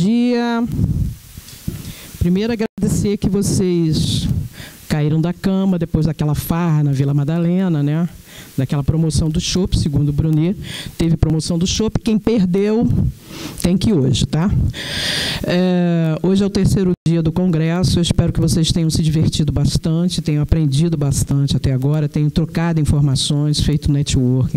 dia. Primeiro, agradecer que vocês caíram da cama depois daquela farra na Vila Madalena, né? Daquela promoção do chopp, segundo o Brunet. Teve promoção do chopp. Quem perdeu tem que ir hoje, tá? Hoje é o terceiro dia do Congresso. Eu espero que vocês tenham se divertido bastante, tenham aprendido bastante até agora, tenham trocado informações, feito networking.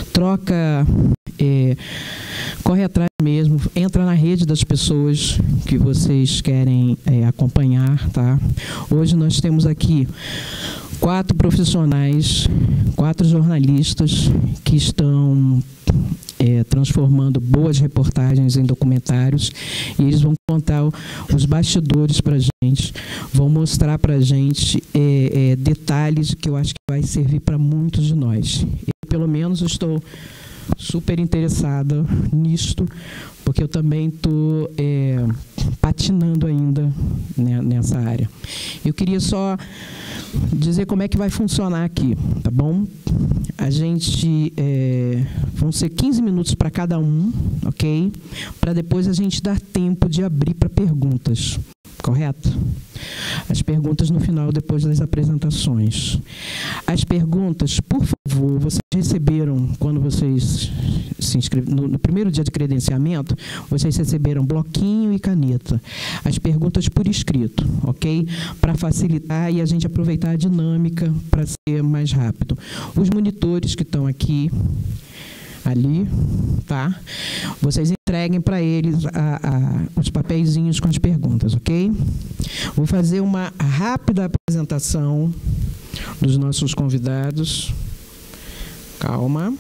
Corre atrás mesmo, entra na rede das pessoas que vocês querem acompanhar, tá? Hoje nós temos aqui 4 profissionais, 4 jornalistas que estão transformando boas reportagens em documentários, e eles vão contar os bastidores para a gente, vão mostrar para a gente detalhes que eu acho que vai servir para muitos de nós. Eu, pelo menos, estou super interessada nisto, porque eu também estou patinando ainda, né, nessa área. Eu queria só dizer como é que vai funcionar aqui, tá bom? A gente vão ser 15 minutos para cada um, ok? Para depois a gente dar tempo de abrir para perguntas, correto? As perguntas no final, depois das apresentações. As perguntas, por favor, vocês receberam, quando vocês se inscreveram, no primeiro dia de credenciamento, vocês receberam bloquinho e caneta. As perguntas por escrito, ok? Para facilitar e a gente aproveitar a dinâmica para ser mais rápido. Os monitores que estão aqui, ali, tá? Vocês entreguem para eles os papeizinhos com as perguntas, ok? Vou fazer uma rápida apresentação dos nossos convidados. Calma.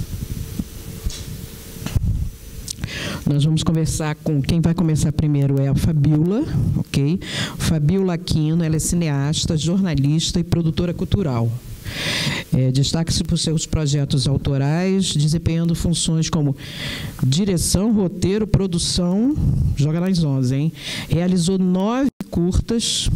Nós vamos conversar com... Quem vai começar primeiro é a Fabíola, ok? Fabíola Aquino, ela é cineasta, jornalista e produtora cultural. Destaca-se por seus projetos autorais, desempenhando funções como direção, roteiro, produção, joga nas 11, hein? Realizou 9 curtas,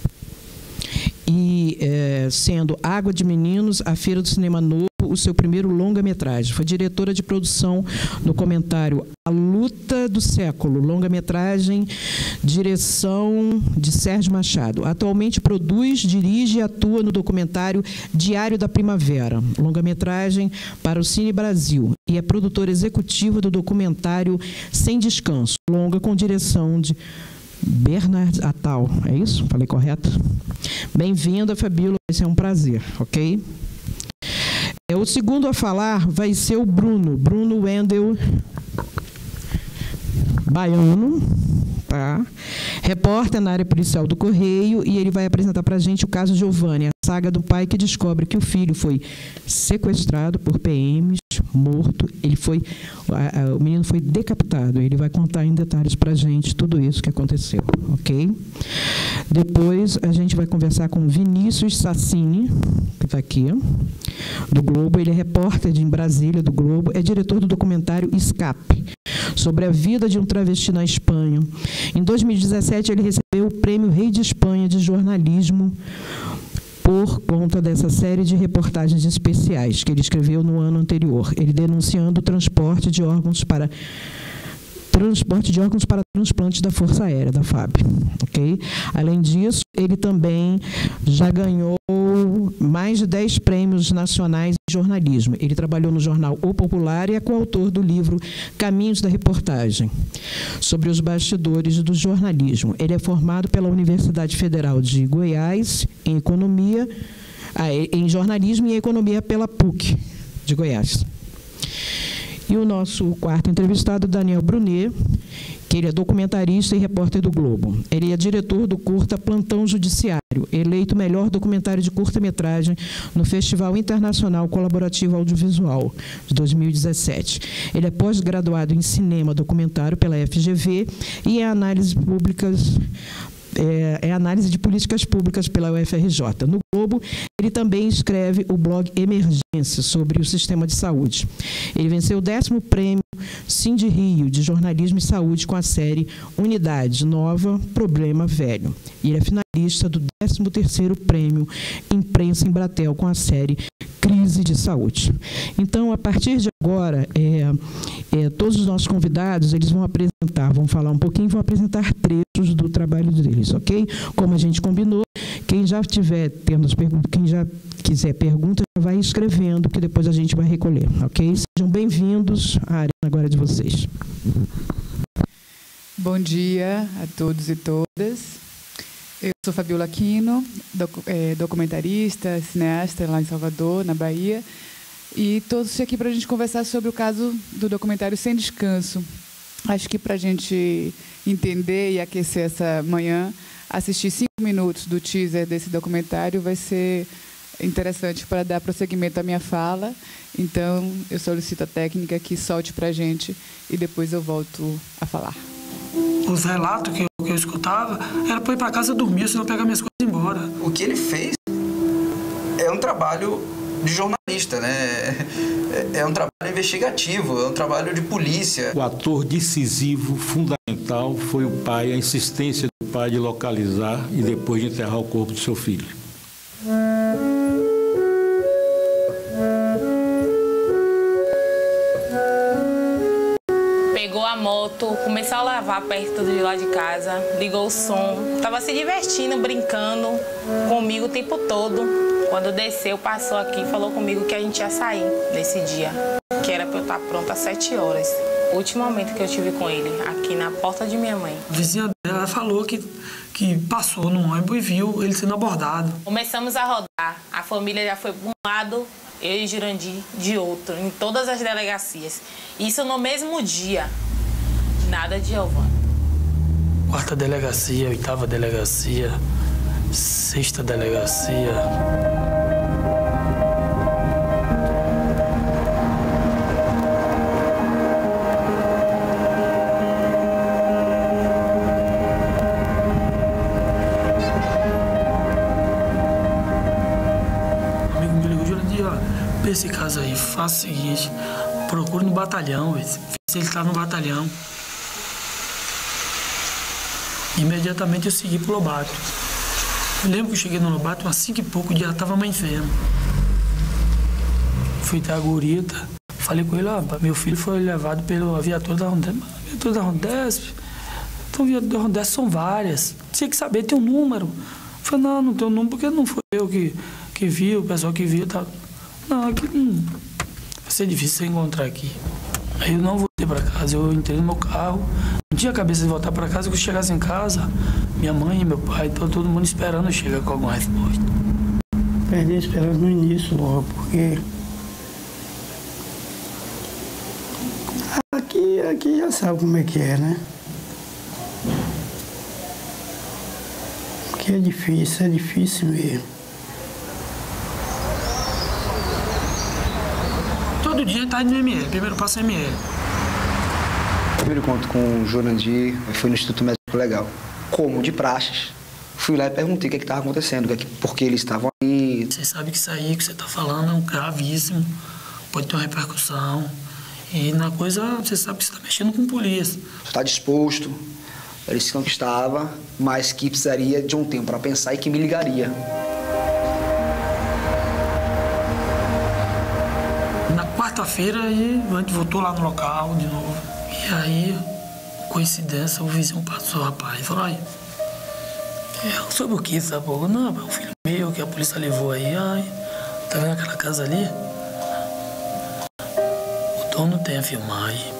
e sendo Água de Meninos, A Feira do Cinema Novo, o seu primeiro longa-metragem. Foi diretora de produção no documentário A Luta do Século, longa-metragem, direção de Sérgio Machado. Atualmente produz, dirige e atua no documentário Diário da Primavera, longa-metragem para o Cine Brasil, e é produtora executiva do documentário Sem Descanso, longa com direção de Bernard Attal. É isso? Falei correto? Bem-vinda, Fabíola, vai ser um prazer, ok? O segundo a falar vai ser o Bruno Wendel, baiano, tá? Repórter na área policial do Correio, e ele vai apresentar para a gente o caso Giovanni, a saga do pai que descobre que o filho foi sequestrado por PMs, morto, o menino foi decapitado. Ele vai contar em detalhes para a gente tudo isso que aconteceu, ok? Depois a gente vai conversar com Vinícius Sassini, que está aqui, do Globo. Ele é repórter em Brasília, do Globo, é diretor do documentário Escape, sobre a vida de um travesti na Espanha. Em 2017, ele recebeu o Prêmio Rei de Espanha de Jornalismo por conta dessa série de reportagens especiais que ele escreveu no ano anterior, ele denunciando o transporte de órgãos para transplante da Força Aérea, da FAB. Okay? Além disso, ele também já ganhou mais de 10 prêmios nacionais em jornalismo. Ele trabalhou no jornal O Popular e é coautor do livro Caminhos da Reportagem, sobre os bastidores do jornalismo. Ele é formado pela Universidade Federal de Goiás em jornalismo e economia pela PUC de Goiás. E o nosso quarto entrevistado, Daniel Brunet, que ele é documentarista e repórter do Globo. Ele é diretor do curta Plantão Judiciário, eleito melhor documentário de curta-metragem no Festival Internacional Colaborativo Audiovisual de 2017. Ele é pós-graduado em cinema documentário pela FGV e análise de políticas públicas pela UFRJ. No Globo, ele também escreve o blog Emergência, sobre o sistema de saúde. Ele venceu o 10º prêmio Cindy Rio, de jornalismo e saúde, com a série Unidade Nova, Problema Velho. E ele é finalista do 13º prêmio Imprensa Embratel, com a série Crise de Saúde. Então, a partir de agora, todos os nossos convidados, eles vão falar um pouquinho, vão apresentar trechos do trabalho deles, ok? Como a gente combinou, quem já estiver tendo as perguntas, quem já quiser perguntas, vai escrevendo, que depois a gente vai recolher, ok? Sejam bem-vindos à arena agora de vocês. Bom dia a todos e todas. Eu sou Fabiola Aquino, documentarista, cineasta lá em Salvador, na Bahia, e todos aqui para a gente conversar sobre o caso do documentário Sem Descanso. Acho que para a gente entender e aquecer essa manhã, assistir 5 minutos do teaser desse documentário vai ser interessante para dar prosseguimento à minha fala. Então, eu solicito a técnica que solte para a gente e depois eu volto a falar. Os relatos que eu escutava era para ir para casa dormir, senão pegar minhas coisas e ir embora. O que ele fez é um trabalho de jornalista, né? É um trabalho investigativo, é um trabalho de polícia. O ator decisivo, fundamental, foi o pai, a insistência do pai de localizar e depois de enterrar o corpo do seu filho. Pegou a moto, começou a lavar perto de lá de casa, ligou o som, estava se divertindo, brincando comigo o tempo todo. Quando desceu, passou aqui e falou comigo que a gente ia sair nesse dia, que era para eu estar pronta às 7 horas. O último momento que eu tive com ele, aqui na porta de minha mãe. A vizinha dela falou que passou no ônibus e viu ele sendo abordado. Começamos a rodar, a família já foi para um lado, eu e Jurandir de outro, em todas as delegacias. Isso no mesmo dia, nada de Giovana. 4ª delegacia, 8ª delegacia, 6ª delegacia. Um amigo me ligou, Jurandir, ó, esse caso aí, faça o seguinte, procure no batalhão, vê se ele está no batalhão. Imediatamente eu segui pro Lobato. Eu lembro que eu cheguei no Lobato, umas 5 e pouco dia, estava mãe enferma. Fui até a Gurita, falei com ele, ó, meu filho foi levado pela viatura da Rondesp. Viatura da Rondesp? Então, viatura da Rondesp são várias. Tinha que saber, tem um número. Eu falei, não tem um número, porque não foi eu que vi, o pessoal que viu. Tá. Não, aqui vai ser difícil você encontrar aqui. Aí eu não voltei para casa, eu entrei no meu carro. Não tinha cabeça de voltar para casa, quando eu chegasse em casa, minha mãe e meu pai, todo mundo esperando eu chegar com alguma resposta. Perdi a esperança no início logo, porque aqui já sabe como é que é, né? Porque é difícil mesmo. Todo dia tá no ML, primeiro passo é ML. O primeiro encontro com o Jurandir foi no Instituto Médico Legal. Como de praxes, fui lá e perguntei o que estava acontecendo, por que eles estavam aí. Você sabe que isso aí que você está falando é um gravíssimo, pode ter uma repercussão. E na coisa, você sabe que você está mexendo com polícia. Você está disposto, ele se conquistava, mas que precisaria de um tempo para pensar e que me ligaria. Na quarta-feira, a gente voltou lá no local de novo. E aí, coincidência, o vizinho passou, rapaz, e falou, ai, sobre o que, essa pouco? Não, é um filho meu que a polícia levou aí, ai, tá vendo aquela casa ali? O dono tem a filmar aí.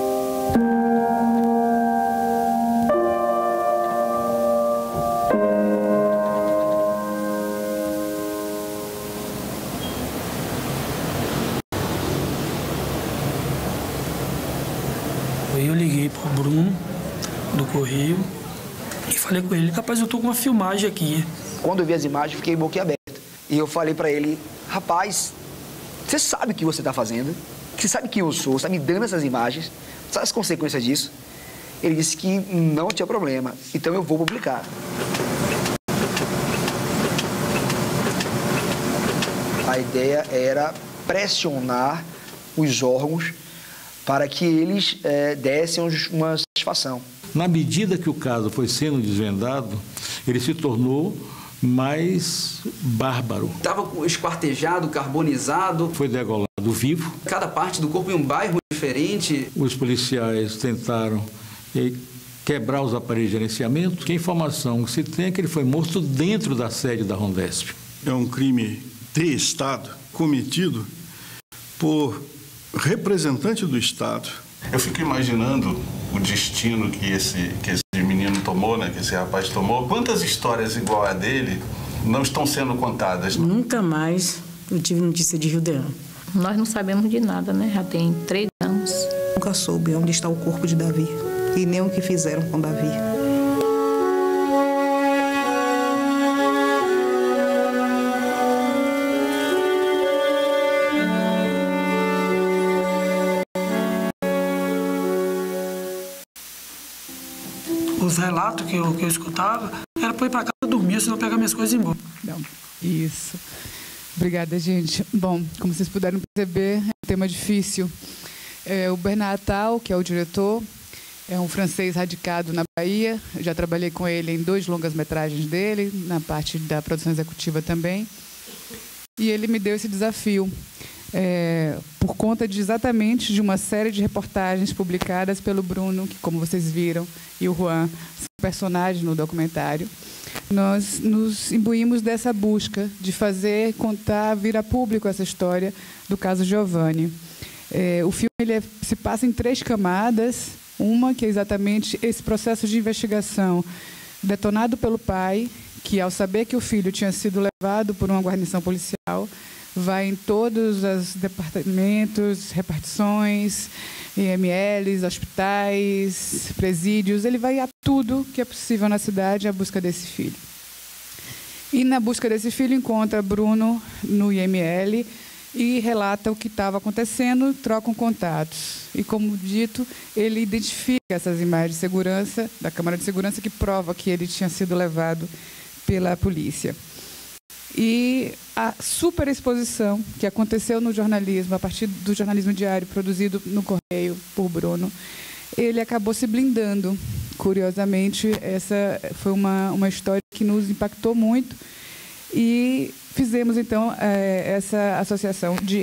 Aí eu liguei pro Bruno, do Correio, e falei com ele, rapaz, eu tô com uma filmagem aqui. Quando eu vi as imagens, fiquei boquiaberta. E eu falei pra ele, rapaz, você sabe o que você tá fazendo? Você sabe quem eu sou, você tá me dando essas imagens, sabe as consequências disso? Ele disse que não tinha problema, então eu vou publicar. A ideia era pressionar os órgãos para que eles dessem uma satisfação. Na medida que o caso foi sendo desvendado, ele se tornou mais bárbaro. Estava esquartejado, carbonizado. Foi degolado vivo. Cada parte do corpo em um bairro diferente. Os policiais tentaram quebrar os aparelhos de gerenciamento. Que a informação que se tem é que ele foi morto dentro da sede da Rondesp. É um crime de Estado cometido por representante do Estado. Eu fico imaginando o destino que esse menino tomou, né? Que esse rapaz tomou. Quantas histórias igual a dele não estão sendo contadas? Nunca mais eu tive notícia de Judeão. Nós não sabemos de nada, né? Já tem 3 anos. Nunca soube onde está o corpo de Davi e nem o que fizeram com Davi. Os relatos que eu escutava era para ir para casa dormir, senão pegar minhas coisas e ir embora. Não, isso. Obrigada, gente. Bom, como vocês puderam perceber, é um tema difícil. O Bernard Atal, que é o diretor, é um francês radicado na Bahia. Eu já trabalhei com ele em 2 longas-metragens dele, na parte da produção executiva também. E ele me deu esse desafio, por conta exatamente de uma série de reportagens publicadas pelo Bruno, que, como vocês viram, e o Juan, são personagens no documentário. Nós nos imbuímos dessa busca de fazer, contar, vir a público essa história do caso Giovanni. O filme se passa em 3 camadas. Uma que é exatamente esse processo de investigação detonado pelo pai, que, ao saber que o filho tinha sido levado por uma guarnição policial, vai em todos os departamentos, repartições, IMLs, hospitais, presídios. Ele vai a tudo que é possível na cidade à busca desse filho. E, na busca desse filho, encontra Bruno no IML e relata o que estava acontecendo, trocam contatos. E, como dito, ele identifica essas imagens de segurança, da câmara de segurança, que prova que ele tinha sido levado pela polícia. E a superexposição que aconteceu no jornalismo, a partir do jornalismo diário produzido no Correio por Bruno, ele acabou se blindando. Curiosamente, essa foi uma história que nos impactou muito e fizemos, então, essa associação de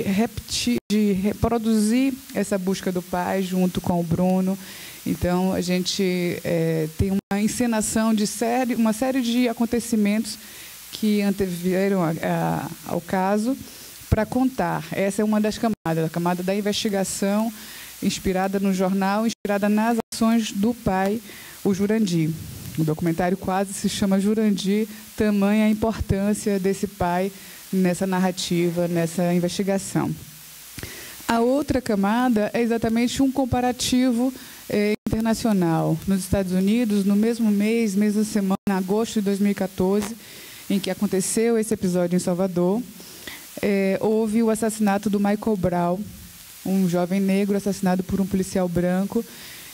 reproduzir essa busca do pai junto com o Bruno. Então, a gente tem uma encenação de uma série de acontecimentos que antevieram ao caso para contar. Essa é uma das camadas, a camada da investigação, inspirada no jornal, inspirada nas ações do pai, o Jurandir. O documentário quase se chama Jurandir, tamanha a importância desse pai nessa narrativa, nessa investigação. A outra camada é exatamente um comparativo internacional. Nos Estados Unidos, no mesmo mês, mesma semana, em agosto de 2014, em que aconteceu esse episódio em Salvador, houve o assassinato do Michael Brown, um jovem negro assassinado por um policial branco.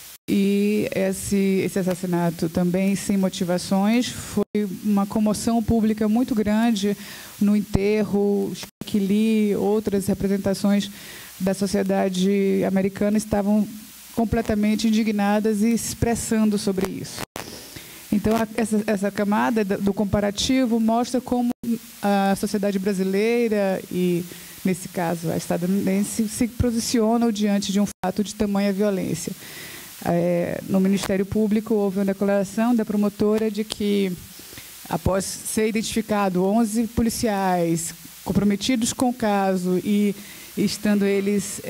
E esse assassinato também sem motivações foi uma comoção pública muito grande no enterro. Spike Lee, outras representações da sociedade americana estavam completamente indignadas e expressando sobre isso. Então, essa camada do comparativo mostra como a sociedade brasileira e, nesse caso, a estadunidense, se posicionam diante de um fato de tamanha violência. No Ministério Público houve uma declaração da promotora de que, após ser identificado 11 policiais comprometidos com o caso e estando eles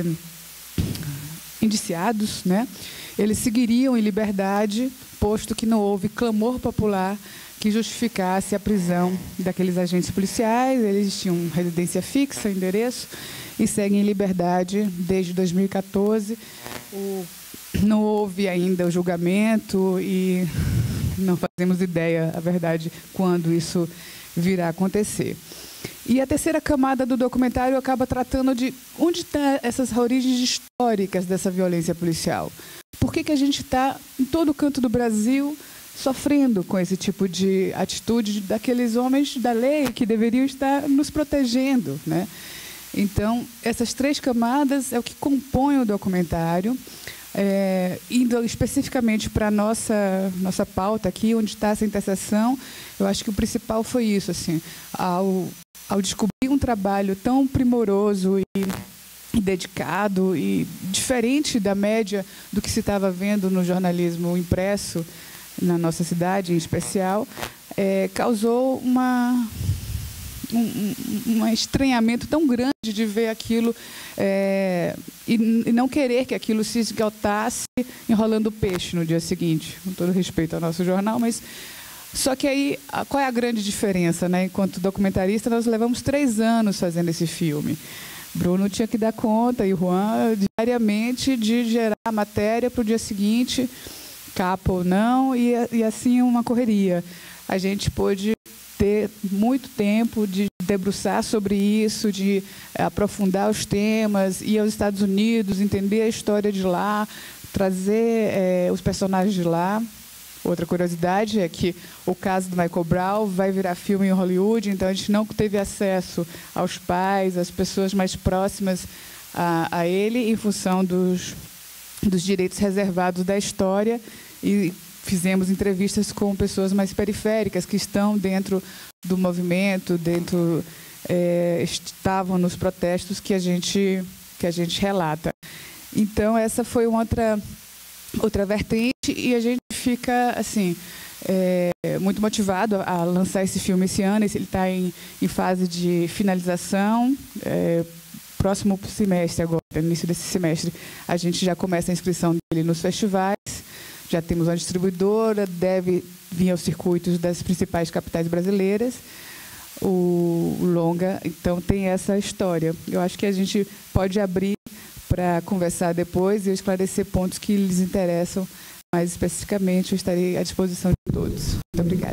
indiciados, né, eles seguiriam em liberdade, posto que não houve clamor popular que justificasse a prisão daqueles agentes policiais. Eles tinham residência fixa, endereço, e seguem em liberdade desde 2014. Não houve ainda o julgamento e não fazemos ideia, a verdade, quando isso virá a acontecer. E a terceira camada do documentário acaba tratando de onde estão essas origens históricas dessa violência policial. Por que a gente está, em todo canto do Brasil, sofrendo com esse tipo de atitude daqueles homens da lei que deveriam estar nos protegendo, né? Então, essas 3 camadas é o que compõe o documentário. Indo especificamente para a nossa pauta aqui, onde está essa interseção, eu acho que o principal foi isso, assim, ao descobrir um trabalho tão primoroso e dedicado e diferente da média do que se estava vendo no jornalismo impresso na nossa cidade, em especial, causou um estranhamento tão grande de ver aquilo e não querer que aquilo se esgotasse enrolando peixe no dia seguinte, com todo respeito ao nosso jornal, mas só que aí, qual é a grande diferença, né? Enquanto documentarista, nós levamos 3 anos fazendo esse filme. Bruno tinha que dar conta, e Juan, diariamente, de gerar a matéria para o dia seguinte, capa ou não, e assim uma correria. A gente pôde ter muito tempo de debruçar sobre isso, de aprofundar os temas, ir aos Estados Unidos, entender a história de lá, trazer os personagens de lá. Outra curiosidade é que o caso do Michael Brown vai virar filme em Hollywood, então a gente não teve acesso aos pais, às pessoas mais próximas a ele, em função dos direitos reservados da história, e fizemos entrevistas com pessoas mais periféricas que estão dentro do movimento, estavam nos protestos que a gente relata. Então essa foi uma outra vertente, e a gente fica assim muito motivado a lançar esse filme esse ano. Ele está em fase de finalização. Próximo semestre agora, início desse semestre, a gente já começa a inscrição dele nos festivais. Já temos uma distribuidora, deve vir aos circuitos das principais capitais brasileiras. O longa, então, tem essa história. Eu acho que a gente pode abrir para conversar depois e esclarecer pontos que lhes interessam mais especificamente. Eu estarei à disposição de todos. Muito obrigada.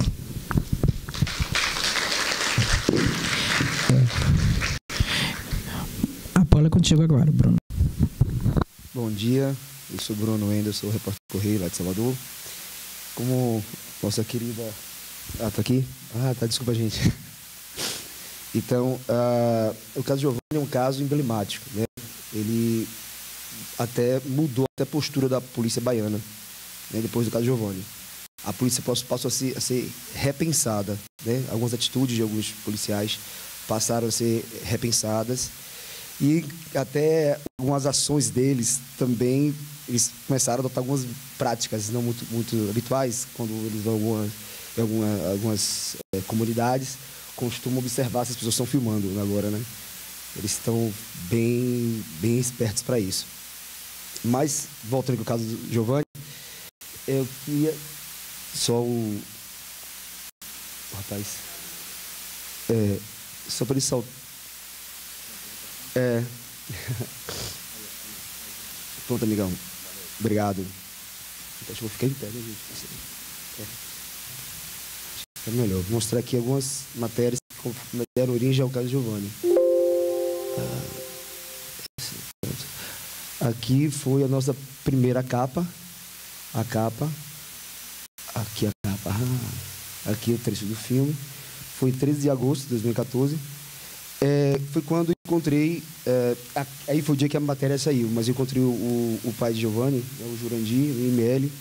A bola é contigo agora, Bruno. Bom dia, eu sou Bruno Wendel, sou repórter do Correio lá de Salvador. Como nossa querida... tá aqui? Tá, desculpa, gente. Então, o caso Giovanni é um caso emblemático, né? Ele até mudou a postura da polícia baiana, né, depois do caso Giovanni. A polícia passou a ser repensada, né? Algumas atitudes de alguns policiais passaram a ser repensadas, e até algumas ações deles também, eles começaram a adotar algumas práticas não muito habituais. Quando eles vão em algumas comunidades, costumam observar se as pessoas estão filmando agora, né? Eles estão bem espertos para isso. Mas, voltando ao caso do Giovanni, eu queria só o rapaz, só para ele saltar. Pronto, amigão. Obrigado. Acho que vou ficar em pé, né, gente? É melhor. Vou mostrar aqui algumas matérias que deram origem ao caso Giovanni. Aqui foi a nossa primeira capa. A capa. Aqui a capa. Aqui é o trecho do filme. Foi em 13 de agosto de 2014. Foi quando encontrei... aí foi o dia que a matéria saiu, mas eu encontrei o pai de Giovanni, o Jurandir, o IML,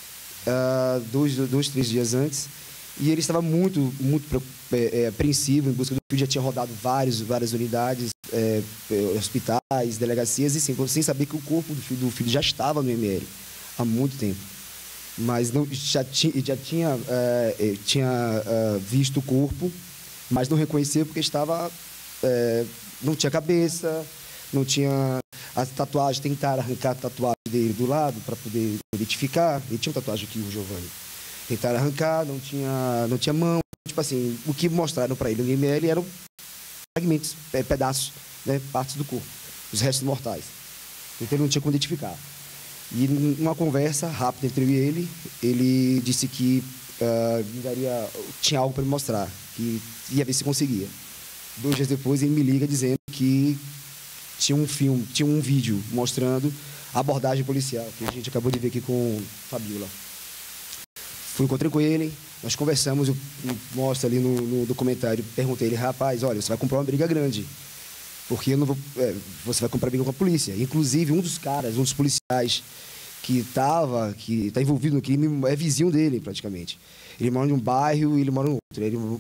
3 dias antes. E ele estava muito apreensivo em busca do filho. Já tinha rodado várias unidades, hospitais, delegacias, e sem saber que o corpo do filho já estava no IML há muito tempo. Mas já tinha visto o corpo, mas não reconheceu porque estava... não tinha cabeça, não tinha... As tatuagens, tentaram arrancar a tatuagem dele do lado para poder identificar. Ele tinha uma tatuagem aqui, o Giovanni. Tentaram arrancar, não tinha mão. Tipo assim, o que mostraram para ele no IML eram fragmentos, pedaços, né, partes do corpo, os restos mortais. Então ele não tinha como identificar. E numa conversa rápida entre eu e ele disse que tinha algo para me mostrar, que ia ver se conseguia. 2 dias depois ele me liga dizendo que tinha um vídeo mostrando a abordagem policial, que a gente acabou de ver aqui com Fabiola. Encontrei com ele, nós conversamos, eu mostro ali no documentário, perguntei ele, rapaz, olha, você vai comprar uma briga grande, porque eu não vou, você vai comprar briga com a polícia. Inclusive, um dos policiais que está envolvido no crime é vizinho dele, praticamente. Ele mora em um bairro e ele mora em outro.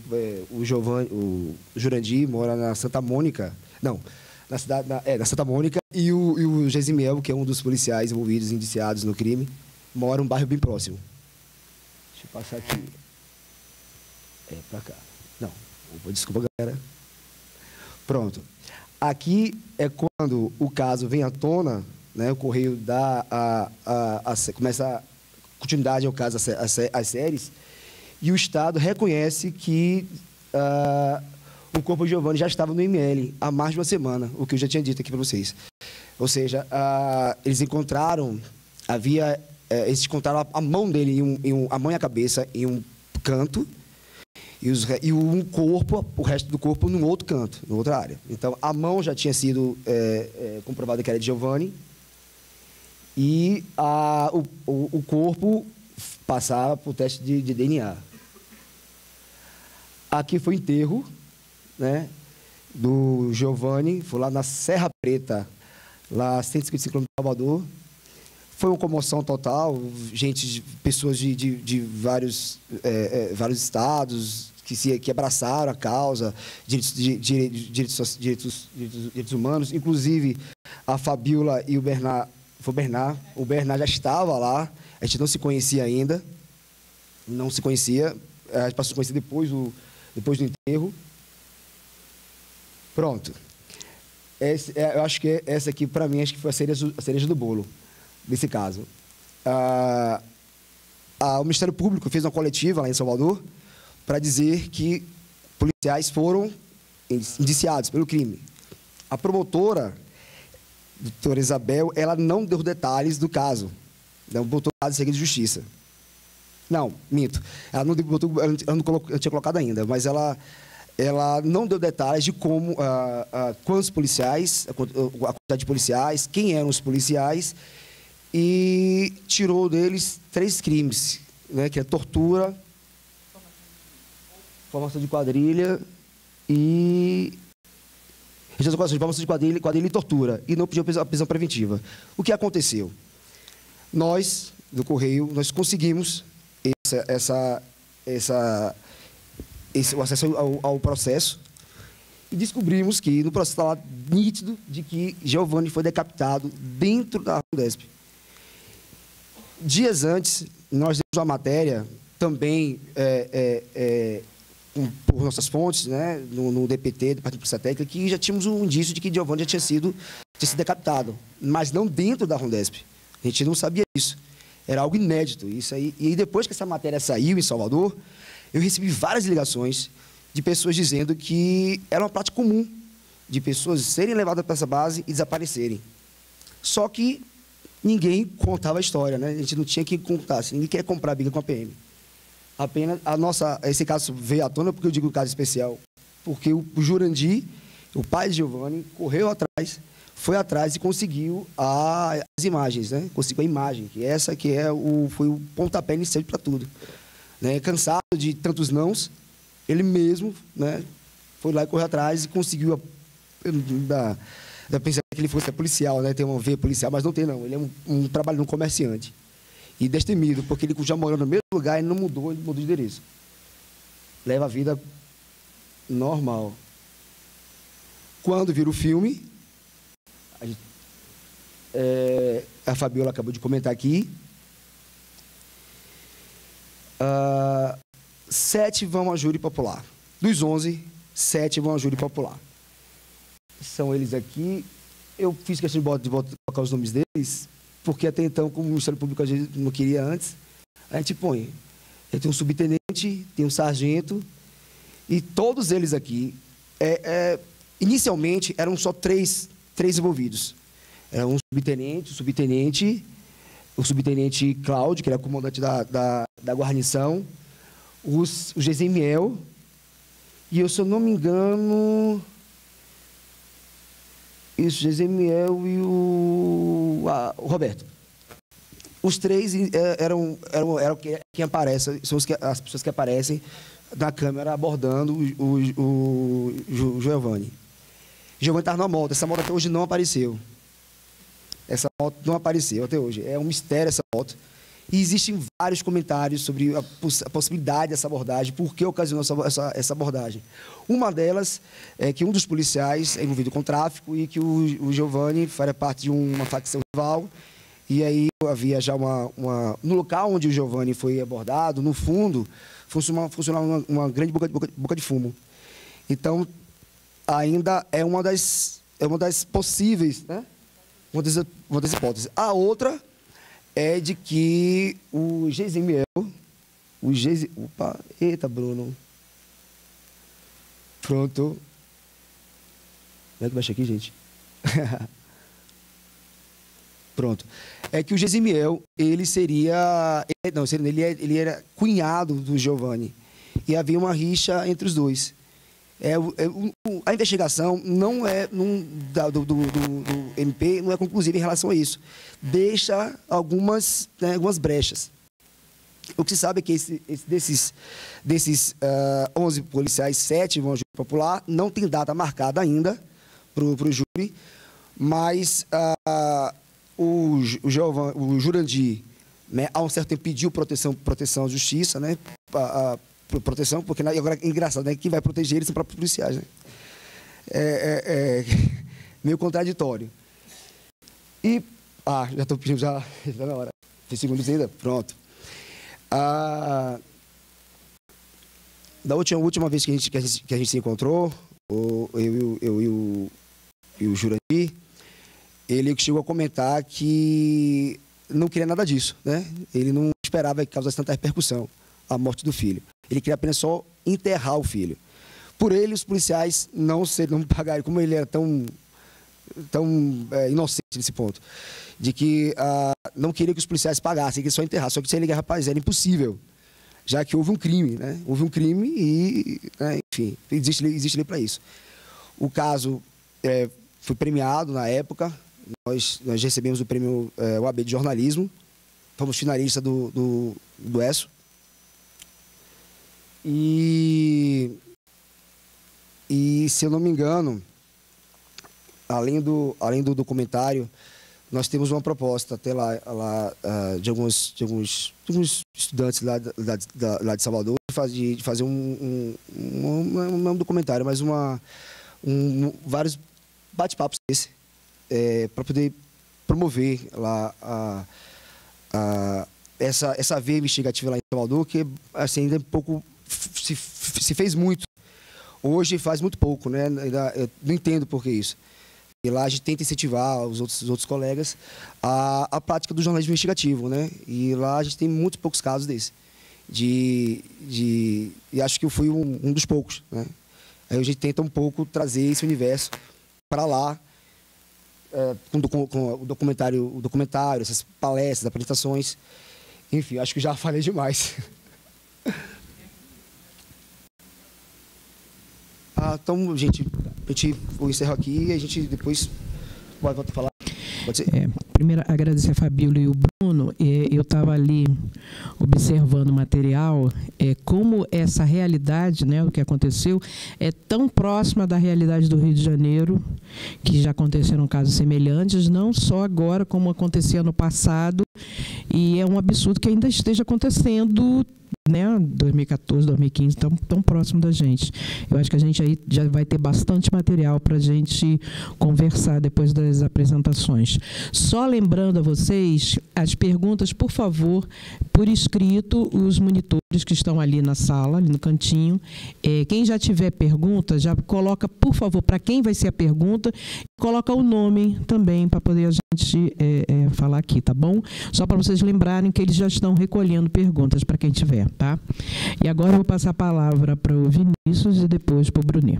O Jurandir mora na Santa Mônica. Não, na cidade, na Santa Mônica. E o Gesimiel, que é um dos policiais envolvidos, indiciados no crime, mora em um bairro bem próximo. Deixa eu passar aqui. Pra cá. Não, desculpa, galera. Pronto. Aqui é quando o caso vem à tona, né, o Correio dá começa a continuidade ao caso, as séries, e o Estado reconhece que o corpo de Giovanni já estava no IML há mais de uma semana, o que eu já tinha dito aqui para vocês. Ou seja, eles encontraram, eles encontraram a mão dele, a mão e a cabeça em um canto, e um corpo, o resto do corpo, num outro canto, em outra área. Então, a mão já tinha sido comprovada que era de Giovanni, e o corpo passava por teste de DNA. Aqui foi o enterro, né, do Giovanni, foi lá na Serra Preta, lá a 155 km de Salvador. Foi uma comoção total, pessoas de vários estados que abraçaram a causa, direitos humanos, inclusive a Fabiola e o Bernard. O Bernard já estava lá, a gente não se conhecia ainda, a gente passou a se conhecer depois do enterro. Pronto. Eu acho que essa aqui, para mim, acho que foi a cereja do bolo desse caso. O Ministério Público fez uma coletiva lá em Salvador para dizer que policiais foram indiciados pelo crime. A promotora, doutora Isabel, ela não deu detalhes do caso. Não botou o caso em segredo de justiça. Não, minto. Ela não botou, eu tinha colocado ainda, mas ela não deu detalhes de como, quantos policiais, a quantidade de policiais, quem eram os policiais, e tirou deles 3 crimes, né, que é tortura, formação de quadrilha e... formação de quadrilha e tortura, e não pediu a prisão preventiva. O que aconteceu? Nós, do Correio, nós conseguimos o acesso ao processo e descobrimos que no processo estava nítido de que Giovanni foi decapitado dentro da Rondesp. Dias antes, nós demos uma matéria, também por nossas fontes, né, no DPT, Departamento de Polícia Técnica, que já tínhamos um indício de que Giovanni já tinha sido decapitado, mas não dentro da Rondesp. A gente não sabia isso. Era algo inédito. Isso aí. E depois que essa matéria saiu em Salvador, eu recebi várias ligações de pessoas dizendo que era uma prática comum de pessoas serem levadas para essa base e desaparecerem. Só que ninguém contava a história, né? A gente não tinha que contar. Ninguém quer comprar briga com a PM. Apenas esse caso veio à tona, porque eu digo caso especial, porque o Jurandir, o pai de Giovanni, correu atrás, foi atrás e conseguiu as imagens, né? Conseguiu a imagem, que essa que foi o pontapé inicial para tudo. Né? Cansado de tantos nãos, ele mesmo, né, foi lá e correu atrás e conseguiu. Eu pensei que ele fosse policial, né? Tem uma veia policial, mas não tem, não. Ele é um trabalho de um comerciante. E destemido, porque ele já morou no mesmo lugar e não mudou, ele mudou de endereço. Leva a vida normal. Quando vira o filme, a Fabiola acabou de comentar aqui, 7 vão a júri popular. Dos 11, 7 vão a júri popular. São eles aqui. Eu fiz questão de colocar os nomes deles, porque até então, como o Ministério Público a gente não queria antes, a gente põe. Tem um subtenente, tem um sargento, e todos eles aqui, inicialmente, eram só três envolvidos. Era um subtenente, o subtenente Cláudio, que era comandante da guarnição, o Gesimiel, e eu, se eu não me engano, isso, Gesimiel e o Roberto. Os 3 eram quem aparece, são as pessoas que aparecem na câmera abordando o Giovanni. Giovanni estava numa moto, essa moto até hoje não apareceu. Essa moto não apareceu até hoje. É um mistério essa moto. E existem vários comentários sobre a possibilidade dessa abordagem, por que ocasionou essa abordagem. Uma delas é que um dos policiais é envolvido com tráfico e que o Giovanni faria parte de uma facção rival. E aí havia já no local onde o Giovanni foi abordado, no fundo, funcionava uma grande boca de fumo. Então, ainda é uma das possíveis, né? Uma das hipóteses. A outra é de que o Gesimiel, opa, eita, Bruno. Pronto. Como é que baixa aqui, gente? Pronto. É que o Gesimiel, ele era cunhado do Giovanni. E havia uma rixa entre os dois. A investigação não é do MP não é conclusiva em relação a isso. Deixa algumas brechas. O que se sabe é que desses 11 policiais, 7 vão ao júri popular. Não tem data marcada ainda para o júri, mas o Jurandir, né, há um certo tempo pediu proteção à justiça, né, proteção, porque agora é engraçado, né, quem vai proteger eles são próprios policiais, né? Meio contraditório. E já estou pedindo, já na hora. Tem segundos ainda? Pronto. Da última vez que a gente se encontrou, eu e o Jurandir, ele chegou a comentar que não queria nada disso, né? Ele não esperava que causasse tanta repercussão a morte do filho. Ele queria apenas só enterrar o filho. Por ele, os policiais não pagarem, como ele era tão inocente nesse ponto, de que não queria que os policiais pagassem, que só enterrar. Só que se ele ligar, rapaz, era impossível, já que houve um crime, né? Houve um crime e, né, enfim, existe lei para isso. O caso foi premiado na época. Nós recebemos o prêmio OAB de jornalismo, fomos finalistas do ESSO. E se eu não me engano, além do documentário, nós temos uma proposta até lá de alguns estudantes lá de Salvador de fazer um documentário, mas vários bate-papos desse, para poder promover lá essa veia investigativa lá em Salvador, que assim, ainda pouco se fez muito. Hoje faz muito pouco, né? Eu não entendo por que isso. E lá a gente tenta incentivar os outros colegas a prática do jornalismo investigativo, né? E lá a gente tem muito poucos casos desse. E acho que eu fui um dos poucos, né? Aí a gente tenta um pouco trazer esse universo para lá, com o documentário, essas palestras, apresentações. Enfim, acho que já falei demais. Então, gente, eu encerro aqui e a gente depois volta a falar. Pode ser? Primeiro, agradecer a Fabíola e o Bruno. Eu estava ali observando o material, como essa realidade, né, o que aconteceu, é tão próxima da realidade do Rio de Janeiro, que já aconteceram casos semelhantes, não só agora, como acontecia no passado, e é um absurdo que ainda esteja acontecendo, né, 2014, 2015, tão próximo da gente. Eu acho que a gente aí já vai ter bastante material para a gente conversar depois das apresentações. Só lembrando a vocês, as perguntas, por favor, por escrito, os monitores que estão ali na sala, ali no cantinho. Quem já tiver pergunta, já coloca, por favor, para quem vai ser a pergunta, coloca o nome também, para poder a gente falar aqui, tá bom? Só para vocês lembrarem que eles já estão recolhendo perguntas para quem tiver, tá? E agora eu vou passar a palavra para o Vinícius e depois para o Brunet.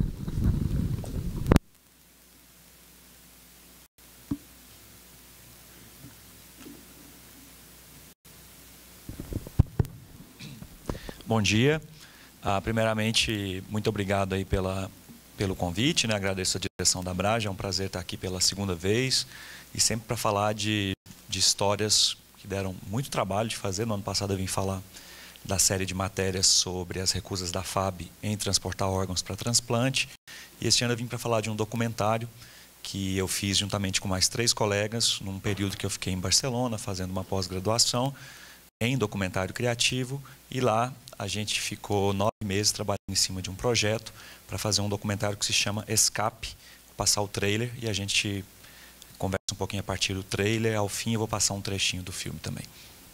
Bom dia. Primeiramente, muito obrigado aí pelo convite, né? Agradeço a direção da Abrage, é um prazer estar aqui pela segunda vez e sempre para falar de histórias que deram muito trabalho de fazer. No ano passado eu vim falar da série de matérias sobre as recusas da FAB em transportar órgãos para transplante, e este ano eu vim para falar de um documentário que eu fiz juntamente com mais 3 colegas, num período que eu fiquei em Barcelona, fazendo uma pós-graduação em documentário criativo, e lá a gente ficou 9 meses trabalhando em cima de um projeto para fazer um documentário que se chama Escape, vou passar o trailer e a gente conversa um pouquinho a partir do trailer, ao fim eu vou passar um trechinho do filme também.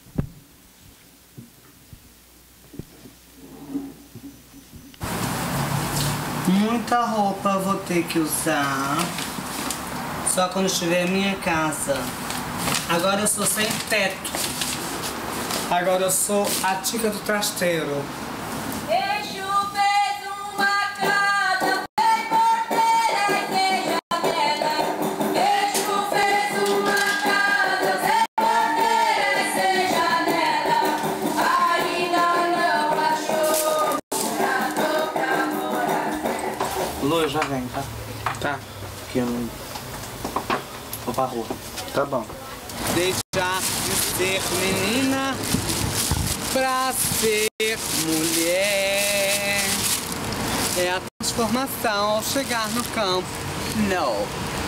Muita roupa eu vou ter que usar só quando estiver em minha casa. Agora eu sou sem teto. Agora eu sou a tica do trasteiro. Exu fez uma casa, fez porteira e fez janela. Exu fez uma casa, fez porteira e fez janela. Ainda não achou pra tocar morar. Lu, eu já venho, tá? Tá. Porque eu não... vou pra rua. Tá bom. Deixar de ser menina pra ser mulher é a transformação ao chegar no campo. Não.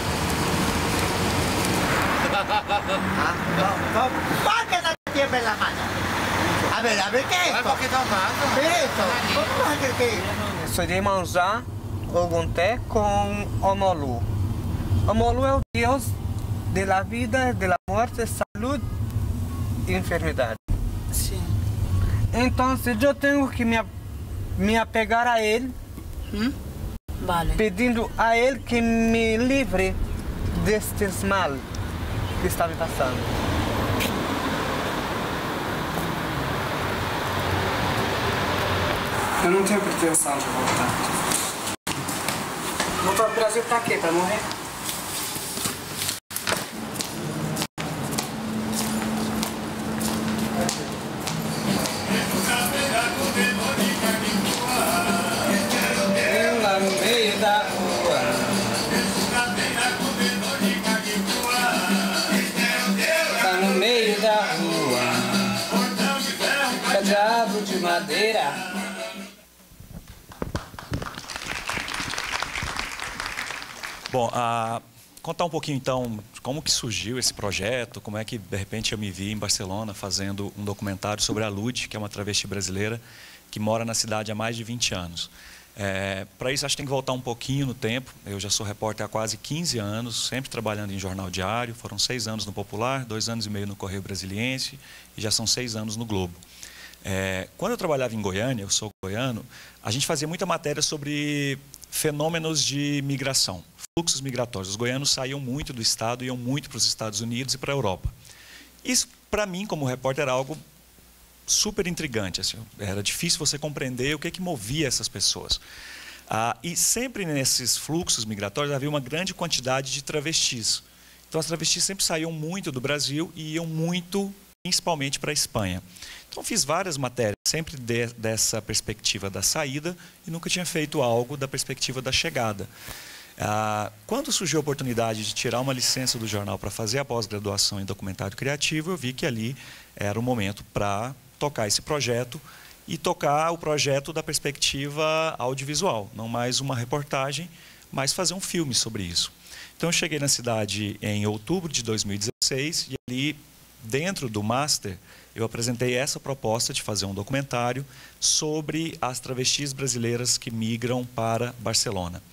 ¿Por qué no tiembla la mano? A ver, ¿qué es esto? ¿Por qué no mano? ¿Qué es esto? ¿Cómo es que Sou de Iemanjá, Ogunté com Omolu. Omolu é o deus da vida, da morte, saúde e enfermidade. Sim. Então, eu tenho que me apegar a ele, vale. Pedindo a ele que me livre destes mal que está me passando. Eu não tenho pretensão de voltar. Voltar pro Brasil pra quê? Pra morrer? Lá no meio da rua. Tá no meio da rua. Cadeado de madeira. Bom, contar um pouquinho então como que surgiu esse projeto, como é que de repente eu me vi em Barcelona fazendo um documentário sobre a Lud, que é uma travesti brasileira que mora na cidade há mais de 20 anos. Para isso acho que tem que voltar um pouquinho no tempo. Eu já sou repórter há quase 15 anos, sempre trabalhando em jornal diário. Foram 6 anos no Popular, 2 anos e meio no Correio Brasiliense e já são 6 anos no Globo. Quando eu trabalhava em Goiânia, eu sou goiano, a gente fazia muita matéria sobre fenômenos de migração, fluxos migratórios. Os goianos saíam muito do estado, iam muito para os Estados Unidos e para a Europa. Isso, para mim, como repórter, era algo super intrigante. Assim, era difícil você compreender o que movia essas pessoas. E sempre nesses fluxos migratórios havia uma grande quantidade de travestis. Então, as travestis sempre saíam muito do Brasil e iam muito, principalmente, para a Espanha. Então, fiz várias matérias, sempre dessa perspectiva da saída, e nunca tinha feito algo da perspectiva da chegada. Quando surgiu a oportunidade de tirar uma licença do jornal para fazer a pós-graduação em documentário criativo, eu vi que ali era o momento para tocar esse projeto e tocar o projeto da perspectiva audiovisual, não mais uma reportagem, mas fazer um filme sobre isso. Então, eu cheguei na cidade em outubro de 2016 e ali, dentro do Master, eu apresentei essa proposta de fazer um documentário sobre as travestis brasileiras que migram para Barcelona.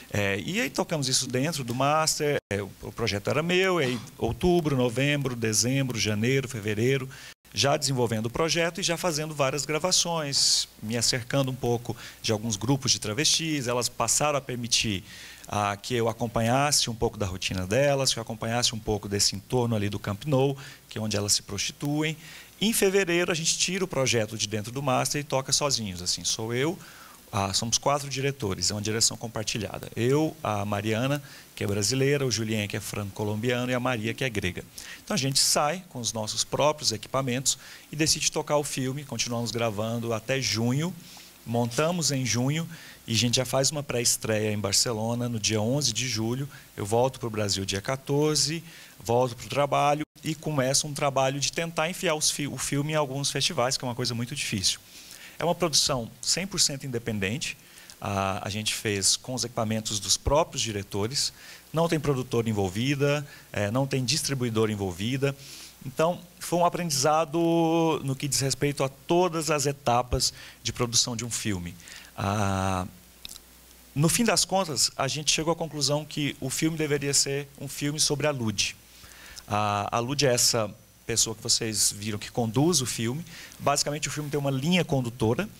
E aí tocamos isso dentro do Master, o projeto era meu, em outubro, novembro, dezembro, janeiro, fevereiro, já desenvolvendo o projeto e já fazendo várias gravações, me acercando um pouco de alguns grupos de travestis. Elas passaram a permitir que eu acompanhasse um pouco da rotina delas, que eu acompanhasse um pouco desse entorno ali do Camp Nou, que é onde elas se prostituem. Em fevereiro, a gente tira o projeto de dentro do Master e toca sozinhos. Assim, sou eu, somos 4 diretores, é uma direção compartilhada. Eu, a Mariana, que é brasileira, o Julien, que é franco-colombiano, e a Maria, que é grega. Então, a gente sai com os nossos próprios equipamentos e decide tocar o filme. Continuamos gravando até junho, montamos em junho e a gente já faz uma pré-estreia em Barcelona no dia 11 de julho. Eu volto para o Brasil dia 14, volto para o trabalho e começo um trabalho de tentar enfiar o filme em alguns festivais, que é uma coisa muito difícil. É uma produção 100% independente. A gente fez com os equipamentos dos próprios diretores, não tem produtora envolvida, não tem distribuidora envolvida. Então, foi um aprendizado no que diz respeito a todas as etapas de produção de um filme. No fim das contas, a gente chegou à conclusão que o filme deveria ser um filme sobre a Lud. A Lud é essa pessoa que vocês viram que conduz o filme. Basicamente, o filme tem uma linha condutora.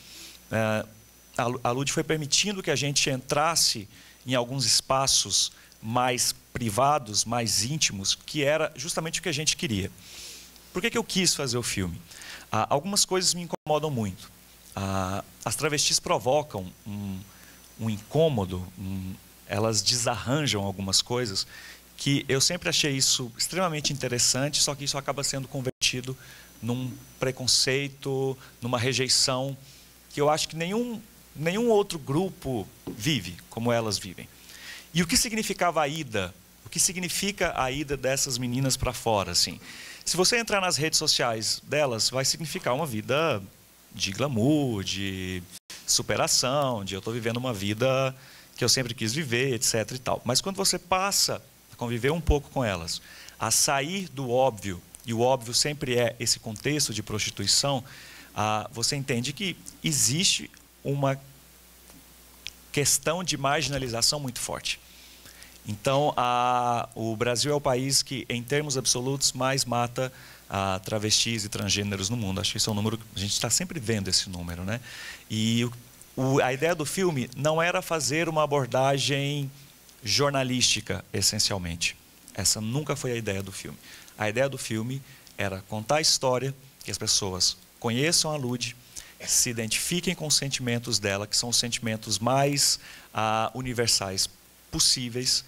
A Lud foi permitindo que a gente entrasse em alguns espaços mais privados, mais íntimos, que era justamente o que a gente queria. Por que eu quis fazer o filme? Algumas coisas me incomodam muito. As travestis provocam um incômodo, elas desarranjam algumas coisas que eu sempre achei isso extremamente interessante, só que isso acaba sendo convertido num preconceito, numa rejeição, que eu acho que nenhum outro grupo vive como elas vivem. E o que significava a ida? O que significa a ida dessas meninas para fora, assim? Se você entrar nas redes sociais delas, vai significar uma vida de glamour, de superação, de eu estou vivendo uma vida que eu sempre quis viver, etc. e tal. Mas quando você passa a conviver um pouco com elas, a sair do óbvio, e o óbvio sempre é esse contexto de prostituição, você entende que existe uma questão de marginalização muito forte. Então, o Brasil é o país que, em termos absolutos, mais mata travestis e transgêneros no mundo. Acho que isso é um número, a gente está sempre vendo esse número, né? E a ideia do filme não era fazer uma abordagem jornalística, essencialmente. Essa nunca foi a ideia do filme. A ideia do filme era contar a história, que as pessoas conheçam a Lud, se identifiquem com os sentimentos dela, que são os sentimentos mais universais possíveis,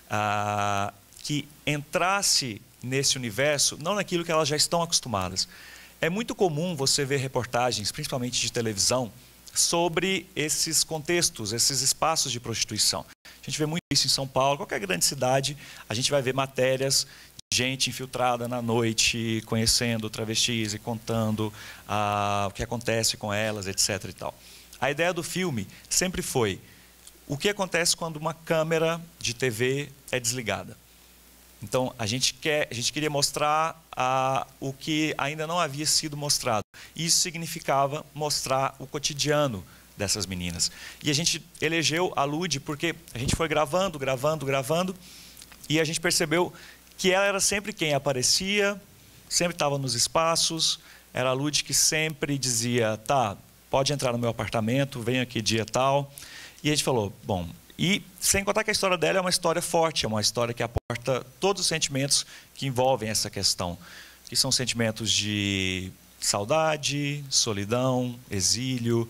que entrasse nesse universo, não naquilo que elas já estão acostumadas. É muito comum você ver reportagens, principalmente de televisão, sobre esses contextos, esses espaços de prostituição. A gente vê muito isso em São Paulo, qualquer grande cidade, a gente vai ver matérias de gente infiltrada na noite, conhecendo travestis e contando o que acontece com elas, etc. e tal. A ideia do filme sempre foi o que acontece quando uma câmera de TV é desligada. Então, a gente queria mostrar o que ainda não havia sido mostrado. Isso significava mostrar o cotidiano dessas meninas. E a gente elegeu a Lud porque a gente foi gravando, e a gente percebeu que ela era sempre quem aparecia, sempre estava nos espaços, era a Lud que sempre dizia, tá, pode entrar no meu apartamento, vem aqui dia tal. E a gente falou, bom, e sem contar que a história dela é uma história forte, é uma história que aporta todos os sentimentos que envolvem essa questão, que são sentimentos de saudade, solidão, exílio,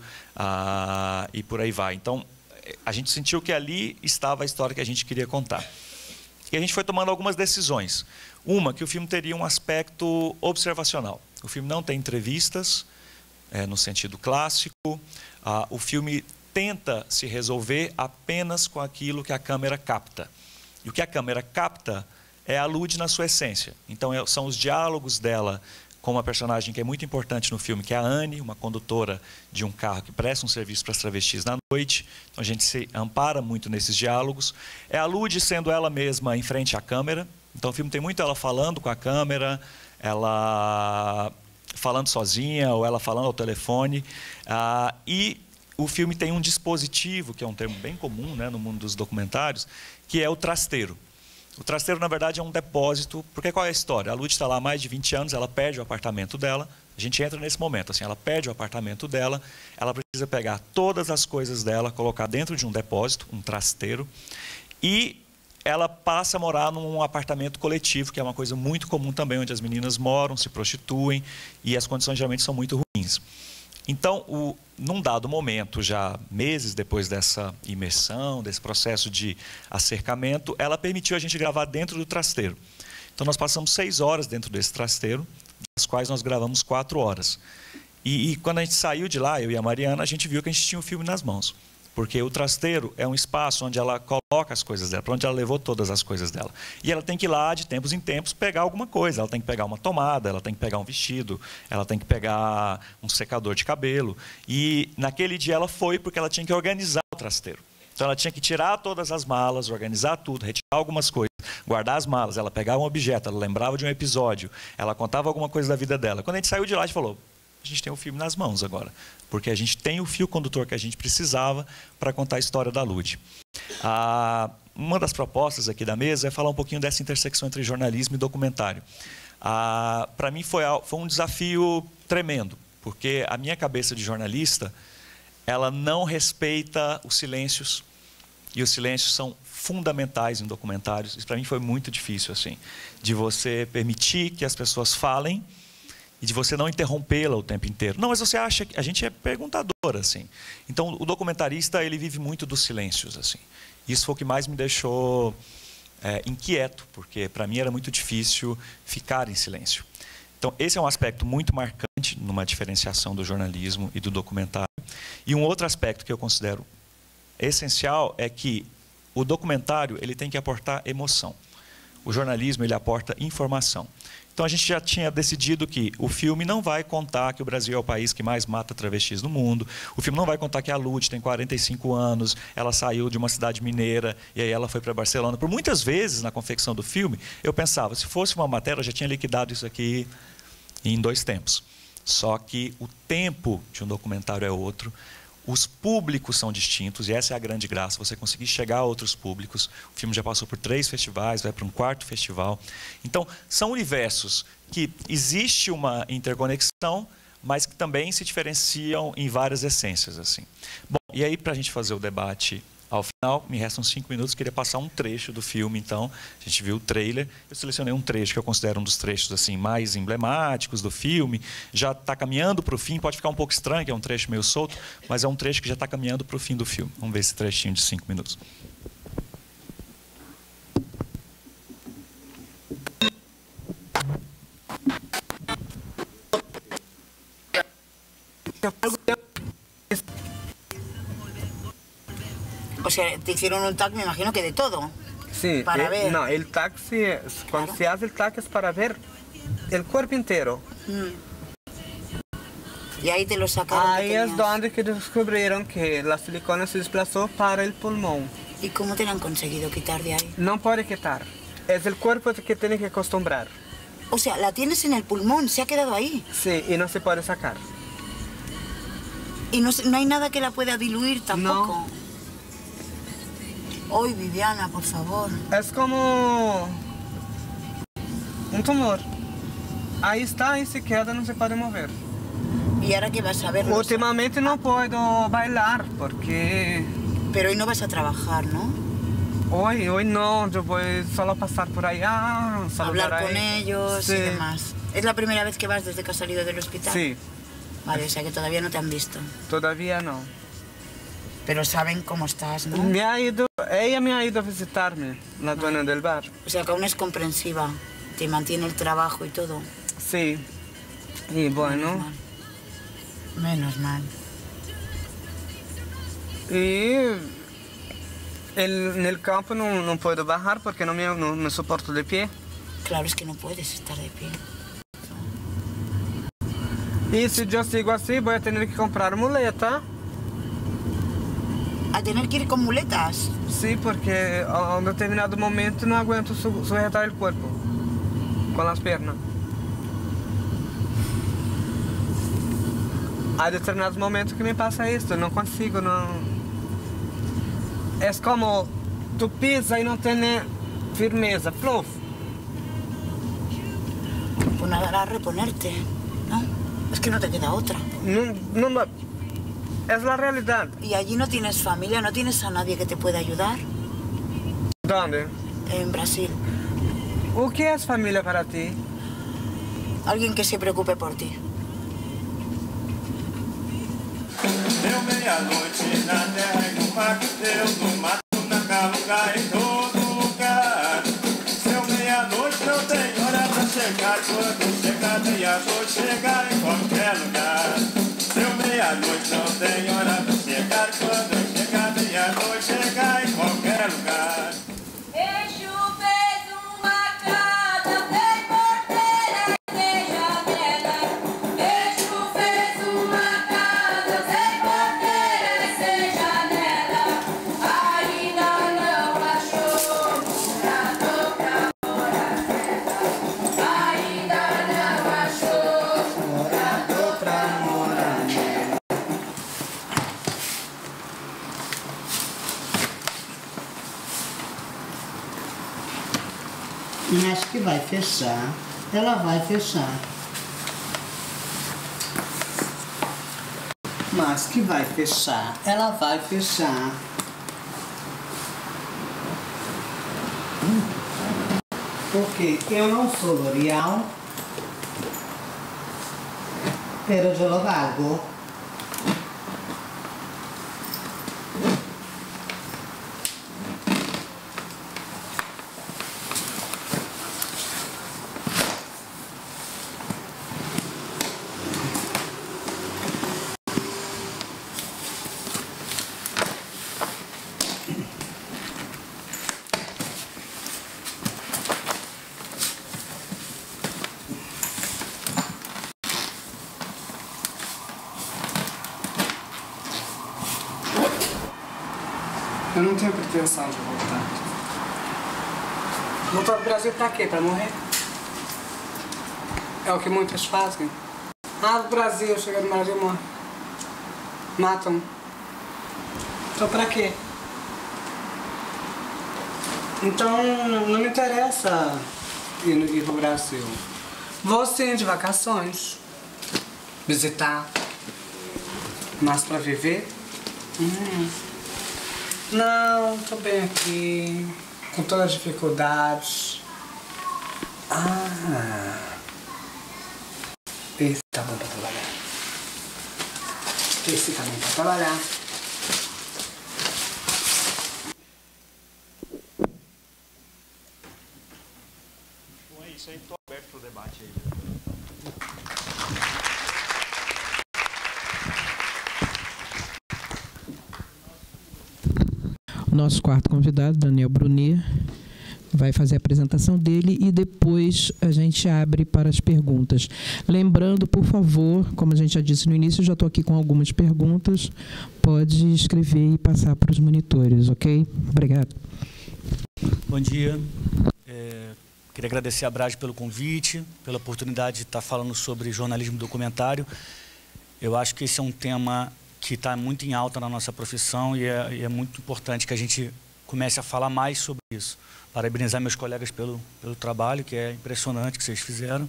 e por aí vai. Então, a gente sentiu que ali estava a história que a gente queria contar. E a gente foi tomando algumas decisões. Uma, que o filme teria um aspecto observacional. O filme não tem entrevistas, no sentido clássico. O filme tenta se resolver apenas com aquilo que a câmera capta. E o que a câmera capta é a Lud na sua essência. Então, são os diálogos dela com uma personagem que é muito importante no filme, que é a Anne, uma condutora de um carro que presta um serviço para as travestis na noite. Então, a gente se ampara muito nesses diálogos. É a Lud sendo ela mesma em frente à câmera. Então, o filme tem muito ela falando com a câmera, ela falando sozinha ou ela falando ao telefone. E o filme tem um dispositivo, que é um termo bem comum, né, no mundo dos documentários, que é o trasteiro. O trasteiro, na verdade, é um depósito, porque qual é a história? A Lud está lá há mais de 20 anos, ela perde o apartamento dela, a gente entra nesse momento, assim, ela perde o apartamento dela, ela precisa pegar todas as coisas dela, colocar dentro de um depósito, um trasteiro, e ela passa a morar num apartamento coletivo, que é uma coisa muito comum também, onde as meninas moram, se prostituem, e as condições geralmente são muito ruins. Então, num dado momento, já meses depois dessa imersão, desse processo de acercamento, ela permitiu a gente gravar dentro do trasteiro. Então, nós passamos 6 horas dentro desse trasteiro, das quais nós gravamos 4 horas. E quando a gente saiu de lá, eu e a Mariana, a gente viu que a gente tinha o filme nas mãos. Porque o trasteiro é um espaço onde ela coloca as coisas dela, para onde ela levou todas as coisas dela. E ela tem que ir lá, de tempos em tempos, pegar alguma coisa. Ela tem que pegar uma tomada, ela tem que pegar um vestido, ela tem que pegar um secador de cabelo. E naquele dia ela foi porque ela tinha que organizar o trasteiro. Então ela tinha que tirar todas as malas, organizar tudo, retirar algumas coisas, guardar as malas. Ela pegava um objeto, ela lembrava de um episódio, ela contava alguma coisa da vida dela. Quando a gente saiu de lá, a gente falou, a gente tem o filme nas mãos agora, porque a gente tem o fio condutor que a gente precisava para contar a história da Lud. Uma das propostas aqui da mesa é falar um pouquinho dessa intersecção entre jornalismo e documentário. Para mim foi um desafio tremendo, porque a minha cabeça de jornalista, ela não respeita os silêncios, e os silêncios são fundamentais em documentários. Isso para mim foi muito difícil, assim, de você permitir que as pessoas falem e de você não interrompê-la o tempo inteiro. Não, mas você acha que a gente é perguntador, assim. Então, o documentarista, ele vive muito dos silêncios, assim. Isso foi o que mais me deixou inquieto, porque para mim era muito difícil ficar em silêncio. Então, esse é um aspecto muito marcante numa diferenciação do jornalismo e do documentário. E um outro aspecto que eu considero essencial é que o documentário ele tem que aportar emoção. O jornalismo ele aporta informação. Então a gente já tinha decidido que o filme não vai contar que o Brasil é o país que mais mata travestis no mundo. O filme não vai contar que a Lud tem 45 anos, ela saiu de uma cidade mineira e aí ela foi para Barcelona. Por muitas vezes na confecção do filme eu pensava, se fosse uma matéria eu já tinha liquidado isso aqui em 2 tempos. Só que o tempo de um documentário é outro. Os públicos são distintos, e essa é a grande graça, você conseguir chegar a outros públicos. O filme já passou por 3 festivais, vai para um 4º festival. Então, são universos que existe uma interconexão, mas que também se diferenciam em várias essências, assim. Bom, e aí, para a gente fazer o debate ao final, me restam 5 minutos, queria passar um trecho do filme, então. A gente viu o trailer, eu selecionei um trecho que eu considero um dos trechos assim, mais emblemáticos do filme. Já está caminhando para o fim, pode ficar um pouco estranho, que é um trecho meio solto, mas é um trecho que já está caminhando para o fim do filme. Vamos ver esse trechinho de 5 minutos. O sea, te hicieron un tag, me imagino que de todo. Sí, para ver. No, el tag, cuando se hace el tag es para ver el cuerpo entero. Y ahí te lo sacaron. Ahí es donde que descubrieron que la silicona se desplazó para el pulmón. ¿Y cómo te lo han conseguido quitar de ahí? No puede quitar. Es el cuerpo que tiene que acostumbrar. O sea, la tienes en el pulmón, se ha quedado ahí. Sí, y no se puede sacar. Y no hay nada que la pueda diluir tampoco. No. Hoy, Viviana, por favor. Es como un tumor. Ahí está, ahí se queda, no se puede mover. ¿Y ahora qué vas a ver? Últimamente no puedo bailar porque... Pero hoy no vas a trabajar, ¿no? Hoy no, yo voy solo a pasar por allá, hablar con ellos sí. Y demás. ¿Es la primera vez que vas desde que has salido del hospital? Sí. Vale, o sea que todavía no te han visto. Todavía no. Pero saben cómo estás, ¿no? Ella me ha ido a visitarme, la dueña del bar. O sea que aún es comprensiva, te mantiene el trabajo y todo. Sí, y bueno. Menos mal. Y en el campo no puedo bajar porque no me soporto de pie. Claro, es que no puedes estar de pie. Y si yo sigo así, voy a tener que comprar muleta. ¿A tener que ir con muletas? Sí, porque a un determinado momento no aguento sujetar el cuerpo con las piernas. Hay determinados momentos que me pasa esto, no consigo, no... Es como tú pisas y no tienes firmeza, fluff. Pues nada, a reponerte, ¿no? Es que no te queda otra. No, es la realidad. ¿Y allí no tienes familia? ¿No tienes a nadie que te pueda ayudar? ¿Dónde? En Brasil. ¿Qué es familia para ti? Alguien que se preocupe por ti. Deu meia-noite na terra e no mar, Deus no mato, na calunga, em todo lugar. Deu meia-noite, não tem hora pra chegar, quando chegar meia-noite, chegar em qualquer lugar. Deu meia-noite, não tem hora pra chegar, quando chegar meia-noite, chegar em qualquer lugar. Exu fez uma casa sem porteira e sem janela. Exu fez uma casa sem porteira e sem janela. Mas que vai fechar. Ela vai fechar. Mas que vai fechar. Ela vai fechar. Porque eu não sou L'Oreal. Pero yo lo valgo. Eu não tenho pretensão de voltar. Voltar pro Brasil pra quê? Pra morrer? É o que muitas fazem. Ah, do Brasil, chega no Brasil e morre. Matam. Então pra quê? Então não me interessa ir pro Brasil. Vou sim de vacações. Visitar. Mas pra viver? Não, tô bem aqui, com todas as dificuldades. Esse tá bom pra trabalhar. Esse tá bom pra trabalhar. Bom, é isso aí, tô aberto pro debate aí. Nosso quarto convidado, Daniel Brunet, vai fazer a apresentação dele e depois a gente abre para as perguntas. Lembrando, por favor, como a gente já disse no início, eu já estou aqui com algumas perguntas, pode escrever e passar para os monitores, ok? Obrigado. Bom dia. Queria agradecer a Abrage pelo convite, pela oportunidade de estar falando sobre jornalismo documentário. Eu acho que esse é um tema que está muito em alta na nossa profissão e é muito importante que a gente comece a falar mais sobre isso. Parabenizar meus colegas pelo trabalho, que é impressionante que vocês fizeram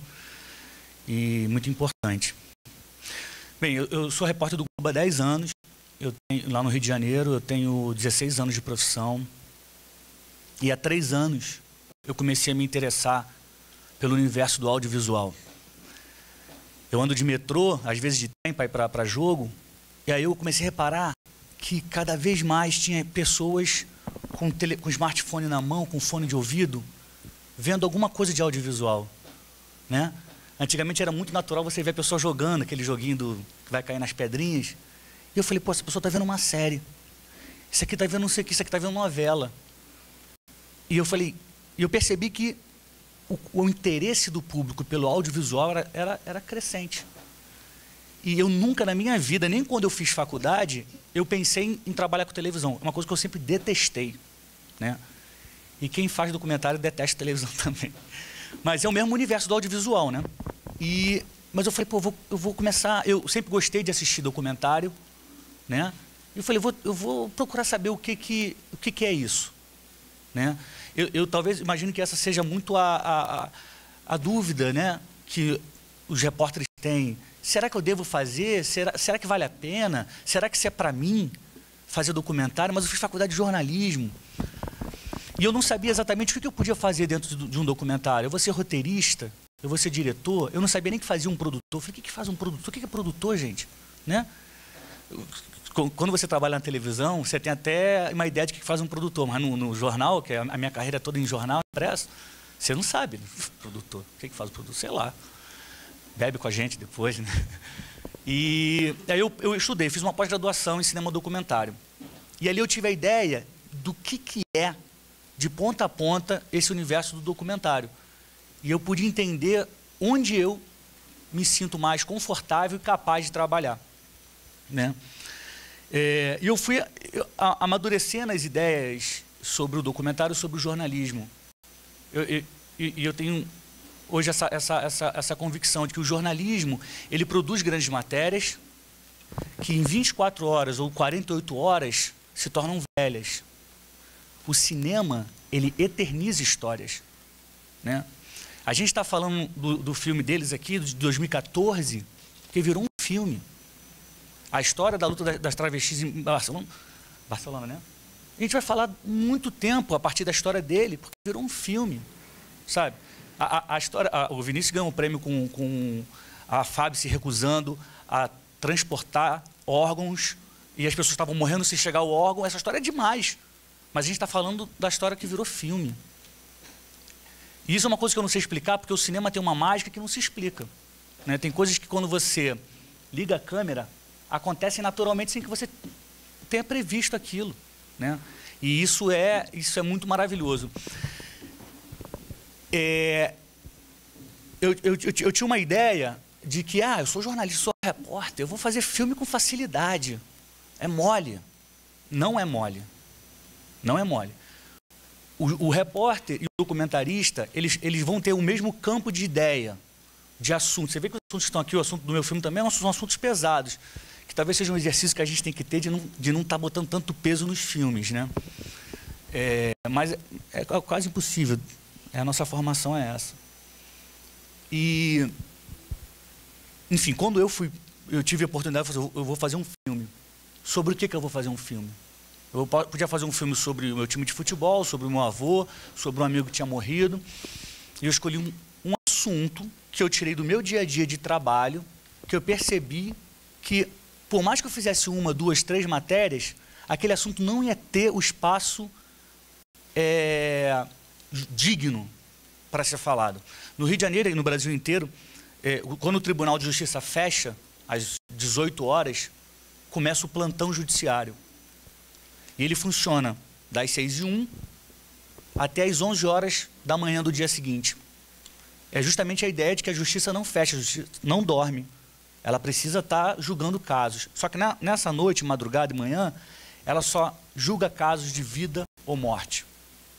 e muito importante. Bem, eu sou repórter do Globo há 10 anos, lá no Rio de Janeiro, eu tenho 16 anos de profissão e há 3 anos eu comecei a me interessar pelo universo do audiovisual. Eu ando de metrô, às vezes de trem para ir para jogo, e aí eu comecei a reparar que cada vez mais tinha pessoas com smartphone na mão, com fone de ouvido, vendo alguma coisa de audiovisual, né? Antigamente era muito natural você ver a pessoa jogando aquele joguinho que vai cair nas pedrinhas. E eu falei, pô, essa pessoa está vendo uma série. Isso aqui está vendo não sei o que, isso aqui está vendo novela. E eu percebi que o interesse do público pelo audiovisual era crescente. E eu nunca na minha vida, nem quando eu fiz faculdade, eu pensei em trabalhar com televisão. É uma coisa que eu sempre detestei, né? E quem faz documentário detesta televisão também. Mas é o mesmo universo do audiovisual, né? Mas eu falei, pô, eu vou começar... Eu sempre gostei de assistir documentário, né? E eu falei, eu vou procurar saber o que é isso, né? Eu talvez imagino que essa seja muito a dúvida, né? Que os repórteres têm. Será que eu devo fazer? Será que vale a pena? Será que isso é para mim fazer documentário? Mas eu fiz faculdade de jornalismo. E eu não sabia exatamente o que eu podia fazer dentro de um documentário. Eu vou ser roteirista? Eu vou ser diretor? Eu não sabia nem que fazia um produtor. Eu falei, o que faz um produtor? O que é produtor, gente? Né? Quando você trabalha na televisão, você tem até uma ideia de que faz um produtor. Mas no jornal, que a minha carreira é toda em jornal, impresso, você não sabe, produtor. O que faz o produtor? Sei lá. Bebe com a gente depois, né? E aí eu estudei, fiz uma pós-graduação em cinema documentário. E ali eu tive a ideia do que é, de ponta a ponta, esse universo do documentário. E eu pude entender onde eu me sinto mais confortável e capaz de trabalhar, né? E eu fui amadurecendo as ideias sobre o documentário, sobre o jornalismo. Eu tenho hoje essa convicção de que o jornalismo, ele produz grandes matérias que em 24 horas ou 48 horas se tornam velhas. O cinema, ele eterniza histórias. né? A gente está falando do filme deles aqui, de 2014, que virou um filme. A história da luta das travestis em Barcelona, né? A gente vai falar muito tempo a partir da história dele, porque virou um filme, sabe? A história, o Vinícius ganhou um prêmio com a FAB se recusando a transportar órgãos e as pessoas estavam morrendo se chegar o órgão. Essa história é demais. Mas a gente está falando da história que virou filme. E isso é uma coisa que eu não sei explicar, porque o cinema tem uma mágica que não se explica, né? Tem coisas que quando você liga a câmera, acontecem naturalmente sem que você tenha previsto aquilo, né? E isso é muito maravilhoso. Eu tinha uma ideia de que, eu sou jornalista, sou repórter, eu vou fazer filme com facilidade. É mole. Não é mole. Não é mole. O repórter e o documentarista, eles vão ter o mesmo campo de ideia, de assunto. Você vê que os assuntos que estão aqui, o assunto do meu filme também, são assuntos pesados, que talvez seja um exercício que a gente tem que ter de não estar botando tanto peso nos filmes, né? Mas é quase impossível. A nossa formação é essa. E, enfim, quando eu tive a oportunidade de fazer, eu vou fazer um filme. Sobre o que eu vou fazer um filme? Eu podia fazer um filme sobre o meu time de futebol, sobre o meu avô, sobre um amigo que tinha morrido. E eu escolhi um assunto que eu tirei do meu dia a dia de trabalho, que eu percebi que, por mais que eu fizesse 1, 2, 3 matérias, aquele assunto não ia ter o espaço digno para ser falado. No Rio de Janeiro e no Brasil inteiro, quando o Tribunal de Justiça fecha, às 18 horas, começa o plantão judiciário. E ele funciona das 6h01 até as 11 horas da manhã do dia seguinte. É justamente a ideia de que a justiça não fecha, a justiça não dorme. Ela precisa estar julgando casos. Só que nessa noite, madrugada e manhã, ela só julga casos de vida ou morte.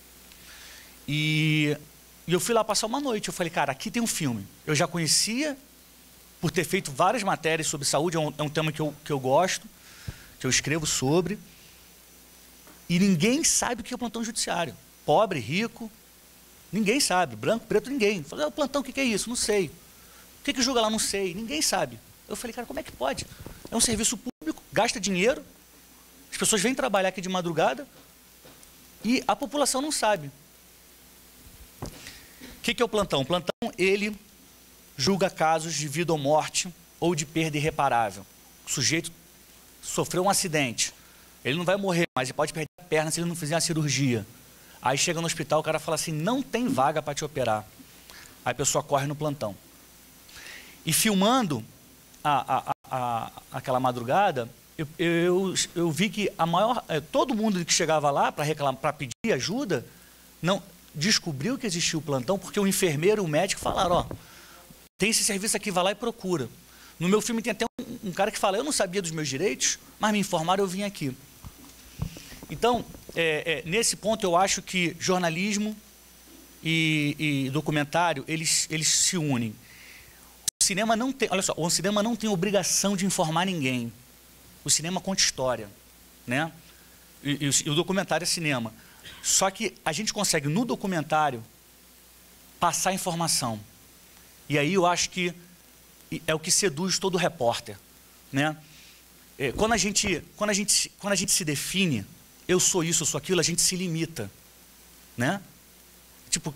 E eu fui lá passar uma noite. Eu falei, cara, aqui tem um filme. Eu já conhecia, por ter feito várias matérias sobre saúde, é um tema que eu gosto, que eu escrevo sobre. E ninguém sabe o que é o plantão judiciário. Pobre, rico, ninguém sabe. Branco, preto, ninguém. Falei, o plantão, o que é isso? Não sei. O que julga lá? Não sei. Ninguém sabe. Eu falei, cara, como é que pode? É um serviço público, gasta dinheiro, as pessoas vêm trabalhar aqui de madrugada e a população não sabe. O que é o plantão? O plantão, ele julga casos de vida ou morte ou de perda irreparável. O sujeito sofreu um acidente. Ele não vai morrer, mas ele pode perder a perna se ele não fizer a cirurgia. Aí chega no hospital, o cara fala assim, não tem vaga para te operar. Aí a pessoa corre no plantão. E filmando aquela madrugada, eu vi que todo mundo que chegava lá para pedir ajuda, não descobriu que existia o plantão, porque o enfermeiro e o médico falaram, tem esse serviço aqui, vai lá e procura. No meu filme tem até um cara que fala, eu não sabia dos meus direitos, mas me informaram, eu vim aqui. Então, nesse ponto eu acho que jornalismo e documentário, eles se unem. O cinema não tem, olha só, o cinema não tem obrigação de informar ninguém. O cinema conta história, né? E o documentário é cinema. Só que a gente consegue, no documentário, passar informação. E aí eu acho que é o que seduz todo repórter, né? Quando a gente se define, eu sou isso, eu sou aquilo, a gente se limita, né? Tipo,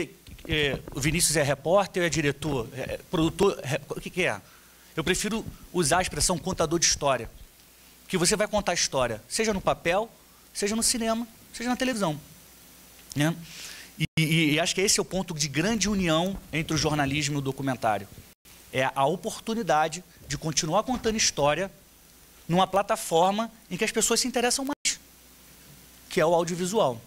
o Vinícius é repórter, é diretor, é produtor, o que é? Eu prefiro usar a expressão contador de história, que você vai contar a história, seja no papel, seja no cinema, seja na televisão, né? E acho que esse é o ponto de grande união entre o jornalismo e o documentário. É a oportunidade de continuar contando história numa plataforma em que as pessoas se interessam mais, que é o audiovisual.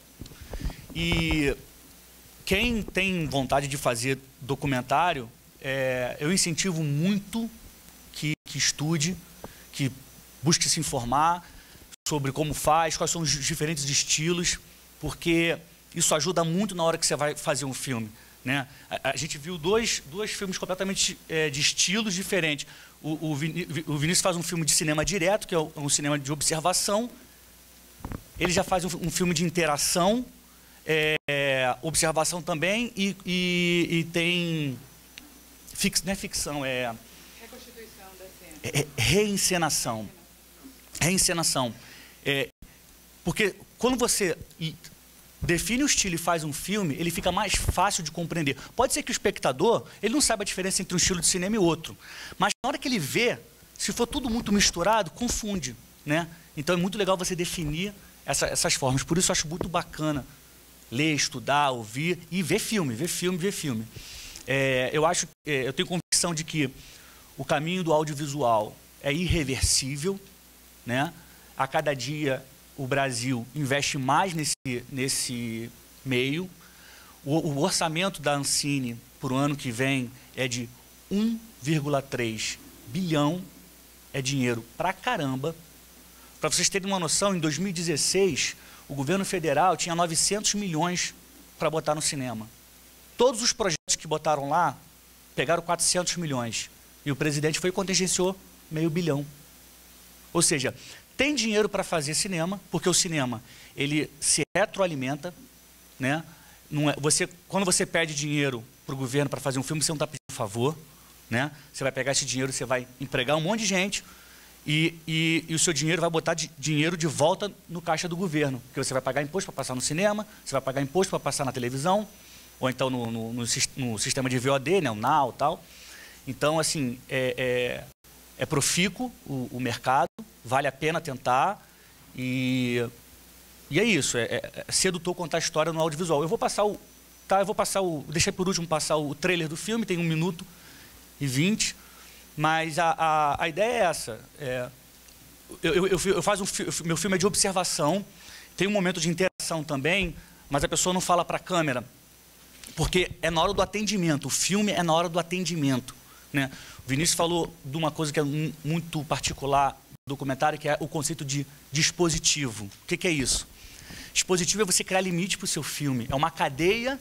E quem tem vontade de fazer documentário, eu incentivo muito que estude, que busque se informar sobre como faz, quais são os diferentes estilos, porque isso ajuda muito na hora que você vai fazer um filme, né? A gente viu dois filmes completamente de estilos diferentes. O Vinícius faz um filme de cinema direto, que é um cinema de observação. Ele já faz um filme de interação, observação também e tem... não é ficção, é... Reconstituição da cena. É reencenação. Reencenação. Porque quando você define o estilo e faz um filme, ele fica mais fácil de compreender. Pode ser que o espectador, ele não saiba a diferença entre um estilo de cinema e outro. Mas na hora que ele vê, se for tudo muito misturado, confunde, né? Então é muito legal você definir essas formas. Por isso eu acho muito bacana ler, estudar, ouvir e ver filme. Eu tenho convicção de que o caminho do audiovisual é irreversível, né? A cada dia o Brasil investe mais nesse meio. O orçamento da Ancine para o ano que vem é de 1,3 bilhão. É dinheiro pra caramba. Para vocês terem uma noção, em 2016, o governo federal tinha 900 milhões para botar no cinema. Todos os projetos que botaram lá pegaram 400 milhões. E o presidente foi e contingenciou meio bilhão. Ou seja, tem dinheiro para fazer cinema, porque o cinema ele se retroalimenta, né? Quando você pede dinheiro para o governo para fazer um filme, você não está pedindo favor, né? Você vai pegar esse dinheiro, você vai empregar um monte de gente e o seu dinheiro vai botar dinheiro de volta no caixa do governo, porque você vai pagar imposto para passar no cinema, você vai pagar imposto para passar na televisão, ou então no sistema de VOD, né? O Now e tal. Então, assim, é profícuo o mercado, vale a pena tentar e é isso, é sedutor contar a história no audiovisual. Deixei por último passar o trailer do filme, tem 1 minuto e 20, mas a ideia é essa. Meu filme é de observação, tem um momento de interação também, mas a pessoa não fala para a câmera, porque é na hora do atendimento, o filme é na hora do atendimento, né? O Vinícius falou de uma coisa que é muito particular do documentário, que é o conceito de dispositivo. O que é isso? Dispositivo é você criar limite para o seu filme. É uma cadeia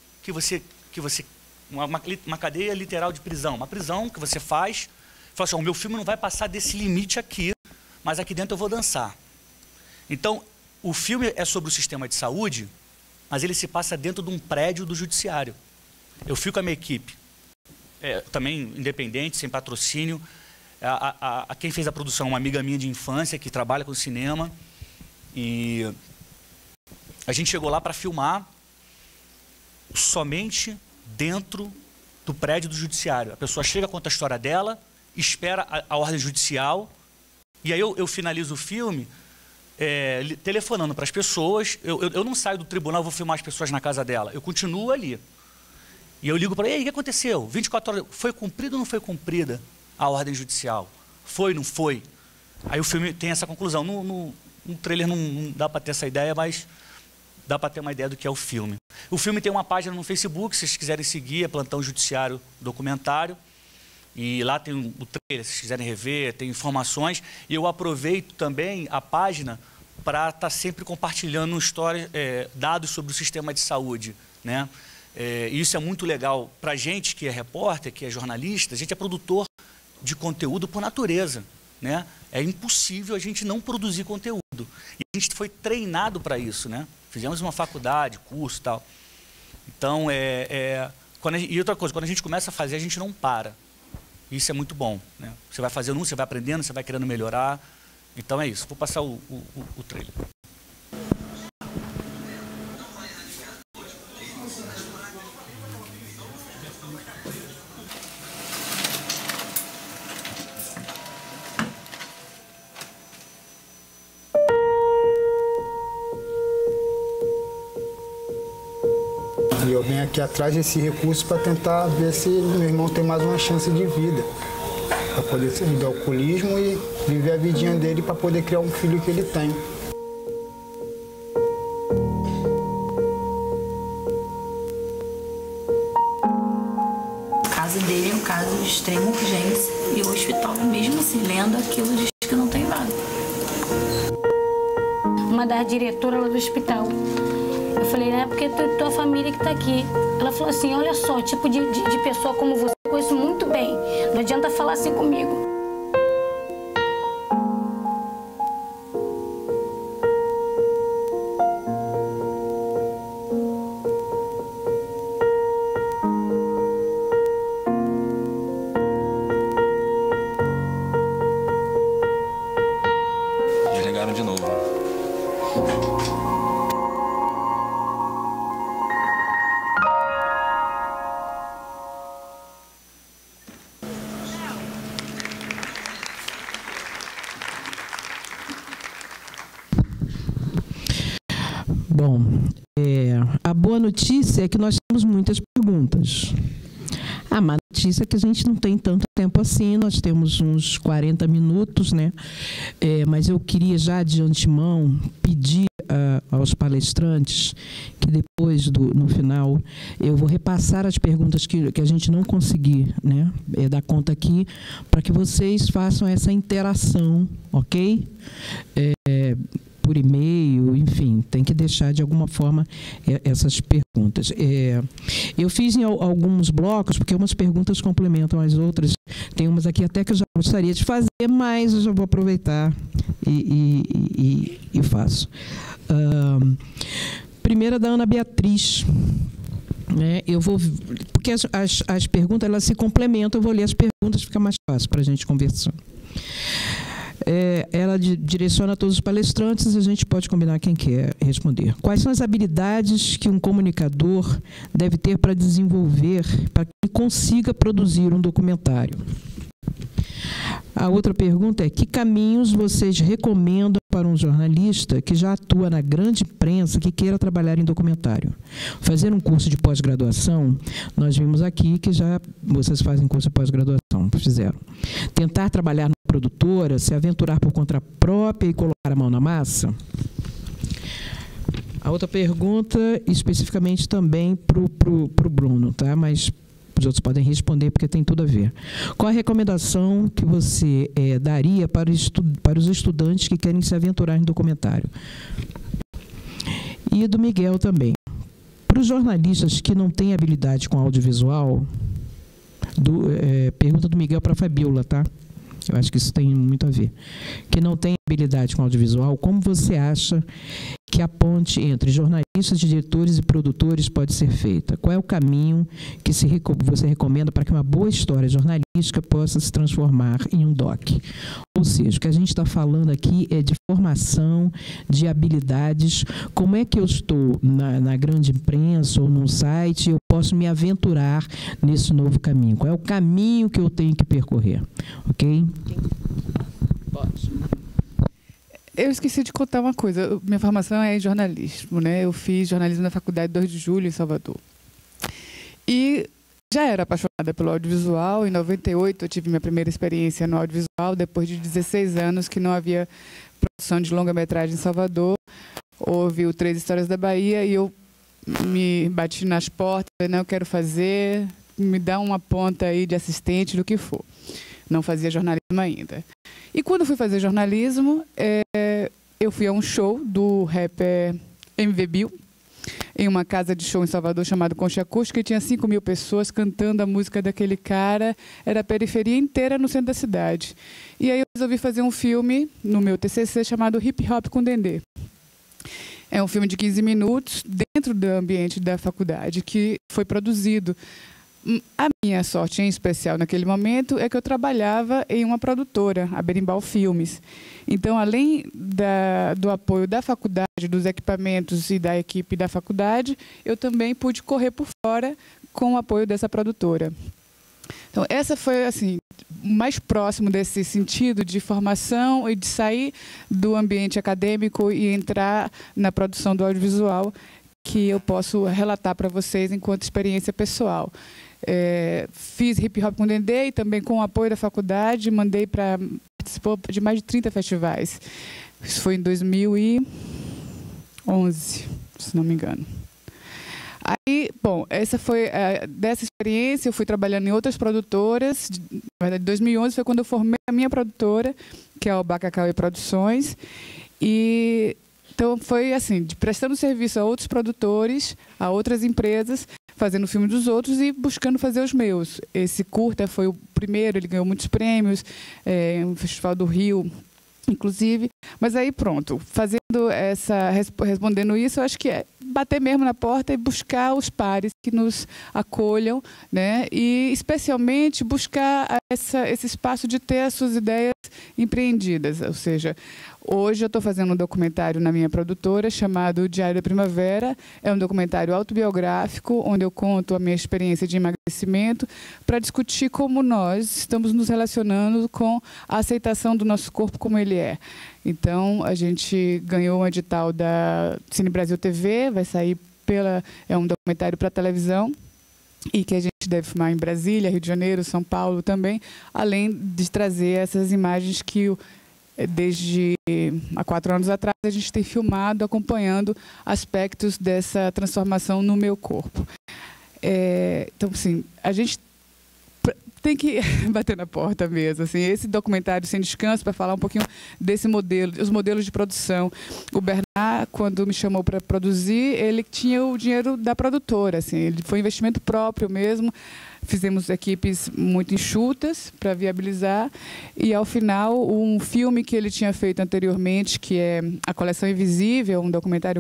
uma cadeia literal de prisão. Uma prisão que você fala assim, o meu filme não vai passar desse limite aqui, mas aqui dentro eu vou dançar. Então, o filme é sobre o sistema de saúde, mas ele se passa dentro de um prédio do judiciário. Eu fico com a minha equipe, também independente, sem patrocínio. Quem fez a produção é uma amiga minha de infância, que trabalha com cinema. E a gente chegou lá para filmar somente dentro do prédio do judiciário. A pessoa chega, conta a história dela, espera a ordem judicial, e aí eu finalizo o filme telefonando para as pessoas. Eu não saio do tribunal, vou filmar as pessoas na casa dela. Eu continuo ali. E eu ligo para ela, e aí, o que aconteceu? 24 horas, foi cumprida ou não foi cumprida a ordem judicial? Foi, não foi? Aí o filme tem essa conclusão. No trailer não dá para ter essa ideia, mas dá para ter uma ideia do que é o filme. O filme tem uma página no Facebook, se vocês quiserem seguir, é Plantão Judiciário Documentário. E lá tem o trailer, se vocês quiserem rever, tem informações. E eu aproveito também a página para estar sempre compartilhando histórias, dados sobre o sistema de saúde, né? E isso é muito legal para a gente que é repórter, que é jornalista. A gente é produtor de conteúdo por natureza, né? É impossível a gente não produzir conteúdo. E a gente foi treinado para isso, né? Fizemos uma faculdade, curso e tal. Então, e outra coisa, quando a gente começa a fazer, a gente não para. Isso é muito bom, né? Você vai fazendo você vai aprendendo, você vai querendo melhorar. Então é isso. Vou passar o trailer. E eu venho aqui atrás desse recurso para tentar ver se meu irmão tem mais uma chance de vida. Para poder sair do alcoolismo e viver a vidinha dele para poder criar um filho que ele tem. O caso dele é um caso de extrema urgência e o hospital, mesmo assim, lendo aquilo, diz que não tem vaga. Uma das diretoras lá do hospital. Eu falei, é porque tua família que tá aqui. Ela falou assim, olha só, tipo de pessoa como você, eu conheço muito bem. Não adianta falar assim comigo. Bom, a boa notícia é que nós temos muitas perguntas. A má notícia é que a gente não tem tanto tempo assim, nós temos uns 40 minutos, né? Mas eu queria já de antemão pedir aos palestrantes que depois, no final, eu vou repassar as perguntas que a gente não conseguir, né, dar conta aqui, para que vocês façam essa interação, ok? Por e-mail, enfim, tem que deixar de alguma forma essas perguntas. Eu fiz em alguns blocos, porque umas perguntas complementam as outras. Tem umas aqui até que eu já gostaria de fazer, mas eu já vou aproveitar e faço. Primeira da Ana Beatriz. Eu vou, porque as perguntas elas se complementam, eu vou ler as perguntas, fica mais fácil para a gente conversar. Ela direciona a todos os palestrantes e a gente pode combinar quem quer responder. Quais são as habilidades que um comunicador deve ter para desenvolver, para que ele consiga produzir um documentário? A outra pergunta é: que caminhos vocês recomendam para um jornalista que já atua na grande imprensa, que queira trabalhar em documentário? Fazer um curso de pós-graduação, nós vimos aqui que já vocês fazem curso de pós-graduação, fizeram. Tentar trabalhar numa produtora, se aventurar por conta própria e colocar a mão na massa? A outra pergunta, especificamente também para o Bruno, tá? Mas os outros podem responder, porque tem tudo a ver. Qual a recomendação que você daria para os estudantes que querem se aventurar em documentário? E do Miguel também. Para os jornalistas que não têm habilidade com audiovisual, pergunta do Miguel para a Fabiola, tá? Eu acho que isso tem muito a ver. Que não tem habilidade com audiovisual, como você acha que a ponte entre jornalistas, diretores e produtores pode ser feita? Qual é o caminho que você recomenda para que uma boa história jornalística possa se transformar em um doc? Ou seja, o que a gente está falando aqui é de formação, de habilidades. Como é que eu estou na grande imprensa ou num site, eu posso me aventurar nesse novo caminho? Qual é o caminho que eu tenho que percorrer? Ok? Pode. Eu esqueci de contar uma coisa. Minha formação é em jornalismo, né? Eu fiz jornalismo na Faculdade 2 de Julho, em Salvador. E já era apaixonada pelo audiovisual. Em 98, eu tive minha primeira experiência no audiovisual, depois de 16 anos que não havia produção de longa-metragem em Salvador. Houve o 3 Histórias da Bahia e eu me bati nas portas, não, eu quero fazer, me dá uma ponta aí de assistente, do que for. Não fazia jornalismo ainda. E quando fui fazer jornalismo, eu fui a um show do rapper MV Bill, em uma casa de show em Salvador chamada Concha Acústica, e tinha 5.000 pessoas cantando a música daquele cara. Era a periferia inteira no centro da cidade. E aí eu resolvi fazer um filme no meu TCC chamado Hip Hop com Dendê. É um filme de 15 minutos dentro do ambiente da faculdade, que foi produzido. A minha sorte, em especial naquele momento, é que eu trabalhava em uma produtora, a Berimbau Filmes. Então, além do apoio da faculdade, dos equipamentos e da equipe da faculdade, eu também pude correr por fora com o apoio dessa produtora. Então, essa foi, assim, mais próximo desse sentido de formação e de sair do ambiente acadêmico e entrar na produção do audiovisual, que eu posso relatar para vocês enquanto experiência pessoal. Fiz Hip Hop com Dendê e também com o apoio da faculdade, participou de mais de 30 festivais. Isso foi em 2011, se não me engano. Aí, bom, essa foi dessa experiência, eu fui trabalhando em outras produtoras. Na verdade, em 2011 foi quando eu formei a minha produtora, que é o Bacacauê Produções. E então foi assim, prestando serviço a outros produtores, a outras empresas, fazendo o filme dos outros e buscando fazer os meus. Esse curta foi o primeiro, ele ganhou muitos prêmios, no Festival do Rio, inclusive. Mas aí pronto, respondendo isso, eu acho que é bater mesmo na porta e buscar os pares que nos acolham, né? E especialmente buscar esse espaço de ter as suas ideias empreendidas, ou seja, Hoje eu estou fazendo um documentário na minha produtora chamado Diário da Primavera. É um documentário autobiográfico, onde eu conto a minha experiência de emagrecimento para discutir como nós estamos nos relacionando com a aceitação do nosso corpo como ele é. Então, a gente ganhou um edital da Cine Brasil TV, vai sair é um documentário para televisão, e que a gente deve filmar em Brasília, Rio de Janeiro, São Paulo também, além de trazer essas imagens que desde há 4 anos atrás a gente tem filmado, acompanhando aspectos dessa transformação no meu corpo. Então, assim, a gente tem que bater na porta mesmo. Assim, esse documentário Sem Descanso, para falar um pouquinho desse modelo, os modelos de produção. O Bernard, quando me chamou para produzir, ele tinha o dinheiro da produtora. Assim, ele foi investimento próprio mesmo. Fizemos equipes muito enxutas para viabilizar. E, ao final, um filme que ele tinha feito anteriormente, que é A Coleção Invisível, um documentário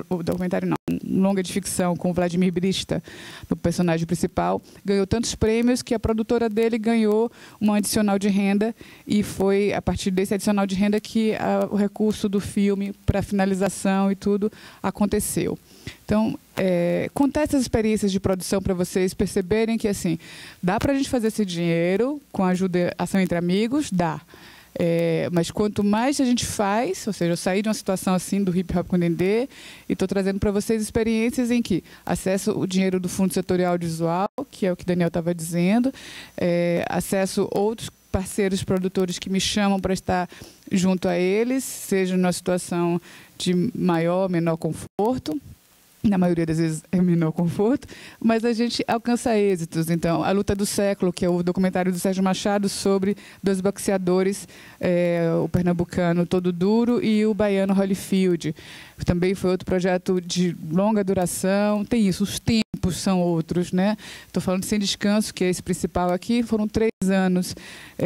um longa de ficção com o Vladimir Brista, no personagem principal, ganhou tantos prêmios que a produtora dele ganhou um adicional de renda, e foi a partir desse adicional de renda que o recurso do filme para finalização e tudo aconteceu. Então, contar essas experiências de produção para vocês perceberem que, assim, dá para a gente fazer esse dinheiro com a ajuda, ação entre amigos, dá. Mas quanto mais a gente faz, ou seja, eu saí de uma situação assim do hip hop com Dendê e estou trazendo para vocês experiências em que acesso o dinheiro do Fundo Setorial Audiovisual, que é o que o Daniel estava dizendo, acesso outros parceiros produtores que me chamam para estar junto a eles, seja numa situação de maior ou menor conforto. Na maioria das vezes é menor conforto, mas a gente alcança êxitos. Então, A Luta do Século, que é o documentário do Sérgio Machado sobre 2 boxeadores, o pernambucano Todo Duro e o baiano Holyfield. Também foi outro projeto de longa duração. Tem isso, os tempos são outros, né? Estou falando de Sem Descanso, que é esse principal aqui. Foram 3 anos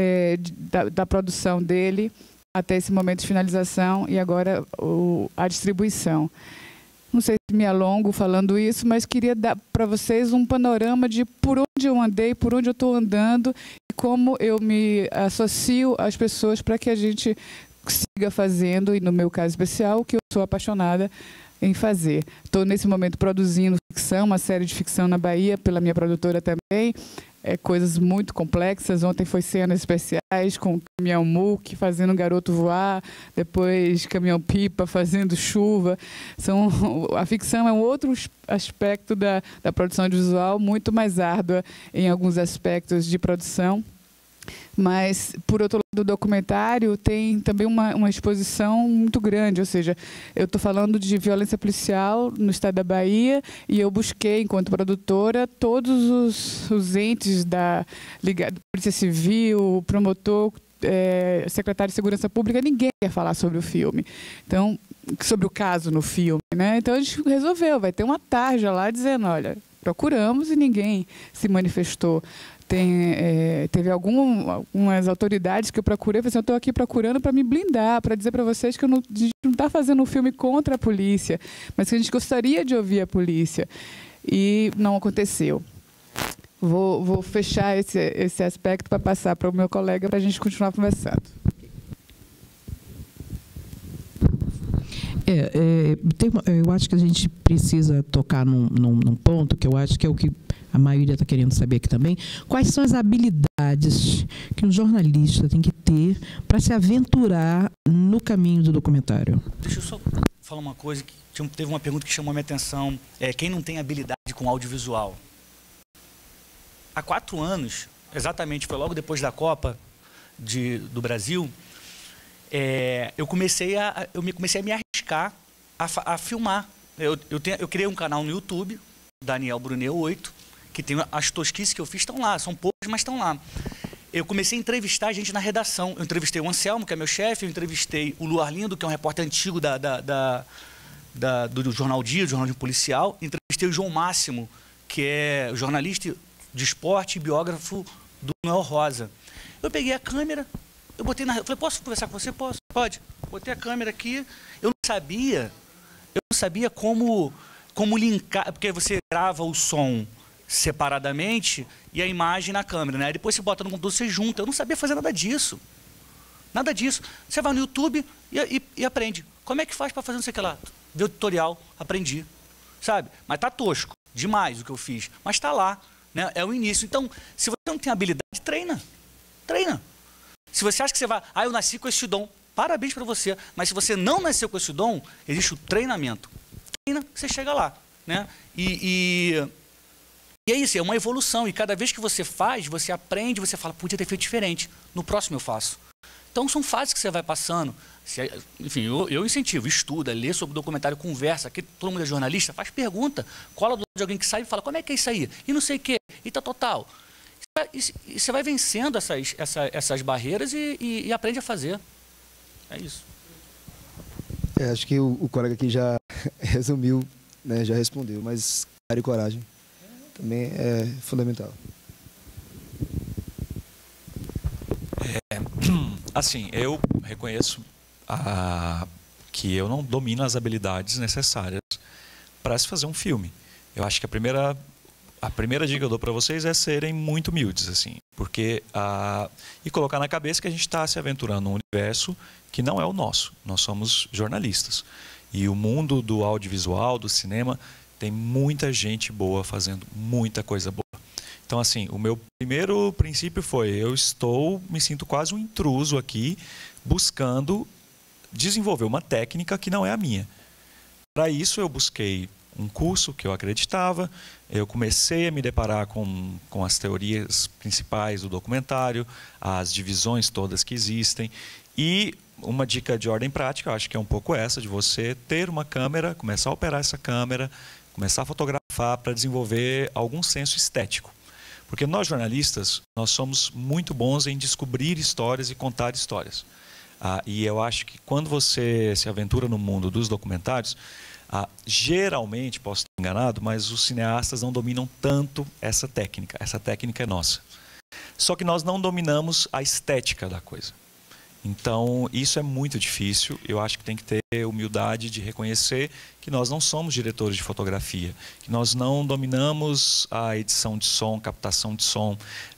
da produção dele até esse momento de finalização e agora a distribuição. Não sei se me alongo falando isso, mas queria dar para vocês um panorama de por onde eu andei, por onde eu estou andando e como eu me associo às pessoas para que a gente siga fazendo, e no meu caso especial, o que eu sou apaixonada em fazer. Estou nesse momento produzindo ficção, uma série de ficção na Bahia, pela minha produtora também. Coisas muito complexas. Ontem foi cenas especiais com caminhão muque fazendo garoto voar, depois caminhão pipa fazendo chuva. A ficção é um outro aspecto da produção audiovisual, muito mais árdua em alguns aspectos de produção. Mas, por outro lado, o documentário tem também uma exposição muito grande, ou seja, eu estou falando de violência policial no estado da Bahia e eu busquei, enquanto produtora, todos os entes da Polícia Civil, promotor, secretário de Segurança Pública, ninguém quer falar sobre o filme. Então, sobre o caso no filme, né? Então, a gente resolveu, vai ter uma tarja lá dizendo, olha, procuramos e ninguém se manifestou. Teve algumas autoridades que eu procurei, eu falei assim, eu estou aqui procurando para me blindar, para dizer para vocês que a gente não está fazendo um filme contra a polícia, mas que a gente gostaria de ouvir a polícia. E não aconteceu. Vou fechar esse aspecto para passar para o meu colega para a gente continuar conversando. Eu acho que a gente precisa tocar num ponto que eu acho que é o que a maioria está querendo saber aqui também. Quais são as habilidades que um jornalista tem que ter para se aventurar no caminho do documentário? Deixa eu só falar uma coisa, que teve uma pergunta que chamou a minha atenção. Quem não tem habilidade com audiovisual? Há 4 anos, exatamente, foi logo depois da Copa do Brasil, eu comecei a me arriscar a filmar. Eu criei um canal no YouTube, Daniel Brunel 8, que tem as tosquices que eu fiz, estão lá, são poucas, mas estão lá. Eu comecei a entrevistar a gente na redação. Eu entrevistei o Anselmo, que é meu chefe, eu entrevistei o Lu Arlindo, que é um repórter antigo do Jornal Dia, do Jornal Policial. Entrevistei o João Máximo, que é jornalista de esporte e biógrafo do Noel Rosa. Eu peguei a câmera, eu botei eu falei, posso conversar com você? Posso? Pode. Botei a câmera aqui, eu não sabia como linkar, porque você grava o som separadamente e a imagem na câmera, né? Depois você bota no computador, você junta. Eu não sabia fazer nada disso. Nada disso. Você vai no YouTube e aprende. Como é que faz para fazer não sei o que lá? Vê o tutorial, aprendi. Sabe? Mas tá tosco, demais o que eu fiz. Mas está lá, né? É o início. Então, se você não tem habilidade, treina. Treina. Se você acha que você vai... Ah, eu nasci com esse dom. Parabéns para você. Mas se você não nasceu com esse dom, existe o treinamento. Treina, você chega lá, né? E é isso, é uma evolução. E cada vez que você faz, você aprende, você fala, podia ter feito diferente. No próximo eu faço. Então, são fases que você vai passando. Enfim, eu incentivo, estuda, lê sobre o documentário, conversa. Aqui todo mundo é jornalista, faz pergunta. Cola do lado de alguém que sabe e fala, como é que é isso aí? E não sei o quê, e tá total. E você vai vencendo essas barreiras e aprende a fazer. É isso. Acho que o colega aqui já resumiu, né, já respondeu, mas cara e coragem também é fundamental. Assim, eu reconheço que eu não domino as habilidades necessárias para se fazer um filme. Eu acho que a primeira dica que eu dou para vocês é serem muito humildes, assim, porque e colocar na cabeça que a gente está se aventurando num universo que não é o nosso. Nós somos jornalistas e o mundo do audiovisual, do cinema, tem muita gente boa fazendo muita coisa boa. Então, assim, o meu primeiro princípio foi, me sinto quase um intruso aqui, buscando desenvolver uma técnica que não é a minha. Para isso, eu busquei um curso que eu acreditava, eu comecei a me deparar com as teorias principais do documentário, as divisões todas que existem, e uma dica de ordem prática, eu acho que é um pouco essa, de você ter uma câmera, começar a operar essa câmera, começar a fotografar para desenvolver algum senso estético. Porque nós jornalistas, nós somos muito bons em descobrir histórias e contar histórias. E eu acho que quando você se aventura no mundo dos documentários, geralmente, posso estar enganado, mas os cineastas não dominam tanto essa técnica. Essa técnica é nossa. Só que nós não dominamos a estética da coisa. Então, isso é muito difícil. Eu acho que tem que ter humildade de reconhecer que nós não somos diretores de fotografia, que nós não dominamos a edição de som, captação de som,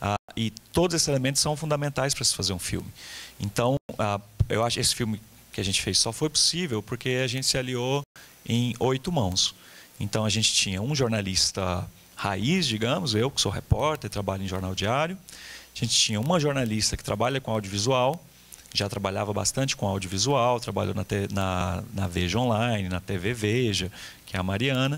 e todos esses elementos são fundamentais para se fazer um filme. Então, eu acho que esse filme que a gente fez só foi possível porque a gente se aliou em 8 mãos. Então, a gente tinha um jornalista raiz, digamos, eu que sou repórter, trabalho em jornal diário. A gente tinha uma jornalista que trabalha com audiovisual, já trabalhava bastante com audiovisual, trabalhou na Veja Online, na TV Veja, que é a Mariana.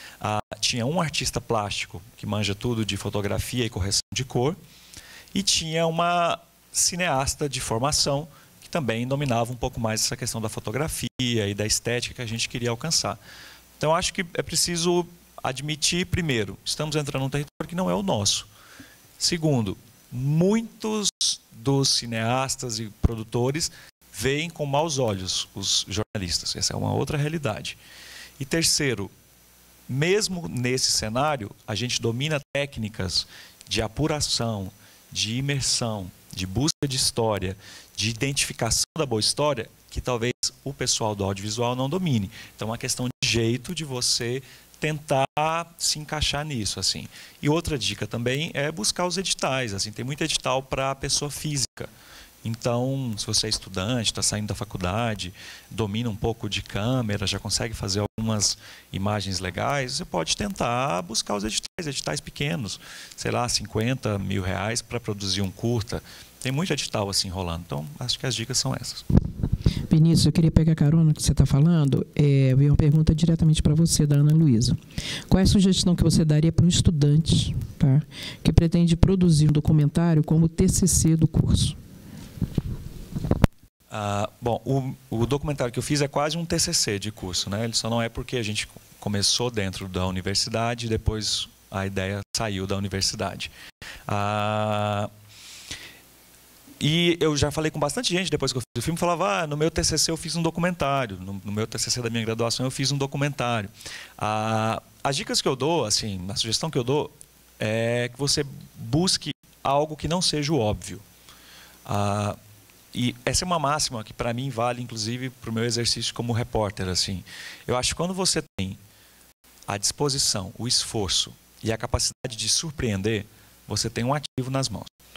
Tinha um artista plástico que manja tudo de fotografia e correção de cor. E tinha uma cineasta de formação que também dominava um pouco mais essa questão da fotografia e da estética que a gente queria alcançar. Então, acho que é preciso admitir, primeiro, estamos entrando num território que não é o nosso. Segundo, muitos dos cineastas e produtores veem com maus olhos os jornalistas. Essa é uma outra realidade. E terceiro, mesmo nesse cenário, a gente domina técnicas de apuração, de imersão, de busca de história, de identificação da boa história, que talvez o pessoal do audiovisual não domine. Então, é uma questão de jeito de você tentar se encaixar nisso, assim. E outra dica também é buscar os editais, assim, tem muito edital para pessoa física. Então, se você é estudante, está saindo da faculdade, domina um pouco de câmera, já consegue fazer algumas imagens legais, você pode tentar buscar os editais pequenos, sei lá, 50 mil reais para produzir um curta. Tem muito edital assim rolando, então acho que as dicas são essas. Vinícius, eu queria pegar carona no que você está falando. Veio uma pergunta diretamente para você, da Ana Luísa. Qual é a sugestão que você daria para um estudante, tá, que pretende produzir um documentário como TCC do curso? Bom, o documentário que eu fiz é quase um TCC de curso, né? Ele só não é porque a gente começou dentro da universidade e depois a ideia saiu da universidade. E eu já falei com bastante gente depois que eu fiz o filme, falava, no meu TCC eu fiz um documentário, no meu TCC da minha graduação eu fiz um documentário. As dicas que eu dou, assim, a sugestão que eu dou é que você busque algo que não seja o óbvio. E essa é uma máxima que para mim vale inclusive para o meu exercício como repórter, assim. Eu acho que quando você tem a disposição, o esforço e a capacidade de surpreender, você tem um ativo nas mãos.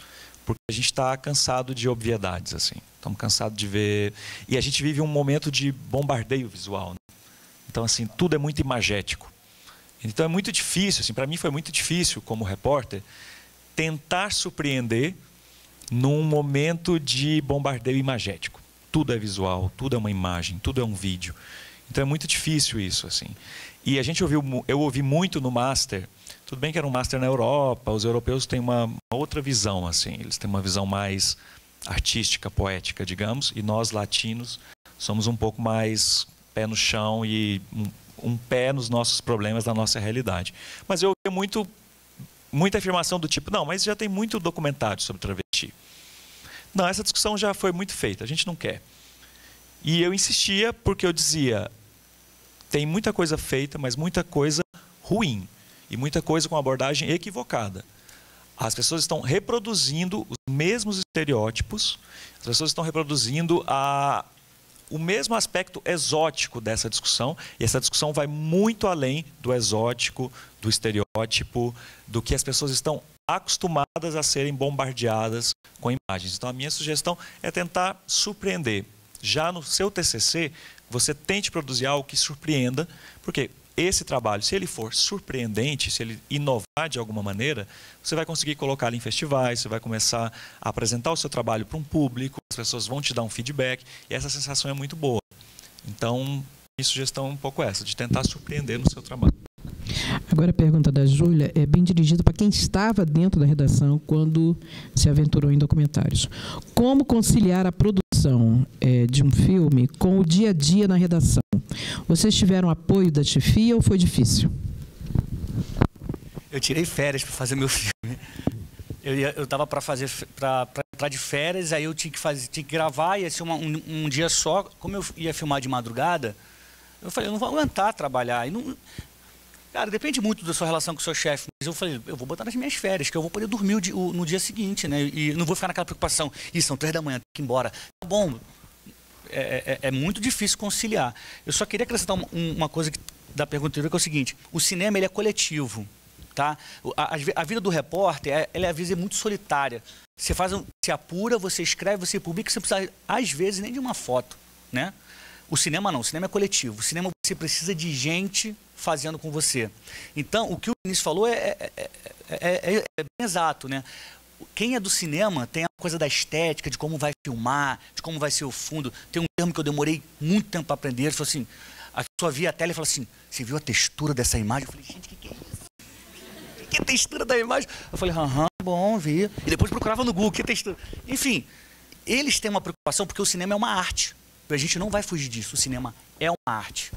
porque a gente está cansado de obviedades, assim. Estamos cansados de ver... E a gente vive um momento de bombardeio visual, né? Então, assim, tudo é muito imagético. Então, é muito difícil, assim, para mim foi muito difícil, como repórter, tentar surpreender num momento de bombardeio imagético. Tudo é visual, tudo é uma imagem, tudo é um vídeo. Então, é muito difícil isso, assim. E eu ouvi muito no Master. Tudo bem que era um Master na Europa, os europeus têm uma outra visão, assim. Eles têm uma visão mais artística, poética, digamos, e nós, latinos, somos um pouco mais pé no chão e um pé nos nossos problemas, na nossa realidade. Mas eu ouvi muita afirmação do tipo, não, mas já tem muito documentário sobre travesti. Não, essa discussão já foi muito feita, a gente não quer. E eu insistia porque eu dizia, tem muita coisa feita, mas muita coisa ruim. E muita coisa com abordagem equivocada. As pessoas estão reproduzindo os mesmos estereótipos, as pessoas estão reproduzindo o mesmo aspecto exótico dessa discussão, e essa discussão vai muito além do exótico, do estereótipo, do que as pessoas estão acostumadas a serem bombardeadas com imagens. Então, a minha sugestão é tentar surpreender. Já no seu TCC, você tente produzir algo que surpreenda, porque esse trabalho, se ele for surpreendente, se ele inovar de alguma maneira, você vai conseguir colocar ele em festivais, você vai começar a apresentar o seu trabalho para um público, as pessoas vão te dar um feedback, e essa sensação é muito boa. Então, minha sugestão é um pouco essa, de tentar surpreender no seu trabalho. Agora a pergunta da Júlia é bem dirigida para quem estava dentro da redação quando se aventurou em documentários. Como conciliar a produção de um filme com o dia a dia na redação? Vocês tiveram apoio da chefia ou foi difícil? Eu tirei férias para fazer meu filme. Eu estava para entrar de férias, aí eu tinha que gravar, ia ser um dia só. Como eu ia filmar de madrugada, eu falei, eu não vou aguentar trabalhar. E não, cara, depende muito da sua relação com o seu chefe, mas eu falei, eu vou botar nas minhas férias, que eu vou poder dormir no dia seguinte, né? E não vou ficar naquela preocupação. São 3 da manhã, tem que ir embora. Tá bom, é muito difícil conciliar. Eu só queria acrescentar uma coisa da pergunta anterior, que é o seguinte, o cinema ele é coletivo, tá? A vida do repórter, ela é, às vezes, é muito solitária. Você apura, você escreve, você publica, você precisa, às vezes, nem de uma foto, né? O cinema não, o cinema é coletivo. O cinema você precisa de gente fazendo com você. Então, o que o Vinícius falou é bem exato, né? Quem é do cinema tem a coisa da estética, de como vai filmar, de como vai ser o fundo. Tem um termo que eu demorei muito tempo para aprender. Ele falou assim, a pessoa via a tela e falou assim, você viu a textura dessa imagem? Eu falei, gente, o que é isso? O que é a textura da imagem? Eu falei, bom, vi. E depois procurava no Google, que é textura? Enfim, eles têm uma preocupação porque o cinema é uma arte. A gente não vai fugir disso, o cinema é uma arte.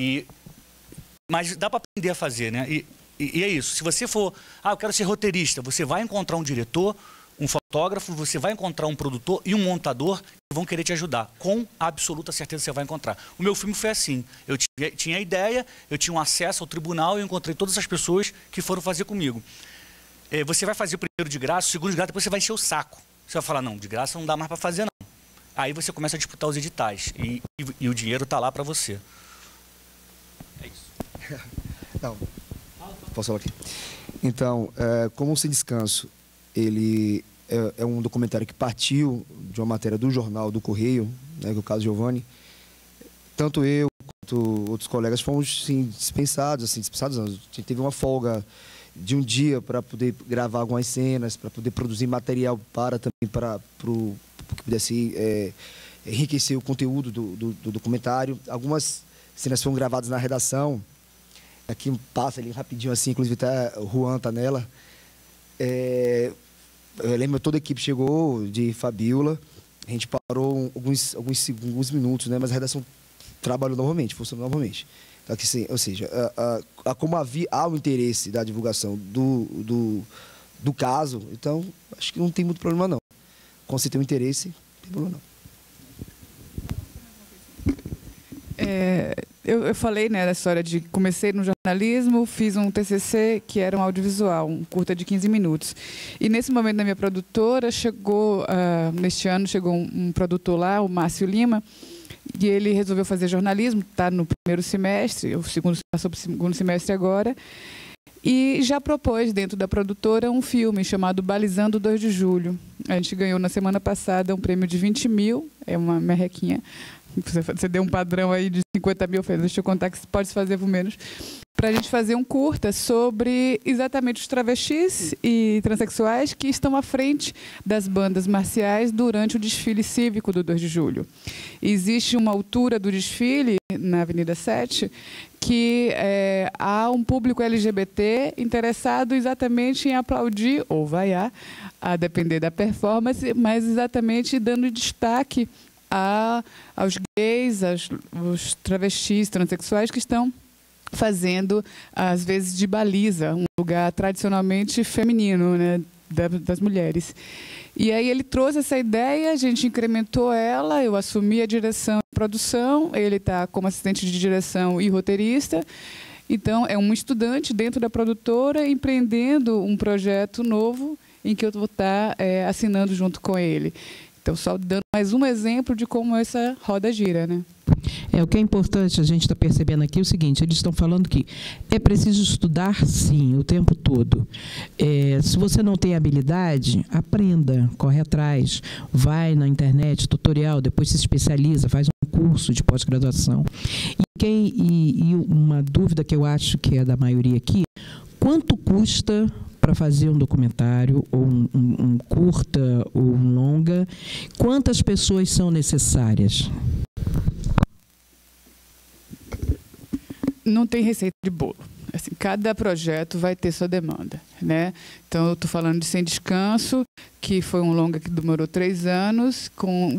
Mas dá para aprender a fazer, né? E é isso, se você for, eu quero ser roteirista, você vai encontrar um diretor, um fotógrafo, você vai encontrar um produtor e um montador que vão querer te ajudar. Com absoluta certeza você vai encontrar. O meu filme foi assim, eu tinha a ideia, eu tinha um acesso ao tribunal, eu encontrei todas as pessoas que foram fazer comigo. Você vai fazer o primeiro de graça, o segundo de graça, depois você vai encher o saco. Você vai falar, não, de graça não dá mais para fazer não. Aí você começa a disputar os editais e o dinheiro está lá para você. É isso. Não. Posso falar aqui? Então, como o Sem Descanso, ele é um documentário que partiu de uma matéria do jornal do Correio, né, que é o caso Giovanni. Tanto eu quanto outros colegas fomos dispensados. A gente teve uma folga de um dia para poder gravar algumas cenas, para poder produzir material para que pudesse enriquecer o conteúdo do documentário. Algumas cenas foram gravadas na redação. Aqui passa ali rapidinho assim, inclusive até o Juan tá nela. Eu lembro, toda a equipe chegou de Fabiola, a gente parou alguns minutos, né? Mas a redação trabalhou novamente, funcionou novamente. Então, aqui, sim, ou seja, como há o interesse da divulgação do caso, então acho que não tem muito problema não. Quando você tem um interesse, não tem problema não. Eu falei, né, da história de comecei no jornalismo, fiz um TCC que era um audiovisual, um curta de 15 minutos. E nesse momento da minha produtora, neste ano chegou um produtor lá, o Márcio Lima, e ele resolveu fazer jornalismo, está no primeiro semestre, passou para o segundo semestre agora. E já propôs, dentro da produtora, um filme chamado Balizando 2 de Julho. A gente ganhou, na semana passada, um prêmio de 20 mil, é uma merrequinha. Você deu um padrão aí de 50 mil, deixa eu contar que pode fazer por menos, para a gente fazer um curta sobre exatamente os travestis e transexuais que estão à frente das bandas marciais durante o desfile cívico do 2 de julho. Existe uma altura do desfile, na Avenida 7, que há um público LGBT interessado exatamente em aplaudir, ou vaiar, a depender da performance, mas exatamente dando destaque aos gays, aos travestis, transexuais que estão fazendo, às vezes, de baliza, um lugar tradicionalmente feminino, né, das mulheres. E aí ele trouxe essa ideia, a gente incrementou ela, eu assumi a direção e produção, ele está como assistente de direção e roteirista. Então, é um estudante dentro da produtora empreendendo um projeto novo em que eu vou estar assinando junto com ele. Então, só dando mais um exemplo de como essa roda gira, né? O que é importante a gente está percebendo aqui é o seguinte, eles estão falando que é preciso estudar, sim, o tempo todo. Se você não tem habilidade, aprenda, corre atrás, vai na internet, tutorial, depois se especializa, faz um curso de pós-graduação. E uma dúvida que eu acho que é da maioria aqui, quanto custa para fazer um documentário, ou um curta, ou um longa? Quantas pessoas são necessárias? Não tem receita de bolo. Assim, cada projeto vai ter sua demanda, né? Então, eu estou falando de Sem Descanso, que foi um longa que demorou 3 anos, com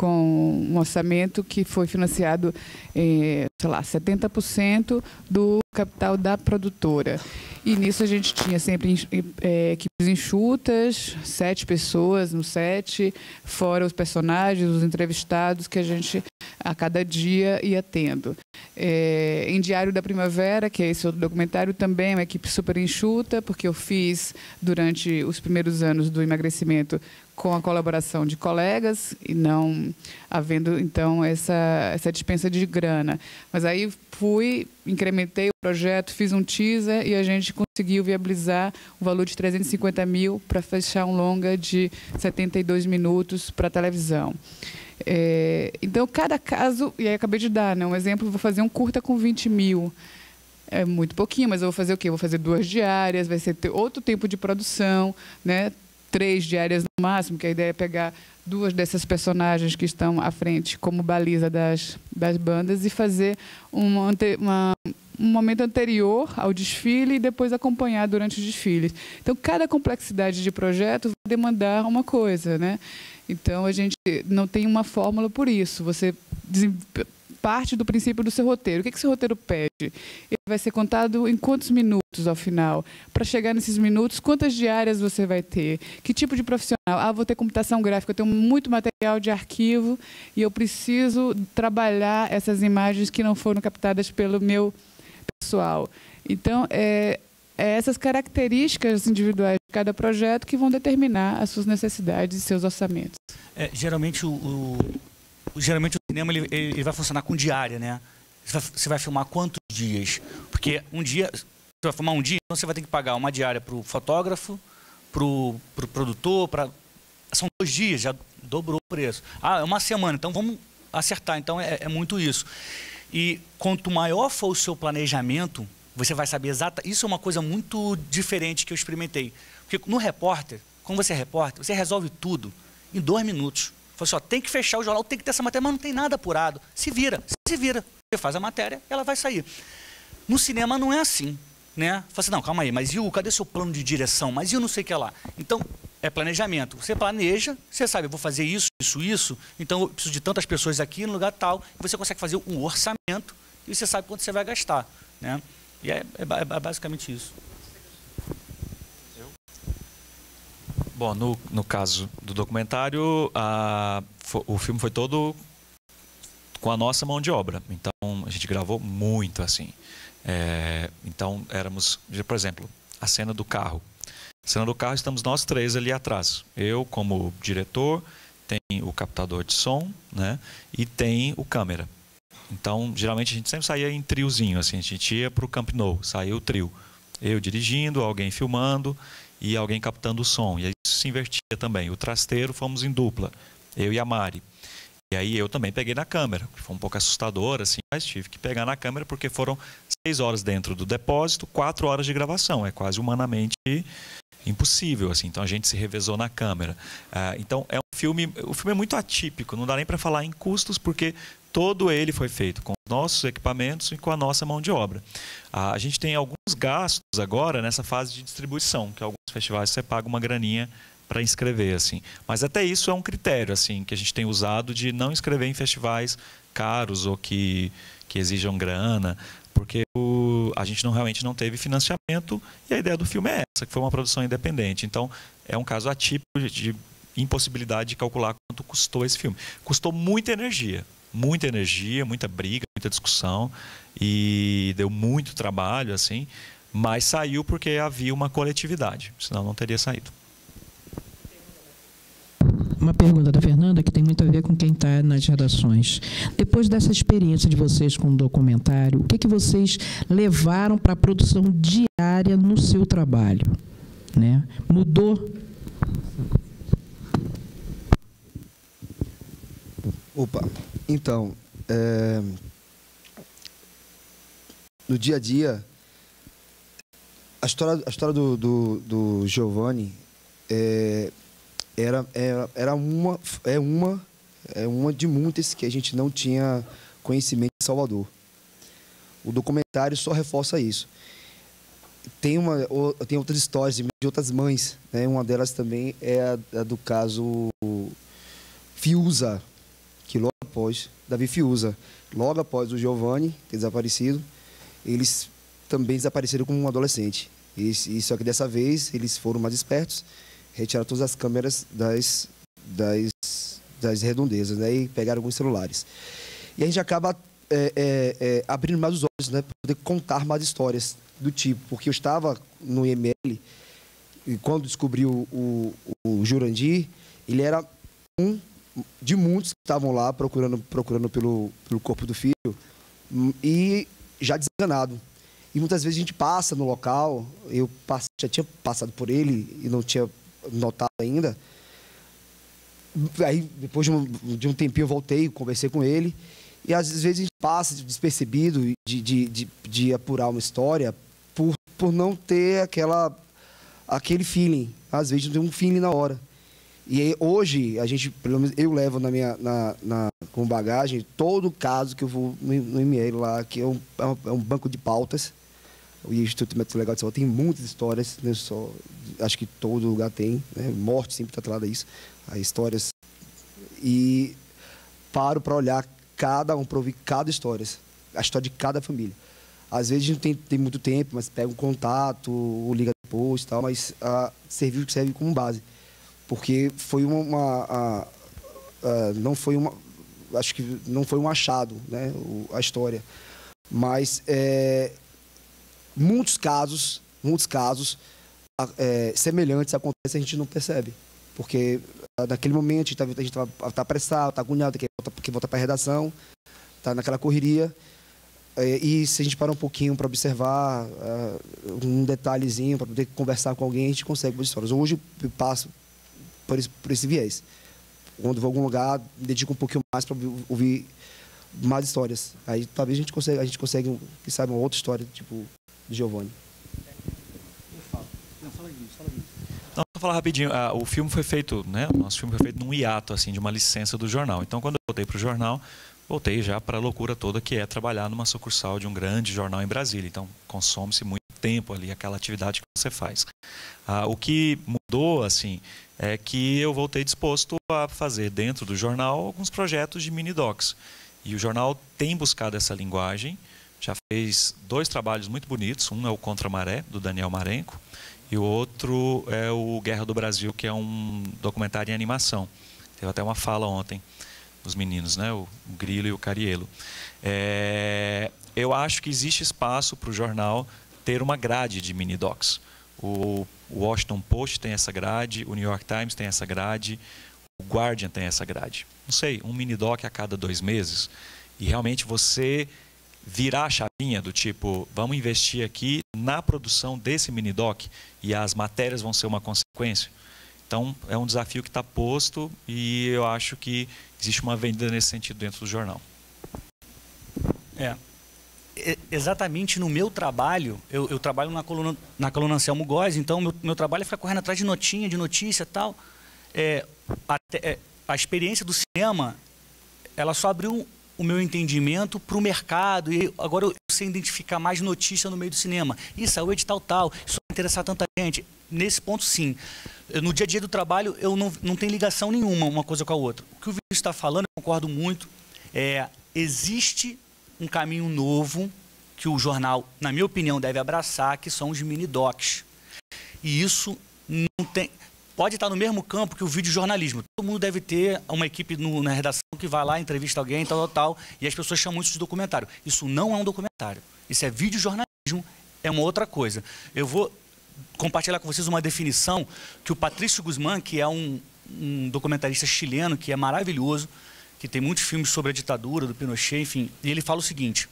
um orçamento que foi financiado, sei lá, 70% do capital da produtora. E nisso a gente tinha sempre equipes enxutas, 7 pessoas no set, fora os personagens, os entrevistados que a gente, a cada dia, ia tendo. Em Diário da Primavera, que é esse outro documentário, também é uma equipe super enxuta, porque eu fiz durante os primeiros anos do emagrecimento com a colaboração de colegas e não havendo, então, essa dispensa de grana. Mas aí incrementei o projeto, fiz um teaser e a gente conseguiu viabilizar o valor de 350 mil para fechar um longa de 72 minutos para a televisão. Então, cada caso, e aí acabei de dar, né, um exemplo, vou fazer um curta com 20 mil. É muito pouquinho, mas eu vou fazer o quê? Vou fazer 2 diárias, vai ser outro tempo de produção, né? 3 diárias no máximo, que a ideia é pegar 2 dessas personagens que estão à frente como baliza das bandas e fazer um momento anterior ao desfile e depois acompanhar durante o desfile. Então, cada complexidade de projeto vai demandar uma coisa, né? Então, a gente não tem uma fórmula por isso. Você parte do princípio do seu roteiro. O que seu roteiro pede? Ele vai ser contado em quantos minutos ao final? Para chegar nesses minutos, quantas diárias você vai ter? Que tipo de profissional? Vou ter computação gráfica, eu tenho muito material de arquivo e eu preciso trabalhar essas imagens que não foram captadas pelo meu pessoal. Então, essas características individuais de cada projeto que vão determinar as suas necessidades e seus orçamentos. Geralmente Geralmente o cinema ele vai funcionar com diária, né? Você vai filmar quantos dias? Porque um dia, você vai filmar um dia, então você vai ter que pagar uma diária para o fotógrafo, para o produtor, são 2 dias, já dobrou o preço. É uma semana, então vamos acertar. Então é muito isso. E quanto maior for o seu planejamento, você vai saber exatamente. Isso é uma coisa muito diferente que eu experimentei. Porque no repórter, quando você é repórter, você resolve tudo em 2 minutos. Fala assim, tem que fechar o jornal, tem que ter essa matéria, mas não tem nada apurado. Se vira. Você faz a matéria, ela vai sair. No cinema não é assim, né? Fala assim, não, calma aí, mas cadê seu plano de direção? Mas não sei o que lá? Então, é planejamento. Você planeja, você sabe, eu vou fazer isso, então eu preciso de tantas pessoas aqui no lugar tal, e você consegue fazer um orçamento e você sabe quanto você vai gastar, né? E é basicamente isso. Bom, no caso do documentário, o filme foi todo com a nossa mão de obra. Então, a gente gravou muito, assim. Então, por exemplo, a cena do carro. A cena do carro, estamos nós 3 ali atrás. Eu, como diretor, tem o captador de som, né? E tem o câmera. Então, geralmente, a gente sempre saía em triozinho, assim. A gente ia para o Camp Nou, saía o trio. Eu dirigindo, alguém filmando e alguém captando o som. E aí isso se invertia também. O trasteiro fomos em dupla, eu e a Mari. E aí eu também peguei na câmera, que foi um pouco assustador, assim, mas tive que pegar na câmera porque foram 6 horas dentro do depósito, 4 horas de gravação. É quase humanamente impossível, assim. Então a gente se revezou na câmera. Então é um filme, o filme é muito atípico, não dá nem para falar em custos porque todo ele foi feito com nossos equipamentos e com a nossa mão de obra. A gente tem alguns gastos agora nessa fase de distribuição, que alguns festivais você paga uma graninha para inscrever, assim. Mas até isso é um critério, assim, que a gente tem usado de não inscrever em festivais caros ou que exijam grana, porque a gente realmente não teve financiamento e a ideia do filme é essa, que foi uma produção independente. Então, é um caso atípico de impossibilidade de calcular quanto custou esse filme. Custou muita energia, muita briga, muita discussão e deu muito trabalho, assim, mas saiu porque havia uma coletividade, senão não teria saído. Uma pergunta da Fernanda que tem muito a ver com quem está nas redações. Depois dessa experiência de vocês com o documentário, o que vocês levaram para a produção diária no seu trabalho? Né? Mudou? Opa, então, no dia a dia, a história do Giovanni era uma de muitas que a gente não tinha conhecimento em Salvador. O documentário só reforça isso. Tem outras histórias de outras mães, né? Uma delas também é a do caso Fiuza, que logo após, Davi Fiuza, logo após o Giovanni ter desaparecido, eles também desapareceram como um adolescente. E só que dessa vez eles foram mais espertos, retiraram todas as câmeras das redondezas, né, e pegaram alguns celulares. E a gente acaba abrindo mais os olhos, né, para poder contar mais histórias do tipo, porque eu estava no IML e quando descobri o Jurandir, ele era um de muitos que estavam lá procurando pelo corpo do filho e já desenganado. E muitas vezes a gente passa no local, já tinha passado por ele e não tinha notado ainda. Aí, depois de um tempinho, eu voltei, conversei com ele. E às vezes a gente passa despercebido de apurar uma história por não ter aquele feeling. Às vezes não tem um feeling na hora. E aí, hoje, a gente, pelo menos eu levo com bagagem todo caso que eu vou no IML lá, que é um banco de pautas. O Instituto Médico Legal de Saúde tem muitas histórias, né? Acho que todo lugar tem, né? Morte sempre está atrelada a isso, as histórias. E paro para olhar cada um, para ouvir cada história, a história de cada família. Às vezes a gente tem muito tempo, mas pega um contato, ou liga depois e tal, mas serve como base. Porque foi acho que não foi um achado, né? A história. Mas muitos casos semelhantes acontecem, a gente não percebe. Porque naquele momento a gente está apressado, está agoniado, quer voltar para a redação, está naquela correria. E se a gente parar um pouquinho para observar um detalhezinho, para poder conversar com alguém, a gente consegue boas histórias. Hoje eu passo por esse viés. Quando vou a algum lugar, me dedico um pouquinho mais para ouvir mais histórias. Aí talvez a gente consiga, que sabe, uma outra história, tipo do Giovanni. Não, vou falar rapidinho. O filme foi feito, né? O nosso filme foi feito num hiato, assim, de uma licença do jornal. Então, quando eu voltei para o jornal, voltei já para a loucura toda que é trabalhar numa sucursal de um grande jornal em Brasília. Então, consome-se muito tempo ali, aquela atividade que você faz. O que mudou, assim, é que eu voltei disposto a fazer dentro do jornal alguns projetos de mini-docs. E o jornal tem buscado essa linguagem, já fez 2 trabalhos muito bonitos. Um é o Contra a Maré, do Daniel Marenco, e o outro é o Guerra do Brasil, que é um documentário em animação. Teve até uma fala ontem dos meninos, né? O Grilo e o Carielo. Eu acho que existe espaço para o jornal ter uma grade de mini-docs. O Washington Post tem essa grade, o New York Times tem essa grade, o Guardian tem essa grade. Não sei, um mini-doc a cada 2 meses. E realmente você virar a chavinha do tipo, vamos investir aqui na produção desse mini-doc e as matérias vão ser uma consequência. Então, é um desafio que está posto e eu acho que existe uma avenida nesse sentido dentro do jornal. Exatamente no meu trabalho, eu trabalho na coluna Anselmo Góes, então meu trabalho é ficar correndo atrás de notícia e tal. A experiência do cinema, ela só abriu o meu entendimento para o mercado, e agora eu sei identificar mais notícia no meio do cinema. Isso, é o edital tal, isso vai interessar tanta gente. Nesse ponto, sim. No dia a dia do trabalho, eu não tenho ligação nenhuma uma coisa com a outra. O que o Vinícius está falando, eu concordo muito, existe um caminho novo que o jornal, na minha opinião, deve abraçar, que são os mini-docs. E isso não tem... Pode estar no mesmo campo que o videojornalismo. Todo mundo deve ter uma equipe na redação que vai lá, entrevista alguém, tal, e as pessoas chamam isso de documentário. Isso não é um documentário. Isso é videojornalismo, é uma outra coisa. Eu vou compartilhar com vocês uma definição que o Patrício Guzmán, que é um documentarista chileno, que é maravilhoso, que tem muitos filmes sobre a ditadura do Pinochet, enfim, e ele fala o seguinte,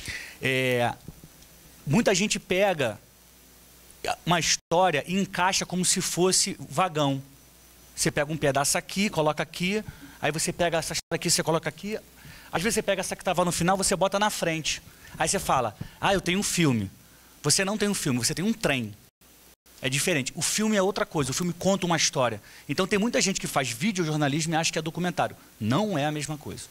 muita gente pega uma história e encaixa como se fosse vagão. Você pega um pedaço aqui, coloca aqui, aí você pega essa história aqui, você coloca aqui, às vezes você pega essa que estava no final, você bota na frente. Aí você fala, eu tenho um filme. Você não tem um filme, você tem um trem. É diferente. O filme é outra coisa, o filme conta uma história. Então tem muita gente que faz videojornalismo e acha que é documentário. Não é a mesma coisa.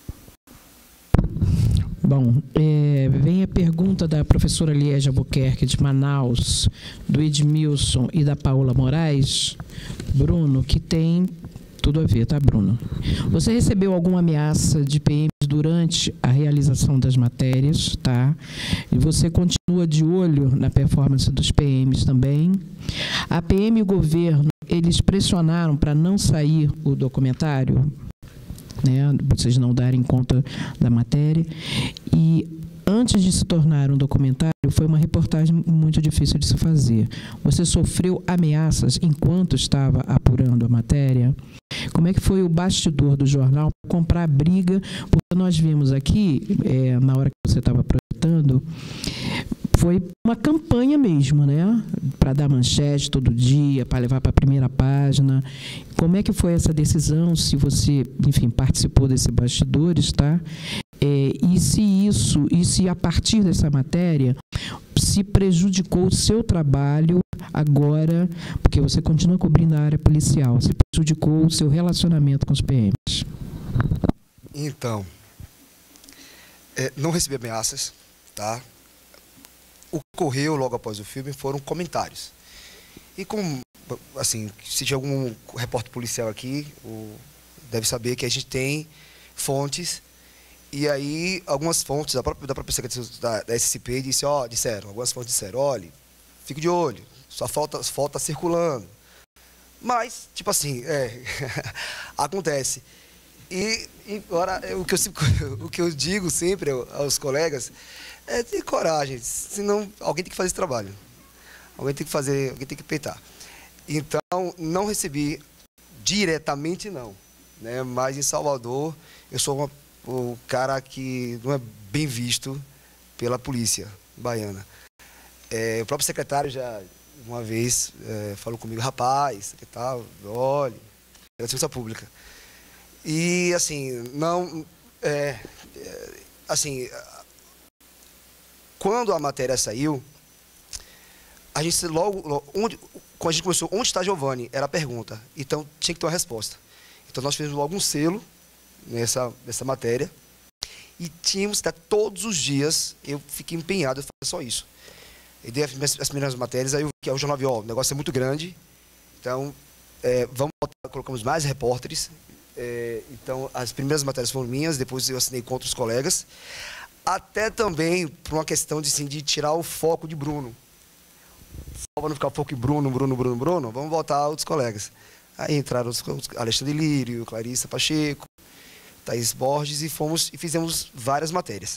Bom, vem a pergunta da professora Liege Albuquerque, de Manaus, do Edmilson e da Paula Moraes. Bruno, que tem tudo a ver, tá, Bruno? Você recebeu alguma ameaça de PMs durante a realização das matérias, tá? E você continua de olho na performance dos PMs também. A PM e o governo, eles pressionaram para não sair o documentário, né? Vocês não darem conta da matéria. E antes de se tornar um documentário, foi uma reportagem muito difícil de se fazer. Você sofreu ameaças enquanto estava apurando a matéria? Como é que foi o bastidor do jornal para comprar briga? Porque nós vimos aqui, na hora que você estava projetando, foi uma campanha mesmo, né? Para dar manchete todo dia, para levar para a primeira página. Como é que foi essa decisão? Se você, enfim, participou desses bastidores, tá? E se a partir dessa matéria se prejudicou o seu trabalho agora, porque você continua cobrindo a área policial, se prejudicou o seu relacionamento com os PMs? Então, não recebi ameaças, tá? O que ocorreu logo após o filme foram comentários. E como, assim, se tiver algum repórter policial aqui, deve saber que a gente tem fontes. E aí, algumas fontes da própria secretaria da SCP disseram, algumas fontes disseram, olha, fique de olho, sua foto está circulando. Mas, tipo assim, acontece. E agora, o que eu digo sempre aos colegas é ter coragem, senão alguém tem que fazer esse trabalho. Alguém tem que peitar. Então, não recebi diretamente, não. Né? Mas em Salvador, eu sou o cara que não é bem visto pela polícia baiana. O próprio secretário já, uma vez, falou comigo, rapaz, secretário, olha, é da segurança pública. E, assim, não... assim, quando a matéria saiu, a gente quando a gente começou, onde está Giovanni? Era a pergunta. Então, tinha que ter uma resposta. Então, nós fizemos logo um selo nessa matéria. E tínhamos, até todos os dias, eu fiquei empenhado em fazer só isso. Eu dei as primeiras matérias, aí o jornal viu, o negócio é muito grande, então, colocamos mais repórteres. Então, as primeiras matérias foram minhas, depois eu assinei com outros colegas. Até também por uma questão de tirar o foco de Bruno. Só para não ficar o foco em Bruno, vamos voltar a outros colegas. Aí entraram Alexandre Lírio, Clarissa Pacheco, Thaís Borges, e fizemos várias matérias.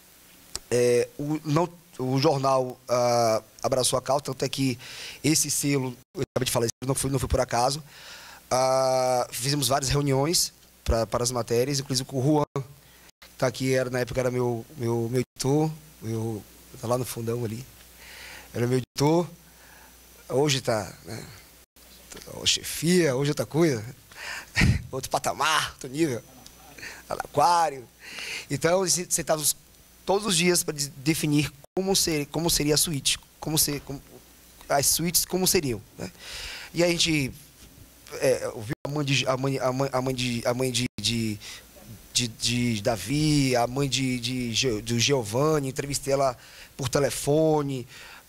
O jornal abraçou a causa, tanto é que esse selo, eu acabei de falar, não foi por acaso. Fizemos várias reuniões para as matérias, inclusive com o Juan, tá aqui, na época era meu editor, tá lá no fundão ali. Era meu editor, hoje tá, né? Chefia, hoje outra coisa, outro patamar, outro nível, tá no aquário. Então, sentávamos todos os dias para definir como seria a suíte, as suítes como seriam, né? E a gente ouviu a mãe de Davi, a mãe do Giovanni, entrevistei ela por telefone.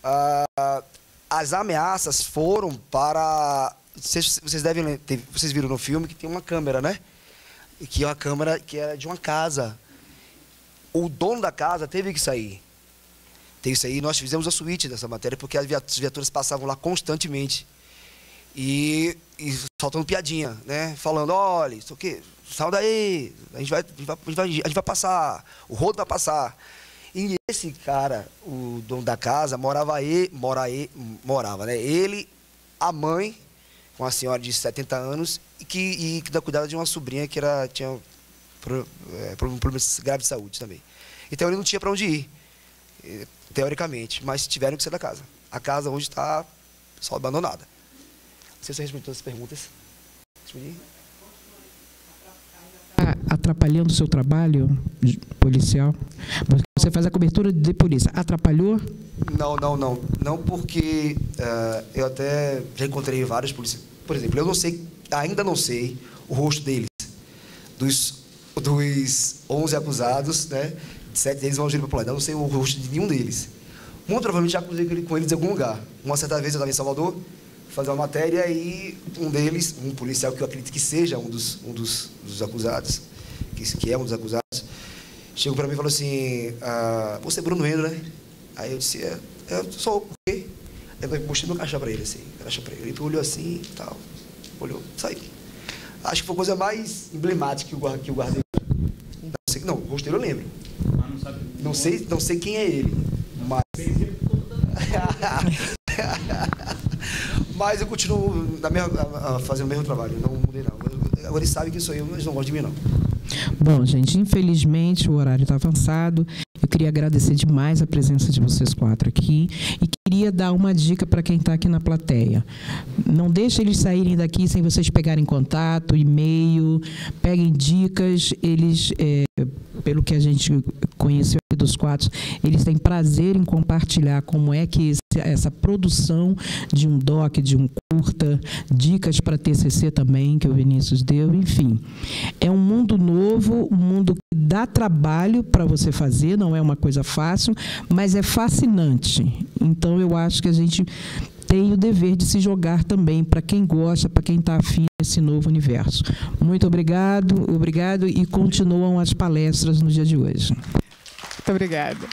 As ameaças foram para... Vocês viram no filme que tem uma câmera, né? Que é uma câmera que era de uma casa. O dono da casa teve que sair. Teve que sair. Nós fizemos a suíte dessa matéria porque as viaturas passavam lá constantemente. E soltando piadinha, né? Falando, olha, isso aqui, sai daí, a gente vai passar, o rodo vai passar. E esse cara, o dono da casa, morava, né? Ele, a mãe, com uma senhora de 70 anos, que cuidava de uma sobrinha que tinha problemas graves de saúde também. Então ele não tinha para onde ir, teoricamente, mas tiveram que sair da casa. A casa hoje está só abandonada. Não sei se eu respondi todas as perguntas. Respondi? Atrapalhando o seu trabalho policial? Você faz a cobertura de polícia. Atrapalhou? Não, porque eu até já encontrei vários policiais. Por exemplo, eu ainda não sei o rosto deles. Dos 11 acusados, né? 7 deles vão agir popular. Eu não sei o rosto de nenhum deles. Muito provavelmente já cruzei com eles em algum lugar. Uma certa vez eu estava em Salvador, fazer uma matéria e um deles, um policial que eu acredito que seja um dos acusados, que é um dos acusados, chegou para mim e falou assim, você é Bruno Endo, né? Aí eu disse, eu sou, por quê? Aí eu mostrei meu crachá para ele, assim, ele olhou assim e tal, olhou, saiu. Acho que foi a coisa mais emblemática que eu guardei. Não, o rosto dele eu lembro. Não sei quem é ele, mas... Mas eu continuo fazendo o mesmo trabalho, não mudei não. Agora eles sabem que sou eu, mas não gostam de mim não. Bom, gente, infelizmente o horário está avançado. Eu queria agradecer demais a presença de vocês 4 aqui e queria dar uma dica para quem está aqui na plateia. Não deixe eles saírem daqui sem vocês pegarem contato, e-mail, peguem dicas. Eles, pelo que a gente conheceu aqui dos 4, eles têm prazer em compartilhar como é que essa produção de um doc, de um curta, dicas para TCC também, que o Vinícius deu, enfim. É um mundo novo, um mundo que dá trabalho para você fazer, não é uma coisa fácil, mas é fascinante. Então, eu acho que a gente tem o dever de se jogar também para quem gosta, para quem está afim desse novo universo. Muito obrigado e continuam as palestras no dia de hoje. Muito obrigada.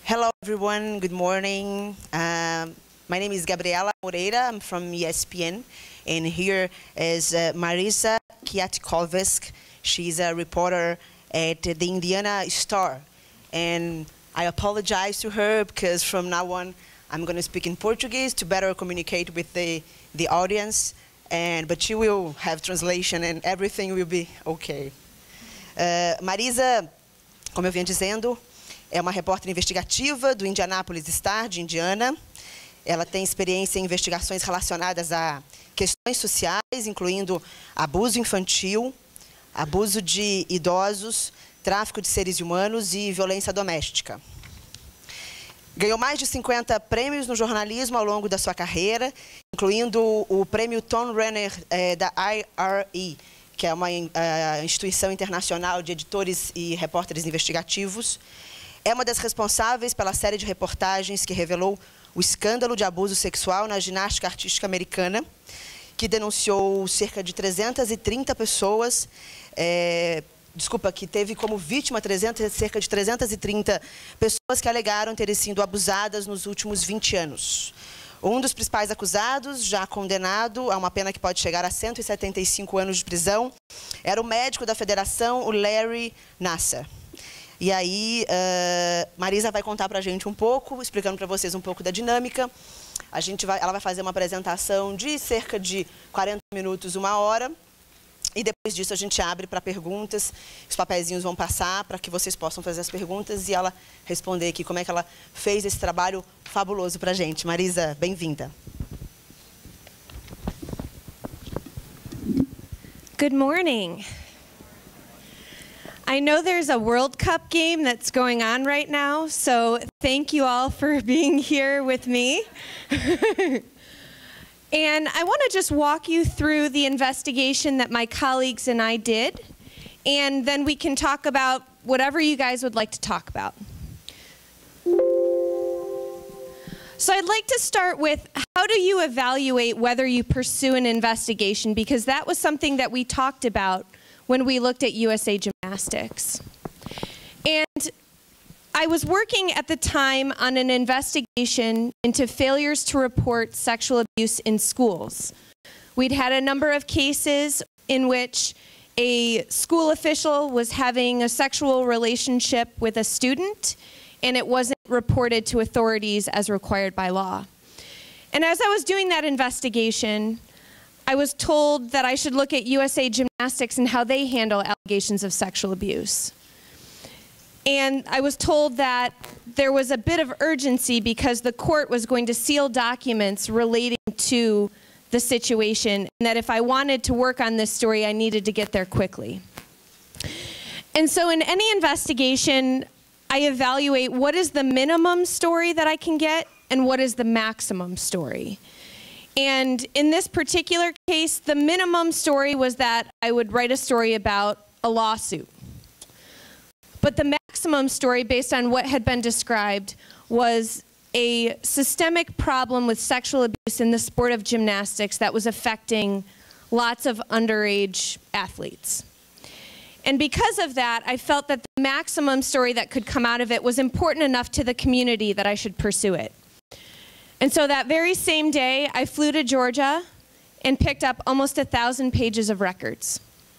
Hello, everyone. Good morning. My name is Gabriela Moreira. I'm from ESPN. And here is Marisa Kwiatkowski. She's a reporter at the Indiana Star. And I apologize to her because from now on, I'm going to speak in Portuguese to better communicate with the audience. But she will have translation and everything will be okay. Marisa, como eu vinha dizendo, é uma repórter investigativa do Indianapolis Star, de Indiana. Ela tem experiência em investigações relacionadas a questões sociais, incluindo abuso infantil, abuso de idosos, tráfico de seres humanos e violência doméstica. Ganhou mais de 50 prêmios no jornalismo ao longo da sua carreira, incluindo o prêmio Tom Renner da IRE, que é uma instituição internacional de editores e repórteres investigativos. É uma das responsáveis pela série de reportagens que revelou o escândalo de abuso sexual na ginástica artística americana, que denunciou cerca de 330 pessoas, que teve como vítima cerca de 330 pessoas que alegaram terem sido abusadas nos últimos 20 anos. Um dos principais acusados, já condenado a uma pena que pode chegar a 175 anos de prisão, era o médico da federação, o Larry Nassar. E aí, Marisa vai contar para a gente um pouco, explicando para vocês um pouco da dinâmica. Ela vai fazer uma apresentação de cerca de 40 minutos, 1 hora. E depois disso a gente abre para perguntas, os papeizinhos vão passar para que vocês possam fazer as perguntas e ela responder aqui como é que ela fez esse trabalho fabuloso para a gente. Marisa, bem-vinda. Good morning. I know there's a World Cup game that's going on right now, so thank you all for being here with me. And I want to just walk you through the investigation that my colleagues and I did, and then we can talk about whatever you guys would like to talk about. So I'd like to start with, how do you evaluate whether you pursue an investigation? Because that was something that we talked about when we looked at USA Gymnastics. And I was working at the time on an investigation into failures to report sexual abuse in schools. We'd had a number of cases in which a school official was having a sexual relationship with a student, and it wasn't reported to authorities as required by law. And as I was doing that investigation, I was told that I should look at USA Gymnastics and how they handle allegations of sexual abuse. And I was told that there was a bit of urgency because the court was going to seal documents relating to the situation, and that if I wanted to work on this story, I needed to get there quickly. And so in any investigation, I evaluate what is the minimum story that I can get and what is the maximum story. And in this particular case, the minimum story was that I would write a story about a lawsuit. But the maximum story, based on what had been described, was a systemic problem with sexual abuse in the sport of gymnastics that was affecting lots of underage athletes. And because of that, I felt that the maximum story that could come out of it was important enough to the community that I should pursue it. And so that very same day, I flew to Georgia and picked up almost 1,000 pages of records.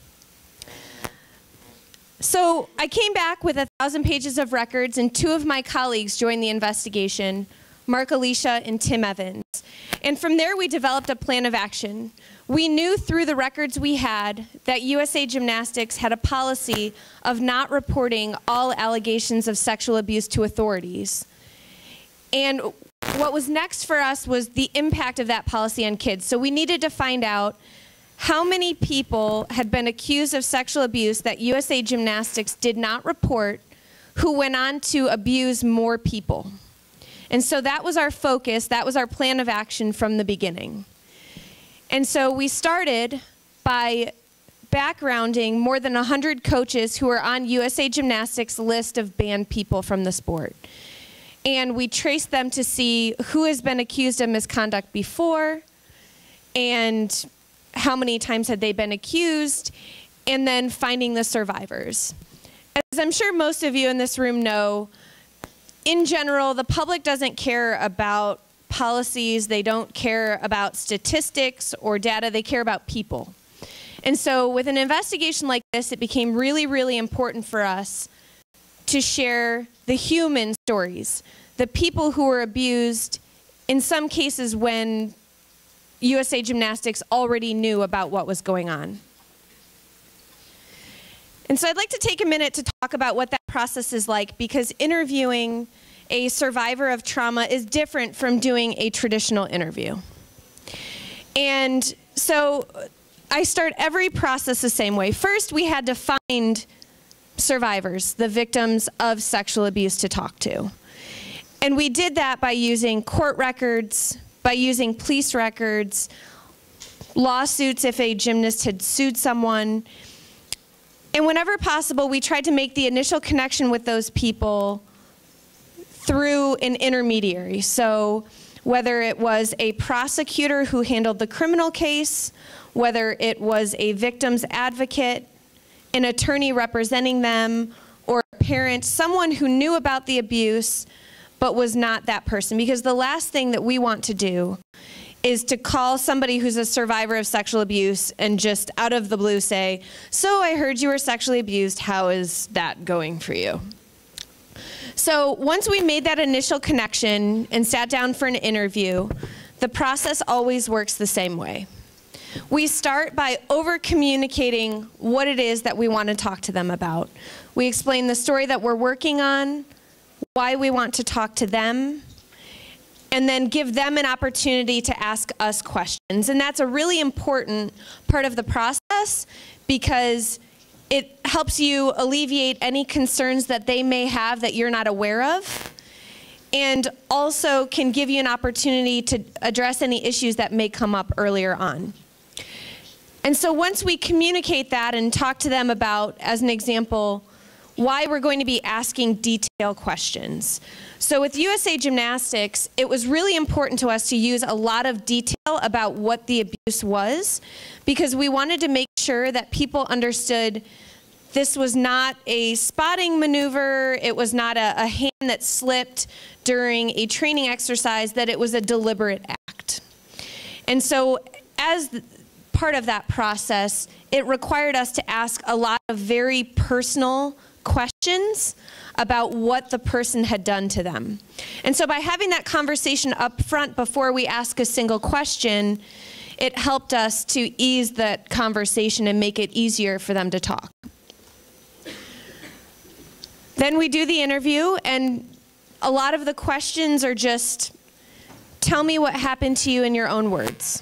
So I came back with 1,000 pages of records, and 2 of my colleagues joined the investigation, Mark Alicia and Tim Evans. And from there, we developed a plan of action. We knew through the records we had that USA Gymnastics had a policy of not reporting all allegations of sexual abuse to authorities. And what was next for us was the impact of that policy on kids. So we needed to find out how many people had been accused of sexual abuse that USA Gymnastics did not report, who went on to abuse more people. And so that was our focus, that was our plan of action from the beginning. And so we started by backgrounding more than 100 coaches who are on USA Gymnastics' list of banned people from the sport. And we traced them to see who has been accused of misconduct before, and how many times had they been accused, and then finding the survivors. As I'm sure most of you in this room know, in general, the public doesn't care about policies, they don't care about statistics or data, they care about people. And so with an investigation like this, it became really, really important for us to share the human stories, the people who were abused, in some cases when USA Gymnastics already knew about what was going on. And so I'd like to take a minute to talk about what that process is like, because interviewing a survivor of trauma is different from doing a traditional interview. And so I start every process the same way. First, we had to find survivors, the victims of sexual abuse, to talk to. And we did that by using court records, by using police records, lawsuits if a gymnast had sued someone. And whenever possible, we tried to make the initial connection with those people through an intermediary. So whether it was a prosecutor who handled the criminal case, whether it was a victim's advocate, an attorney representing them, or a parent, someone who knew about the abuse but was not that person. Because the last thing that we want to do is to call somebody who's a survivor of sexual abuse and just out of the blue say, "So I heard you were sexually abused, how is that going for you?" So once we made that initial connection and sat down for an interview, the process always works the same way. We start by over-communicating what it is that we want to talk to them about. We explain the story that we're working on, why we want to talk to them, and then give them an opportunity to ask us questions. And that's a really important part of the process because it helps you alleviate any concerns that they may have that you're not aware of, and also can give you an opportunity to address any issues that may come up earlier on. And so once we communicate that and talk to them about, as an example, why we're going to be asking detailed questions. So with USA Gymnastics, it was really important to us to use a lot of detail about what the abuse was, because we wanted to make sure that people understood this was not a spotting maneuver, it was not a hand that slipped during a training exercise, that it was a deliberate act. And so as part of that process, it required us to ask a lot of very personal questions about what the person had done to them. And so by having that conversation up front before we ask a single question, it helped us to ease that conversation and make it easier for them to talk. Then we do the interview, and a lot of the questions are just, tell me what happened to you in your own words.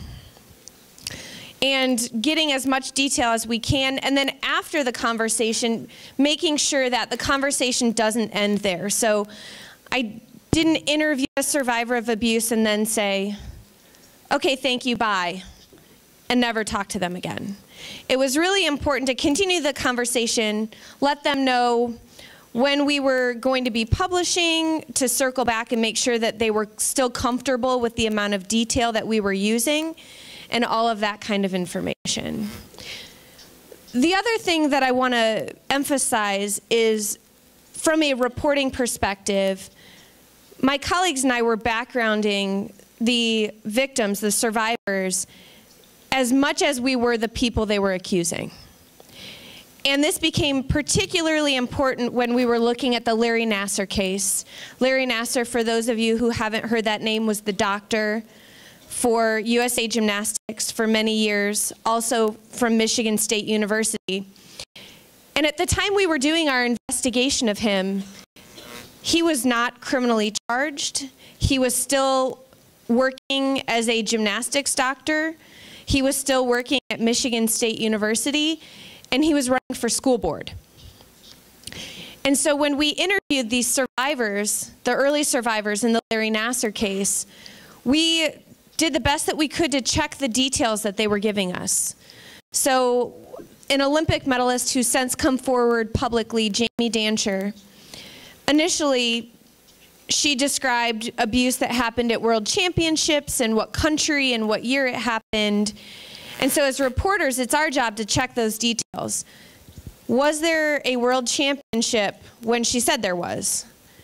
And getting as much detail as we can, and then after the conversation, making sure that the conversation doesn't end there. So I didn't interview a survivor of abuse and then say, okay, thank you, bye, and never talk to them again. It was really important to continue the conversation, let them know when we were going to be publishing, to circle back and make sure that they were still comfortable with the amount of detail that we were using, and all of that kind of information. The other thing that I want to emphasize is, from a reporting perspective, my colleagues and I were backgrounding the victims, the survivors, as much as we were the people they were accusing. And this became particularly important when we were looking at the Larry Nassar case. Larry Nassar, for those of you who haven't heard that name, was the doctor for USA Gymnastics for many years, also from Michigan State University. And at the time we were doing our investigation of him, he was not criminally charged. He was still working as a gymnastics doctor. He was still working at Michigan State University, and he was running for school board. And so when we interviewed these survivors, the early survivors in the Larry Nassar case, we did the best that we could to check the details that they were giving us. So an Olympic medalist who's since come forward publicly, Jamie Dancher, initially she described abuse that happened at World Championships and what country and what year it happened. And so as reporters, it's our job to check those details. Was there a World Championship when she said there was?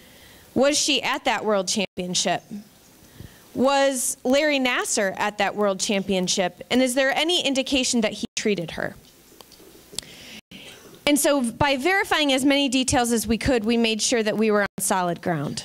Was she at that world championship? Was Larry Nassar at that world championship? And is there any indication that he treated her? And so by verifying as many details as we could, we made sure that we were on solid ground.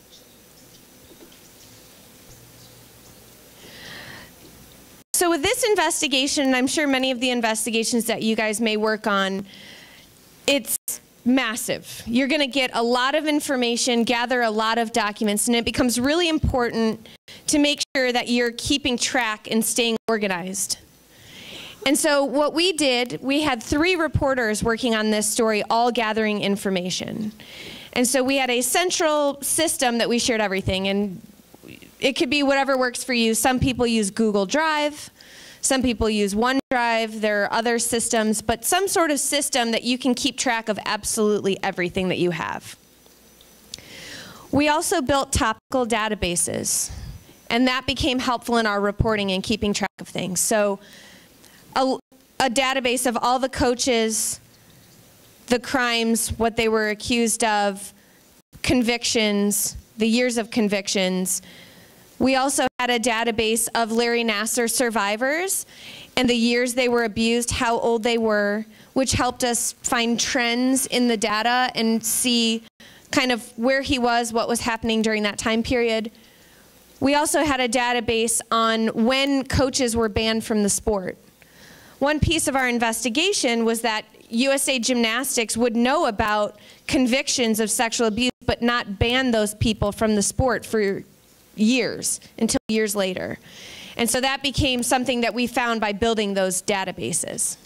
So with this investigation, and I'm sure many of the investigations that you guys may work on, it's massive. You're going to get a lot of information, gather a lot of documents, and it becomes really important to make sure that you're keeping track and staying organized. And so what we did, we had 3 reporters working on this story, all gathering information. And so we had a central system that we shared everything, and it could be whatever works for you. Some people use Google Drive. Some people use OneDrive. There are other systems, but some sort of system that you can keep track of absolutely everything that you have. We also built topical databases, and that became helpful in our reporting and keeping track of things. So a database of all the coaches, the crimes, what they were accused of, convictions, the years of convictions. We also had a database of Larry Nassar survivors and the years they were abused, how old they were, which helped us find trends in the data and see kind of where he was, what was happening during that time period. We also had a database on when coaches were banned from the sport. One piece of our investigation was that USA Gymnastics would know about convictions of sexual abuse but not ban those people from the sport for years, until years later. And so that became something that we found by building those databases.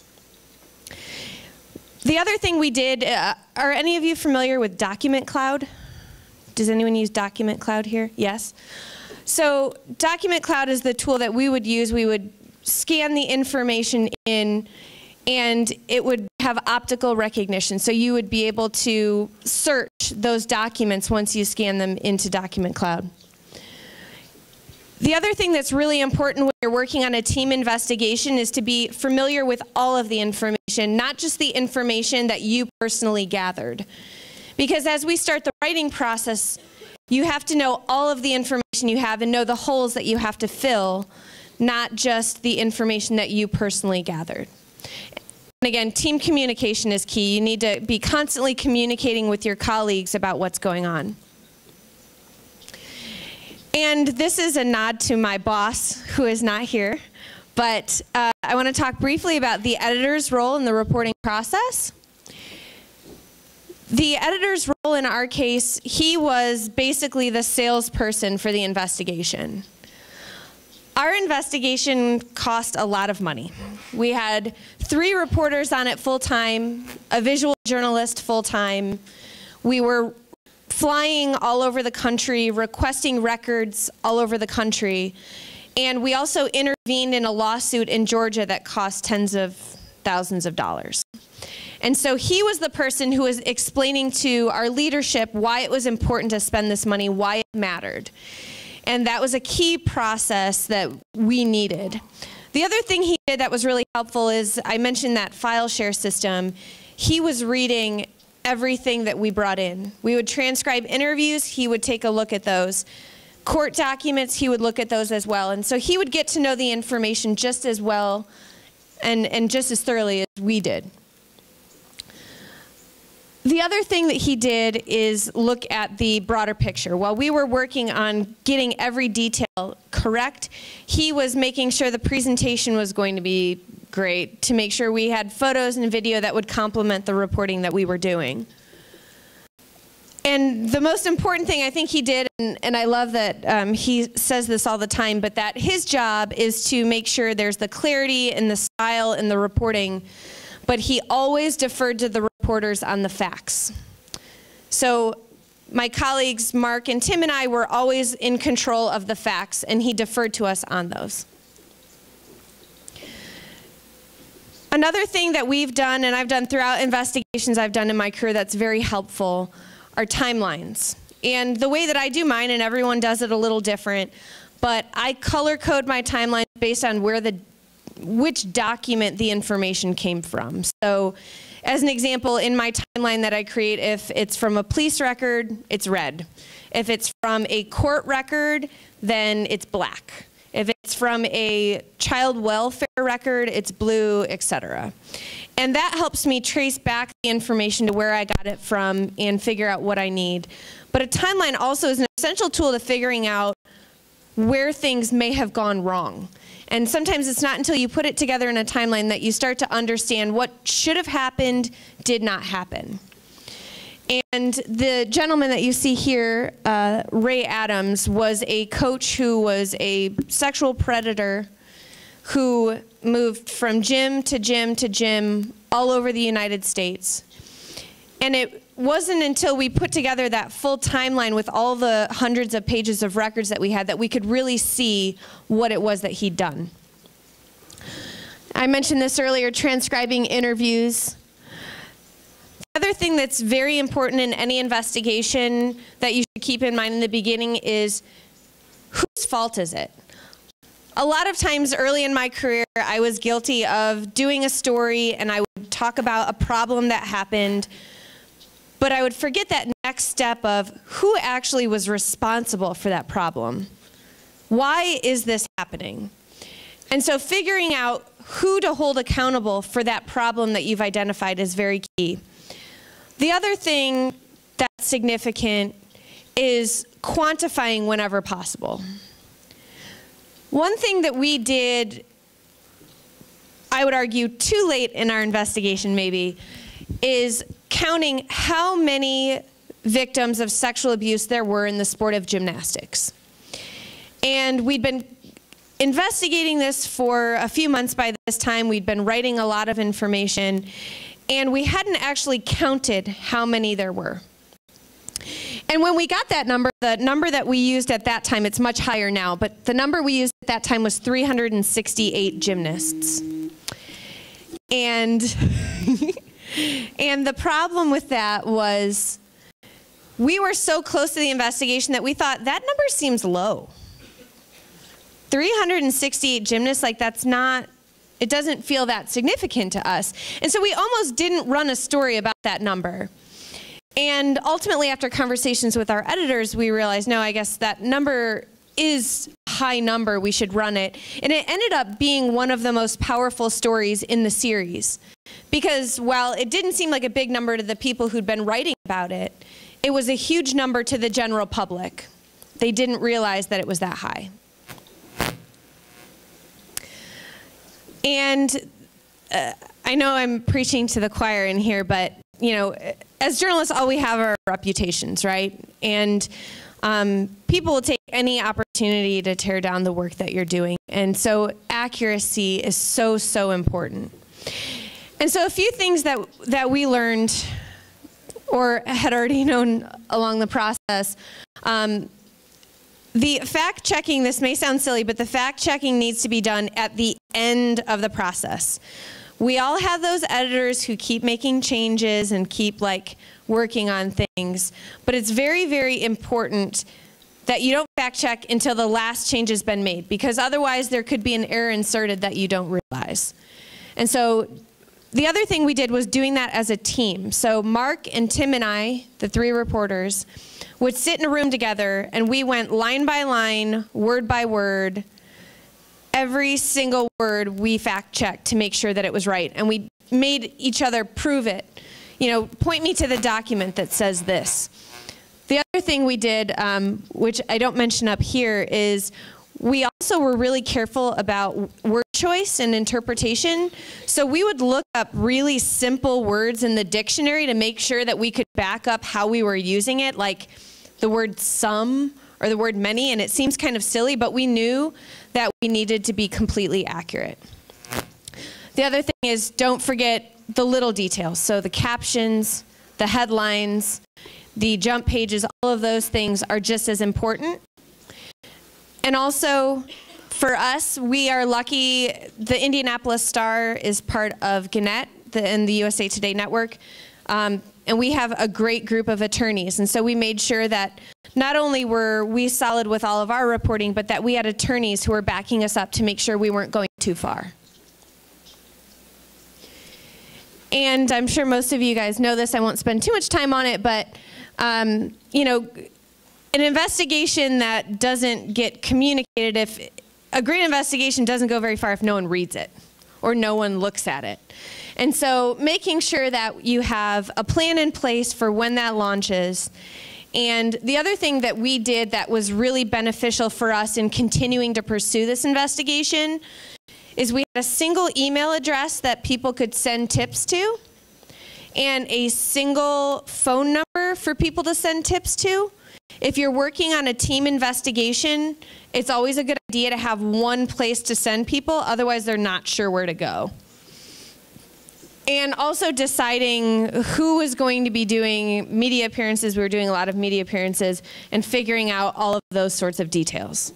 The other thing we did, are any of you familiar with Document Cloud? Does anyone use Document Cloud here? Yes? So Document Cloud is the tool that we would use. We would scan the information in, and it would have optical recognition. So you would be able to search those documents once you scan them into Document Cloud. The other thing that's really important when you're working on a team investigation is to be familiar with all of the information, not just the information that you personally gathered. Because as we start the writing process, you have to know all of the information you have and know the holes that you have to fill, not just the information that you personally gathered. And again, team communication is key. You need to be constantly communicating with your colleagues about what's going on. And this is a nod to my boss, who is not here, but I want to talk briefly about the editor's role in the reporting process. The editor's role in our case, he was basically the salesperson for the investigation. Our investigation cost a lot of money. We had 3 reporters on it full-time, a visual journalist full-time. We were flying all over the country, requesting records all over the country. And we also intervened in a lawsuit in Georgia that cost tens of thousands of dollars. And so he was the person who was explaining to our leadership why it was important to spend this money, why it mattered. And that was a key process that we needed. The other thing he did that was really helpful is, I mentioned that file share system. He was reading everything that we brought in. We would transcribe interviews, he would take a look at those. Court documents, he would look at those as well. And so he would get to know the information just as well and just as thoroughly as we did. The other thing that he did is look at the broader picture. While we were working on getting every detail correct, he was making sure the presentation was going to be great, to make sure we had photos and video that would complement the reporting that we were doing. And the most important thing I think he did, and I love that he says this all the time, but that his job is to make sure there's the clarity and the style in the reporting, but he always deferred to the reporters on the facts. So my colleagues, Mark and Tim and I, were always in control of the facts, and he deferred to us on those. Another thing that we've done, and I've done throughout investigations I've done in my career that's very helpful, are timelines. And the way that I do mine, and everyone does it a little different, but I color code my timeline based on which document the information came from. So As an example, in my timeline that I create, if it's from a police record, it's red. If it's from a court record, then it's black. If it's from a child welfare record, it's blue, etc. And that helps me trace back the information to where I got it from and figure out what I need. But a timeline also is an essential tool to figuring out where things may have gone wrong. And sometimes it's not until you put it together in a timeline that you start to understand what should have happened, did not happen. And the gentleman that you see here, Ray Adams, was a coach who was a sexual predator who moved from gym to gym to gym all over the United States. And it wasn't until we put together that full timeline with all the hundreds of pages of records that we had that we could really see what it was that he'd done. I mentioned this earlier, transcribing interviews. The other thing that's very important in any investigation that you should keep in mind in the beginning is whose fault is it? A lot of times early in my career, I was guilty of doing a story and I would talk about a problem that happened, but I would forget that next step of who actually was responsible for that problem. Why is this happening? And so figuring out who to hold accountable for that problem that you've identified is very key. The other thing that's significant is quantifying whenever possible. One thing that we did, I would argue too late in our investigation maybe, is counting how many victims of sexual abuse there were in the sport of gymnastics. And we'd been investigating this for a few months by this time. We'd been writing a lot of information, and we hadn't actually counted how many there were. And when we got that number, the number that we used at that time, it's much higher now, but the number we used at that time was 368 gymnasts. And, and the problem with that was we were so close to the investigation that we thought that number seems low. 368 gymnasts, like that's not, it doesn't feel that significant to us. And so we almost didn't run a story about that number. And ultimately, after conversations with our editors, we realized, no, I guess that number is a high number, we should run it. And it ended up being one of the most powerful stories in the series. Because while it didn't seem like a big number to the people who'd been writing about it, it was a huge number to the general public. They didn't realize that it was that high. And I know I'm preaching to the choir in here, but you know, as journalists, all we have are reputations, right? And people will take any opportunity to tear down the work that you're doing. And so accuracy is so, so important. And so a few things that we learned or had already known along the process, the fact-checking, this may sound silly, but the fact-checking needs to be done at the end of the process. We all have those editors who keep making changes and keep like working on things, but it's very, very important that you don't fact-check until the last change has been made, because otherwise there could be an error inserted that you don't realize. And so the other thing we did was doing that as a team. So Mark and Tim and I, the three reporters, would sit in a room together and we went line by line, word by word. Every single word we fact-checked to make sure that it was right. And we made each other prove it. You know, point me to the document that says this. The other thing we did, which I don't mention up here, is we also were really careful about word choice and interpretation. So we would look up really simple words in the dictionary to make sure that we could back up how we were using it, like the word some or the word many, and it seems kind of silly, but we knew that we needed to be completely accurate. The other thing is, don't forget the little details. So the captions, the headlines, the jump pages, all of those things are just as important. And also, for us, we are lucky. The Indianapolis Star is part of Gannett and the USA Today Network. And we have a great group of attorneys. And so we made sure that not only were we solid with all of our reporting, but that we had attorneys who were backing us up to make sure we weren't going too far. And I'm sure most of you guys know this. I won't spend too much time on it, but you know, an investigation that doesn't get communicated, if a great investigation doesn't go very far if no one reads it or no one looks at it. And so making sure that you have a plan in place for when that launches. And the other thing that we did that was really beneficial for us in continuing to pursue this investigation is we had a single email address that people could send tips to and a single phone number for people to send tips to. If you're working on a team investigation, it's always a good idea to have one place to send people, otherwise they're not sure where to go. And also deciding who is going to be doing media appearances. We were doing a lot of media appearances and figuring out all of those sorts of details.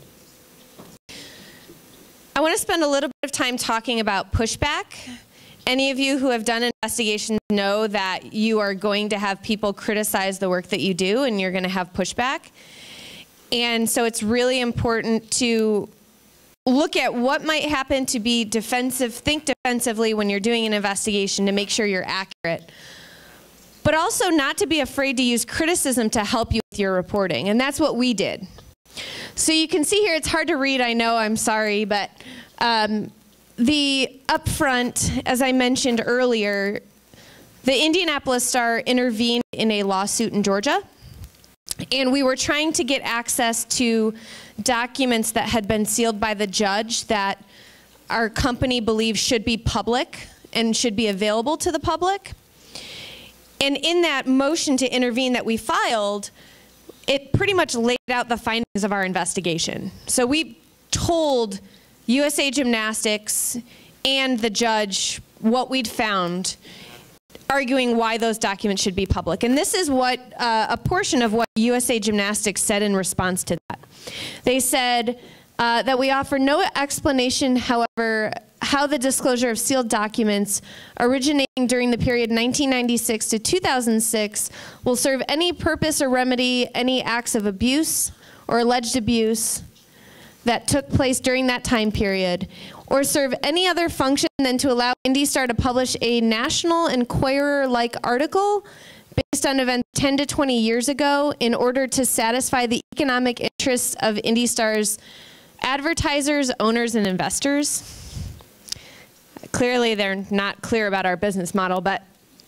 I want to spend a little bit of time talking about pushback. Any of you who have done investigations know that you are going to have people criticize the work that you do and you're going to have pushback. And so it's really important to look at what might happen to be defensive, think defensively when you're doing an investigation to make sure you're accurate. But also not to be afraid to use criticism to help you with your reporting. And that's what we did. So you can see here, it's hard to read, I know, I'm sorry, but the upfront, as I mentioned earlier, the Indianapolis Star intervened in a lawsuit in Georgia. And we were trying to get access to documents that had been sealed by the judge that our company believes should be public and should be available to the public. And in that motion to intervene that we filed, it pretty much laid out the findings of our investigation. So we told USA Gymnastics and the judge what we'd found, arguing why those documents should be public. And this is what a portion of what USA Gymnastics said in response to that. They said that we offer no explanation, however, how the disclosure of sealed documents originating during the period 1996 to 2006 will serve any purpose or remedy any acts of abuse or alleged abuse that took place during that time period, or serve any other function than to allow IndyStar to publish a National Enquirer-like article based on events 10 to 20 years ago in order to satisfy the economic interests of IndyStar's advertisers, owners, and investors. Clearly, they're not clear about our business model, but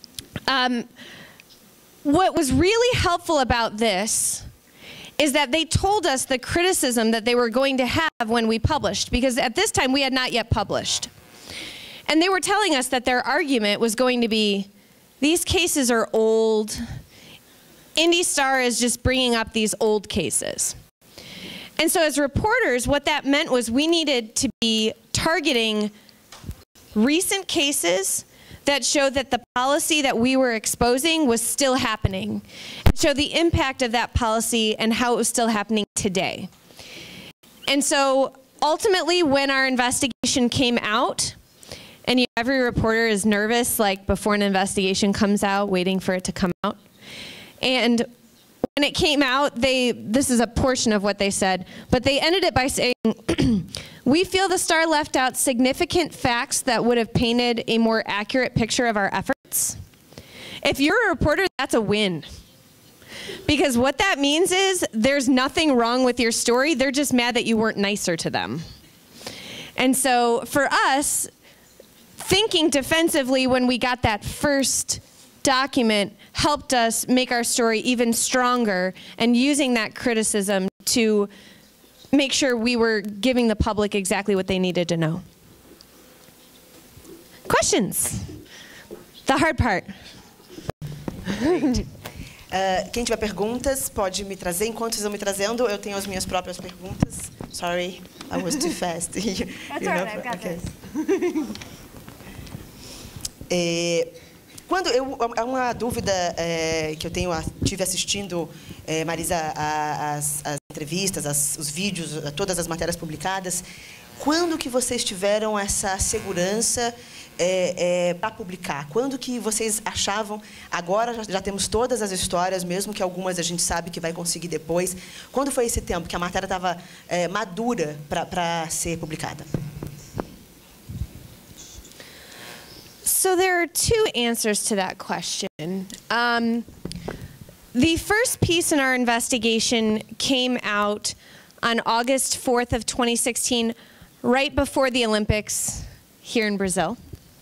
what was really helpful about this is that they told us the criticism that they were going to have when we published, because at this time we had not yet published. And they were telling us that their argument was going to be, these cases are old, IndyStar is just bringing up these old cases. And so as reporters, what that meant was we needed to be targeting recent cases that showed that the policy that we were exposing was still happening, and show the impact of that policy and how it was still happening today. And so ultimately, when our investigation came out, and every reporter is nervous, like before an investigation comes out, waiting for it to come out. And when it came out, this is a portion of what they said, but they ended it by saying, we feel the Star left out significant facts that would have painted a more accurate picture of our efforts. If you're a reporter, that's a win. Because what that means is there's nothing wrong with your story, they're just mad that you weren't nicer to them. And so for us, thinking defensively when we got that first document helped us make our story even stronger, and using that criticism to make sure we were giving the public exactly what they needed to know. Questions? The hard part. Quem tiver perguntas pode me trazer. Enquanto vocês vão me trazendo, eu tenho as minhas próprias perguntas. Sorry, I was too fast. That's all right, I've got this. Há uma dúvida que eu tive assistindo, Marisa, as entrevistas, os vídeos, todas as matérias publicadas. Quando que vocês tiveram essa segurança para publicar? Quando que vocês achavam, agora já temos todas as histórias, mesmo que algumas a gente sabe que vai conseguir depois. Quando foi esse tempo que a matéria estava madura para ser publicada? So there are two answers to that question. The first piece in our investigation came out on August 4th of 2016, right before the Olympics here in Brazil.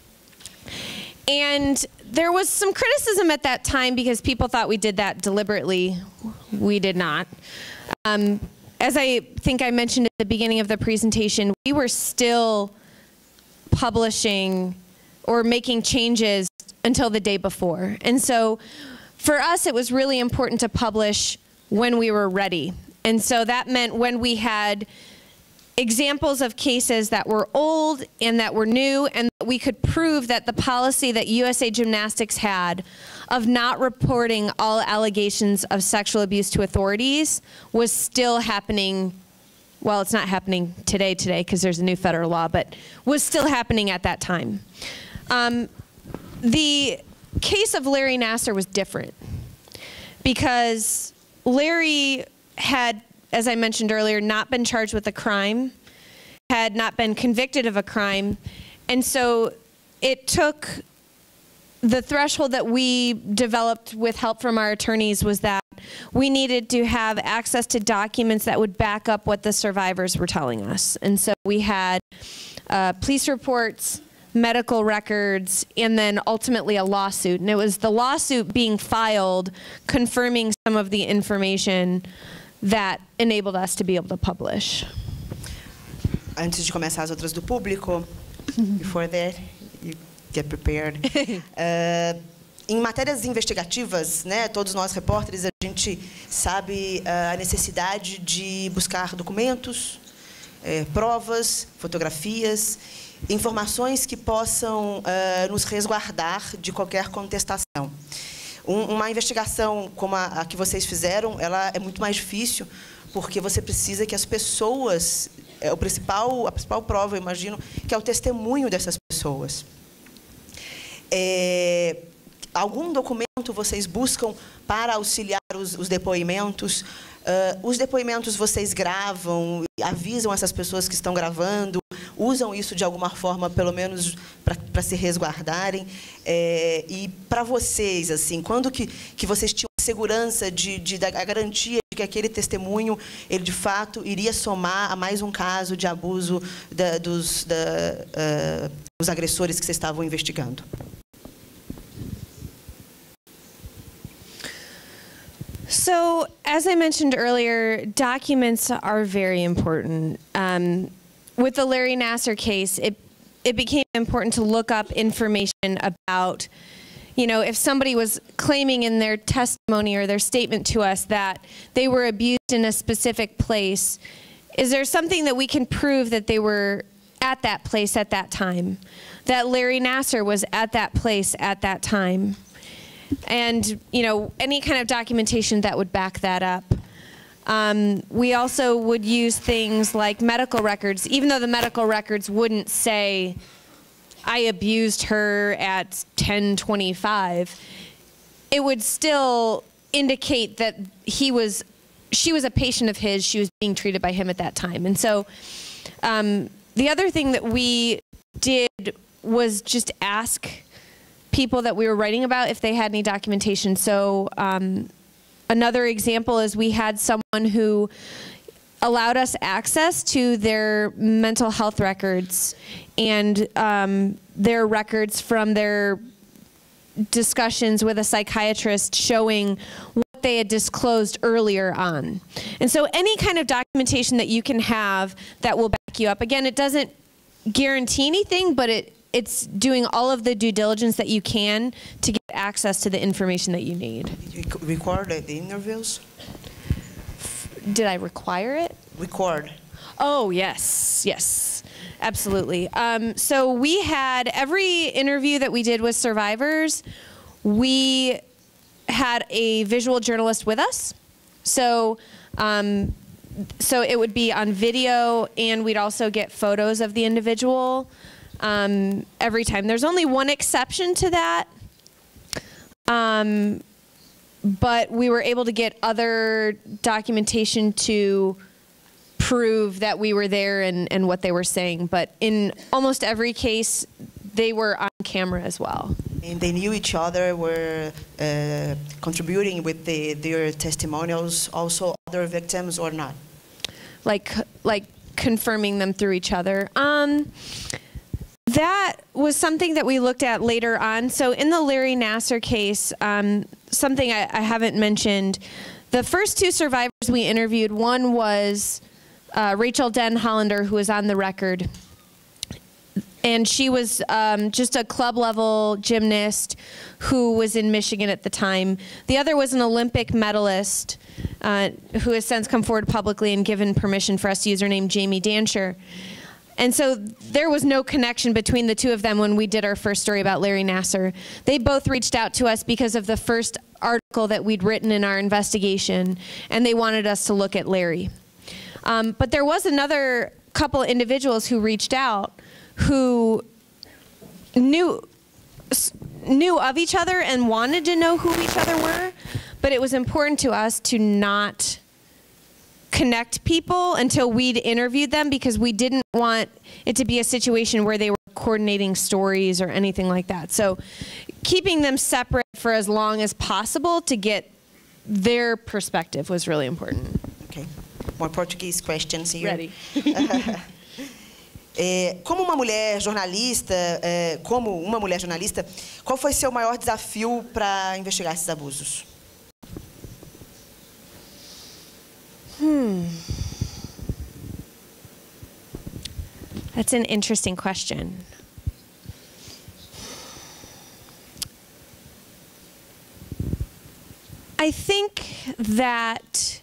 And there was some criticism at that time because people thought we did that deliberately. We did not. As I think I mentioned at the beginning of the presentation, we were still publishing or making changes until the day before. And so for us, it was really important to publish when we were ready. And so that meant when we had examples of cases that were old and that were new, and that we could prove that the policy that USA Gymnastics had of not reporting all allegations of sexual abuse to authorities was still happening. Well, it's not happening today because there's a new federal law, but was still happening at that time. The case of Larry Nassar was different because Larry had, as I mentioned earlier, not been charged with a crime, had not been convicted of a crime, and so it took the threshold that we developed with help from our attorneys was that we needed to have access to documents that would back up what the survivors were telling us. And so we had police reports, medical records, and then ultimately a lawsuit. And it was the lawsuit being filed confirming some of the information that enabled us to be able to publish. Antes de começar as outras do público, before that, you get prepared. Em matérias investigativas, né, todos nós repórteres, a gente sabe a necessidade de buscar documentos, provas, fotografias, informações que possam nos resguardar de qualquer contestação. Uma investigação como a que vocês fizeram, ela é muito mais difícil, porque você precisa que as pessoas, a principal prova, eu imagino, que é o testemunho dessas pessoas. Algum documento vocês buscam para auxiliar os depoimentos? Os depoimentos vocês gravam, avisam essas pessoas que estão gravando, usam isso de alguma forma, pelo menos para se resguardarem? E para vocês, assim, quando que vocês tinham segurança da garantia de que aquele testemunho, ele de fato iria somar a mais um caso de abuso dos agressores que vocês estavam investigando? So, as I mentioned earlier, documents are very important. With the Larry Nassar case, it became important to look up information about, you know, if somebody was claiming in their testimony or their statement to us that they were abused in a specific place, is there something that we can prove that they were at that place at that time? That Larry Nassar was at that place at that time? And, you know, any kind of documentation that would back that up. We also would use things like medical records, even though the medical records wouldn't say, I abused her at 10:25, it would still indicate that she was a patient of his, she was being treated by him at that time. And so the other thing that we did was just ask people that we were writing about if they had any documentation. So another example is we had someone who allowed us access to their mental health records and their records from their discussions with a psychiatrist showing what they had disclosed earlier on. And so any kind of documentation that you can have that will back you up. Again, it doesn't guarantee anything, but it's doing all of the due diligence that you can to get access to the information that you need. You record the interviews? Did I require it? Record. Oh, yes, yes, absolutely. So we had every interview that we did with survivors, we had a visual journalist with us. So it would be on video, and we'd also get photos of the individual every time. There's only one exception to that, but we were able to get other documentation to prove that we were there and what they were saying. But in almost every case, they were on camera as well. And they knew each other, were contributing with their testimonials, also other victims or not? Like confirming them through each other. That was something that we looked at later on. So in the Larry Nassar case, something I haven't mentioned, the first two survivors we interviewed, one was Rachel Denhollander, who was on the record. And she was just a club-level gymnast who was in Michigan at the time. The other was an Olympic medalist who has since come forward publicly and given permission for us to use her name, Jamie Dancher. And so there was no connection between the two of them when we did our first story about Larry Nassar. They both reached out to us because of the first article that we'd written in our investigation, and they wanted us to look at Larry. But there was another couple individuals who reached out who knew of each other and wanted to know who each other were, but it was important to us to not connect people until we'd interviewed them, because we didn't want it to be a situation where they were coordinating stories or anything like that. So keeping them separate for as long as possible to get their perspective was really important. Okay. More Portuguese questions here. Ready. Como uma mulher jornalista, qual foi seu maior desafio para investigar esses abusos? That's an interesting question. I think that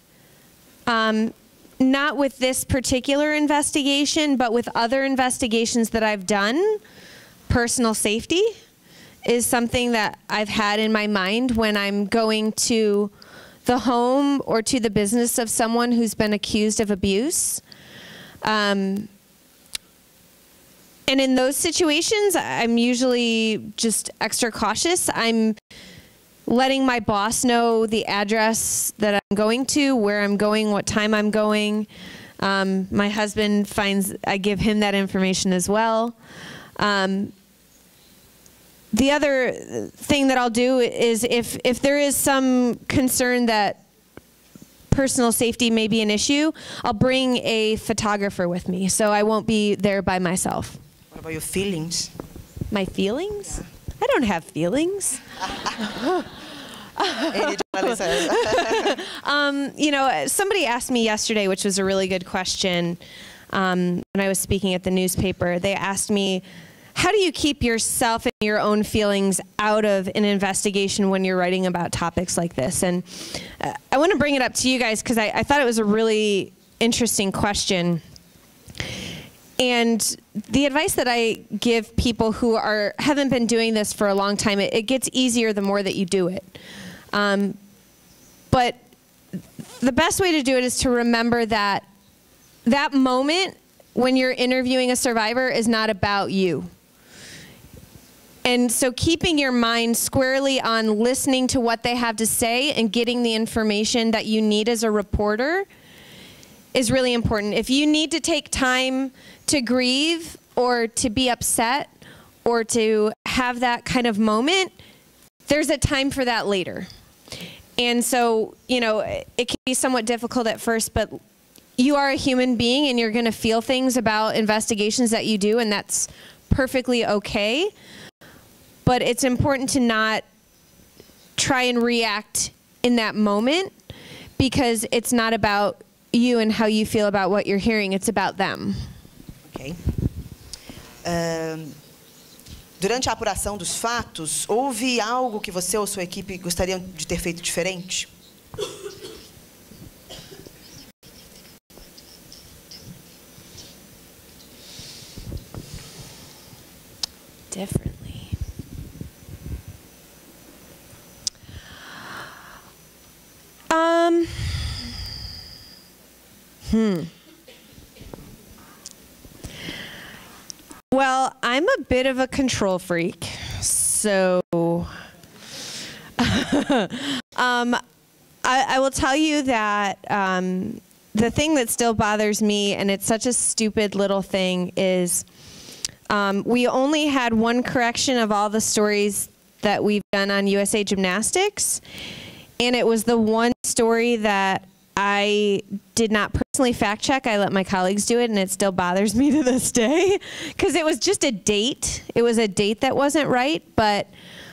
not with this particular investigation, but with other investigations that I've done, personal safety is something that I've had in my mind when I'm going to the home or to the business of someone who's been accused of abuse. And in those situations, I'm usually just extra cautious. I'm letting my boss know the address that I'm going to, where I'm going, what time I'm going. My husband finds I give him that information as well. The other thing that I'll do is if there is some concern that personal safety may be an issue, I'll bring a photographer with me, so I won't be there by myself. What about your feelings? My feelings? Yeah. I don't have feelings. You know, somebody asked me yesterday, which was a really good question, when I was speaking at the newspaper. They asked me, how do you keep yourself and your own feelings out of an investigation when you're writing about topics like this? And I want to bring it up to you guys because I thought it was a really interesting question. And the advice that I give people who haven't been doing this for a long time, it gets easier the more that you do it. But the best way to do it is to remember that that moment when you're interviewing a survivor is not about you. And so keeping your mind squarely on listening to what they have to say and getting the information that you need as a reporter is really important. If you need to take time to grieve or to be upset or to have that kind of moment, there's a time for that later. And so, you know, it can be somewhat difficult at first, but you are a human being and you're going to feel things about investigations that you do, and that's perfectly okay. But it's important to not try and react in that moment, because it's not about you and how you feel about what you're hearing. It's about them. Okay. Durante a apuração dos fatos, houve algo que você ou sua equipe gostariam de ter feito diferente? Differently. Well, I'm a bit of a control freak, so I will tell you that the thing that still bothers me, and it's such a stupid little thing, is We only had one correction of all the stories that we've done on USA Gymnastics, and it was the one story that I did not personally fact check. I let my colleagues do it, and it still bothers me to this day because it was just a date. It was a date that wasn't right, but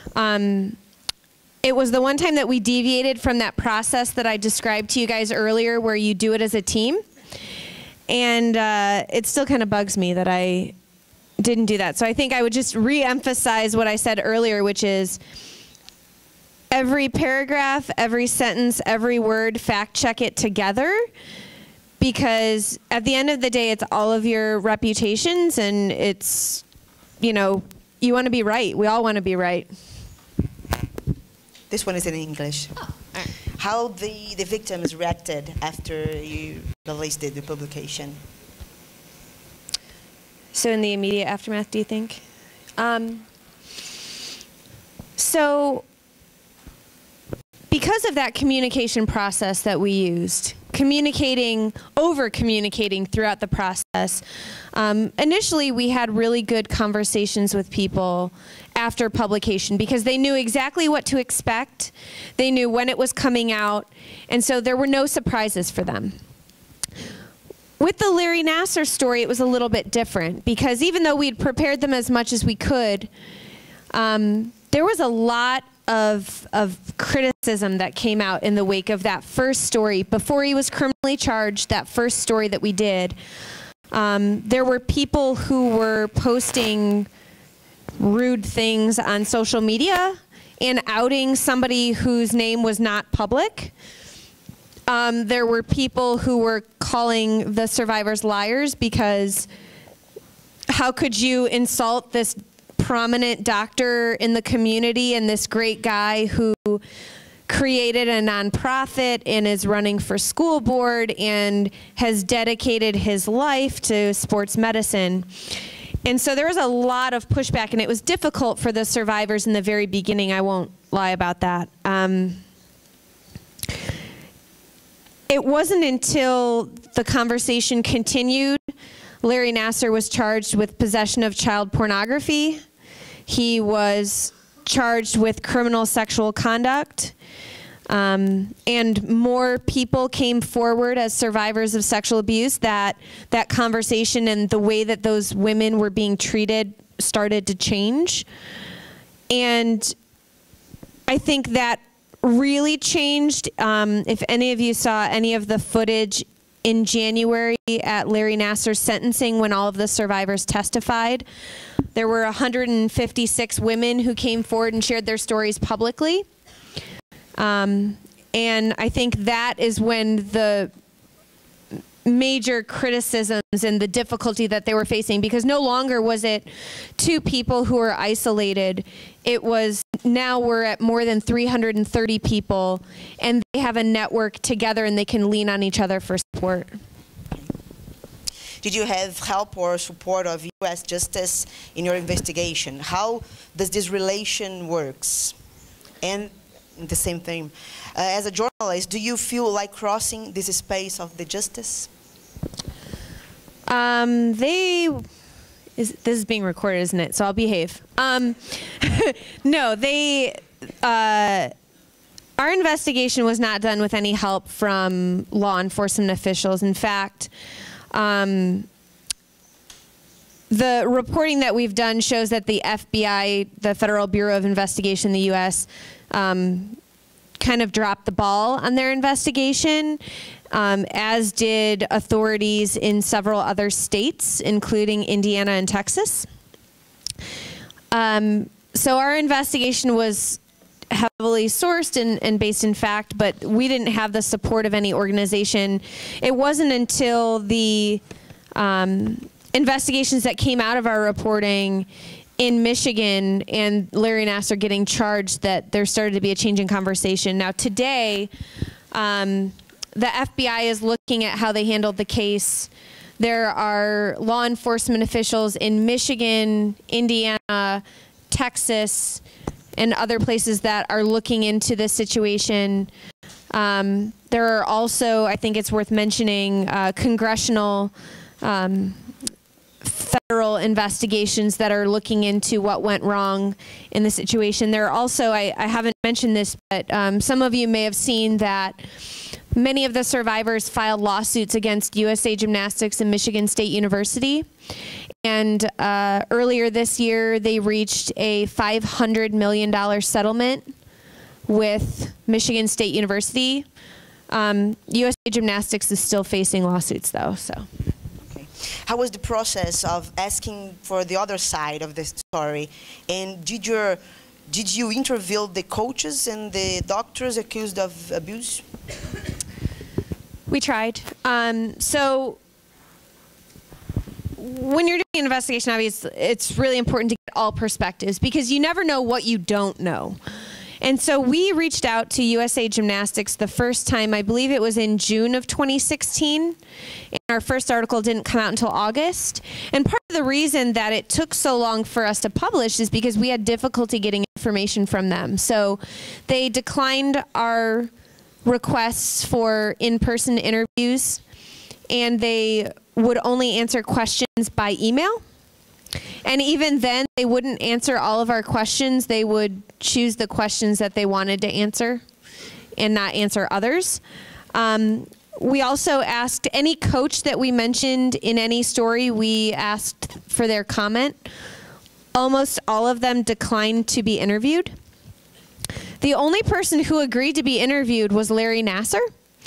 it was the one time that we deviated from that process that I described to you guys earlier where you do it as a team. And it still kind of bugs me that I didn't do that. So I think I would just re-emphasize what I said earlier, which is every paragraph, every sentence, every word, fact check it together, because at the end of the day, it's all of your reputations, and it's, you know, you want to be right. We all want to be right. This one is in English. Oh, all right. How the victims reacted after you released the publication? So in the immediate aftermath, do you think? So because of that communication process that we used, over-communicating throughout the process, initially we had really good conversations with people after publication because they knew exactly what to expect. They knew when it was coming out, and so there were no surprises for them. With the Larry Nassar story, it was a little bit different because even though we'd prepared them as much as we could, there was a lot of criticism that came out in the wake of that first story. Before he was criminally charged, that first story that we did, there were people who were posting rude things on social media and outing somebody whose name was not public. There were people who were calling the survivors liars because how could you insult this prominent doctor in the community and this great guy who created a nonprofit and is running for school board and has dedicated his life to sports medicine. And so there was a lot of pushback, and it was difficult for the survivors in the very beginning. I won't lie about that. It wasn't until the conversation continued. Larry Nassar was charged with possession of child pornography. He was charged with criminal sexual conduct. And more people came forward as survivors of sexual abuse. That conversation and the way that those women were being treated started to change. And I think that really changed. If any of you saw any of the footage in January at Larry Nassar's sentencing when all of the survivors testified, there were 156 women who came forward and shared their stories publicly. And I think that is when the major criticisms and the difficulty that they were facing, because no longer was it two people who were isolated. It was, now we're at more than 330 people, and they have a network together and they can lean on each other for support. Did you have help or support of U.S. Justice in your investigation? How does this relation works? And the same thing, as a journalist, do you feel like crossing this space of the justice? This is being recorded, isn't it? So I'll behave. No, our investigation was not done with any help from law enforcement officials. In fact, the reporting that we've done shows that the FBI, the Federal Bureau of Investigation in the U.S., kind of dropped the ball on their investigation, as did authorities in several other states, including Indiana and Texas. So our investigation was heavily sourced and based in fact, but we didn't have the support of any organization. It wasn't until the investigations that came out of our reporting in Michigan and Larry Nassar getting charged that there started to be a change in conversation. Now today, the FBI is looking at how they handled the case. There are law enforcement officials in Michigan, Indiana, Texas, and other places that are looking into this situation. There are also, I think it's worth mentioning, congressional federal investigations that are looking into what went wrong in the situation. There are also, I haven't mentioned this, but some of you may have seen that many of the survivors filed lawsuits against USA Gymnastics and Michigan State University. And earlier this year, they reached a $500 million settlement with Michigan State University. USA Gymnastics is still facing lawsuits, though. So, okay. How was the process of asking for the other side of the story? And did you interview the coaches and the doctors accused of abuse? We tried. So when you're doing an investigation, obviously, it's really important to get all perspectives because you never know what you don't know. And so we reached out to USA Gymnastics the first time, I believe it was in June of 2016. And our first article didn't come out until August. And part of the reason that it took so long for us to publish is because we had difficulty getting information from them. So they declined our requests for in-person interviews, and they would only answer questions by email. And even then, they wouldn't answer all of our questions. They would choose the questions that they wanted to answer and not answer others. We also asked any coach that we mentioned in any story, we asked for their comment. Almost all of them declined to be interviewed. The only person who agreed to be interviewed was Larry Nassar.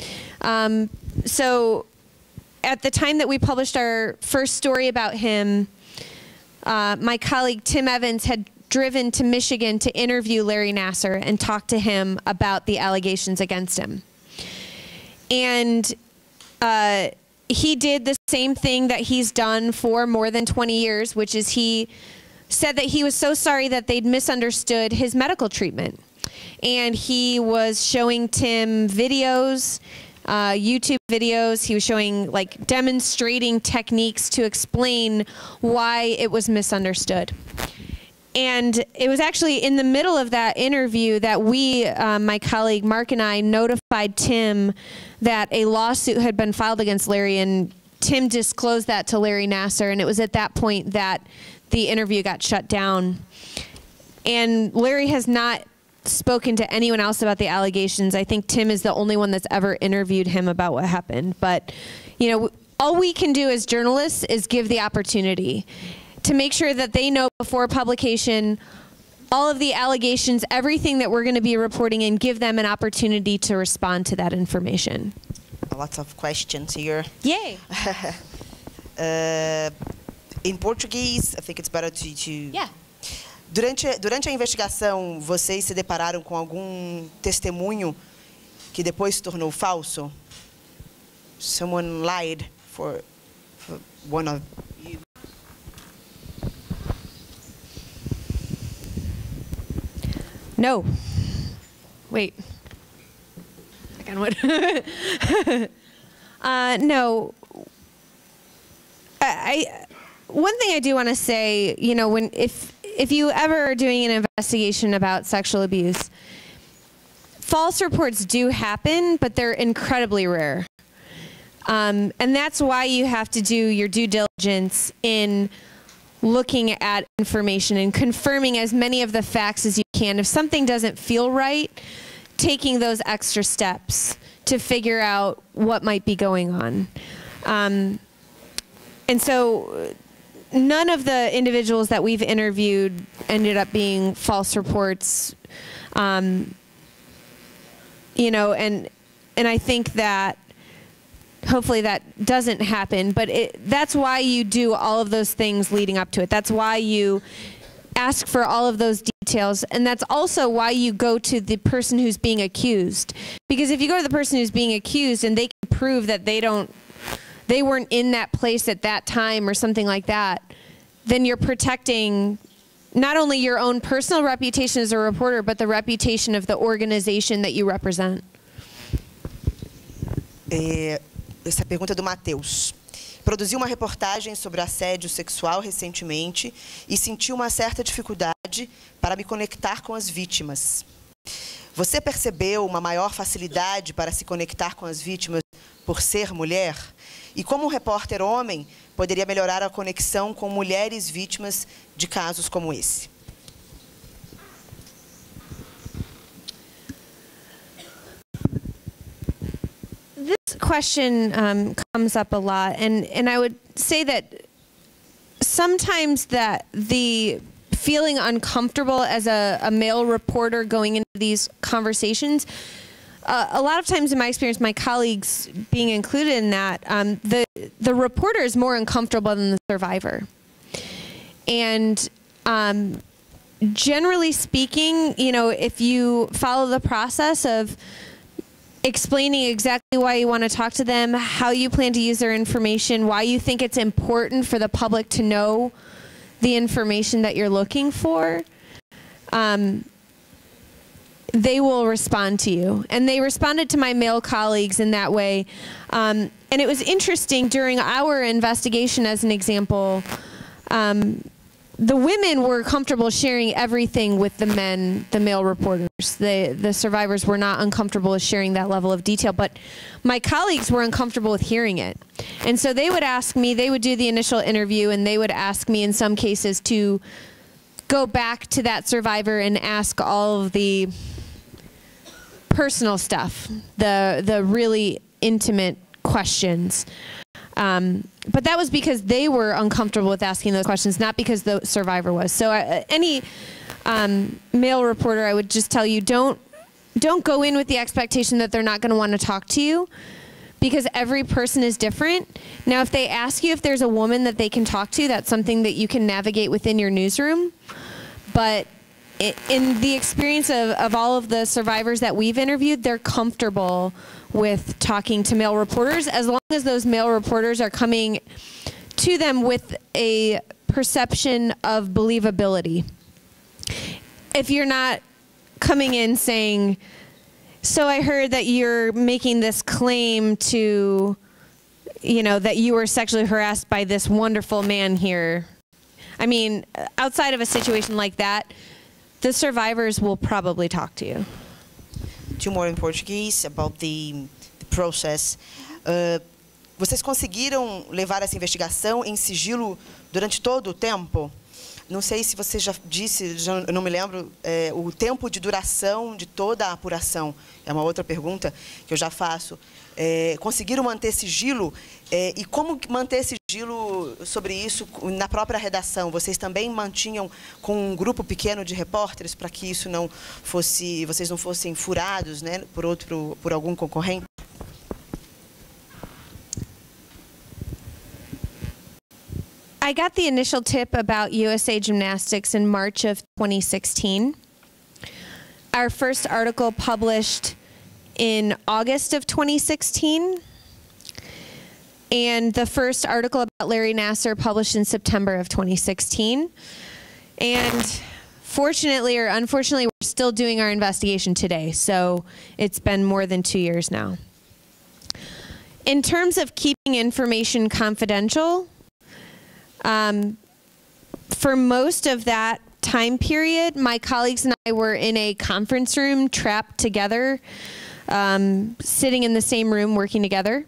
So at the time that we published our first story about him, my colleague Tim Evans had driven to Michigan to interview Larry Nassar and talk to him about the allegations against him. And he did the same thing that he's done for more than 20 years, which is he said that he was so sorry that they'd misunderstood his medical treatment. And he was showing Tim videos, YouTube videos. He was showing, like, demonstrating techniques to explain why it was misunderstood. And it was actually in the middle of that interview that we, my colleague Mark and I, notified Tim that a lawsuit had been filed against Larry, and Tim disclosed that to Larry Nassar, and it was at that point that the interview got shut down. And Larry has not spoken to anyone else about the allegations. I think Tim is the only one that's ever interviewed him about what happened. But, you know, all we can do as journalists is give the opportunity to make sure that they know before publication all of the allegations, everything that we're going to be reporting, and give them an opportunity to respond to that information. Lots of questions here. Yay! In Portuguese, I think it's better to... Yeah. Durante a investigação, vocês se depararam com algum testemunho que depois se tornou falso? Someone lied for one of you. No. Wait. Again, what? No. One thing I do want to say, you know, if you ever are doing an investigation about sexual abuse, false reports do happen, but they're incredibly rare. And that's why you have to do your due diligence in looking at information and confirming as many of the facts as you can. If something doesn't feel right, taking those extra steps to figure out what might be going on. And so none of the individuals that we've interviewed ended up being false reports. You know, and I think that hopefully that doesn't happen, but that's why you do all of those things leading up to it. That's why you ask for all of those details, and that's also why you go to the person who's being accused. Because if you go to the person who's being accused and they can prove that they weren't in that place at that time or something like that, then you're protecting not only your own personal reputation as a reporter, but the reputation of the organization that you represent. Essa pergunta é do Matheus. Produziu uma reportagem sobre assédio sexual recentemente e sentiu uma certa dificuldade para me conectar com as vítimas. Você percebeu uma maior facilidade para se conectar com as vítimas por ser mulher? E como repórter homem, poderia melhorar a conexão com mulheres vítimas de casos como esse? This question comes up a lot, and I would say that sometimes that the feeling uncomfortable as a male reporter going into these conversations, a lot of times in my experience, my colleagues being included in that, the reporter is more uncomfortable than the survivor. And generally speaking, you know, if you follow the process of explaining exactly why you want to talk to them, how you plan to use their information, why you think it's important for the public to know the information that you're looking for, they will respond to you. And they responded to my male colleagues in that way. And it was interesting during our investigation, as an example, the women were comfortable sharing everything with the men, the male reporters. The survivors were not uncomfortable with sharing that level of detail, but my colleagues were uncomfortable with hearing it. And so they would ask me, they would do the initial interview, and they would ask me in some cases to go back to that survivor and ask all of the personal stuff, the really intimate questions. But that was because they were uncomfortable with asking those questions, not because the survivor was. So any male reporter, I would just tell you, don't go in with the expectation that they're not going to want to talk to you, because every person is different. Now, if they ask you if there's a woman that they can talk to, that's something that you can navigate within your newsroom. But in the experience of all of the survivors that we've interviewed, they're comfortable with talking to male reporters, as long as those male reporters are coming to them with a perception of believability. If you're not coming in saying, so I heard that you're making this claim to, you know, that you were sexually harassed by this wonderful man here. I mean, outside of a situation like that, the survivors will probably talk to you. Two more in Portuguese about the process. Vocês conseguiram levar essa investigação em sigilo durante todo o tempo? Não sei se você já disse, eu não me lembro, o tempo de duração de toda a apuração. É uma outra pergunta que eu já faço. Conseguiram manter sigilo? E como manter sigilo sobre isso na própria redação? Vocês também mantinham com um grupo pequeno de repórteres para que isso não fosse, vocês não fossem furados, né, por algum concorrente? I got the initial tip about USA Gymnastics in March of 2016. Our first article published in August of 2016. And the first article about Larry Nassar published in September of 2016. And fortunately or unfortunately, we're still doing our investigation today. So it's been more than 2 years now. In terms of keeping information confidential, for most of that time period, my colleagues and I were in a conference room, trapped together, sitting in the same room, working together.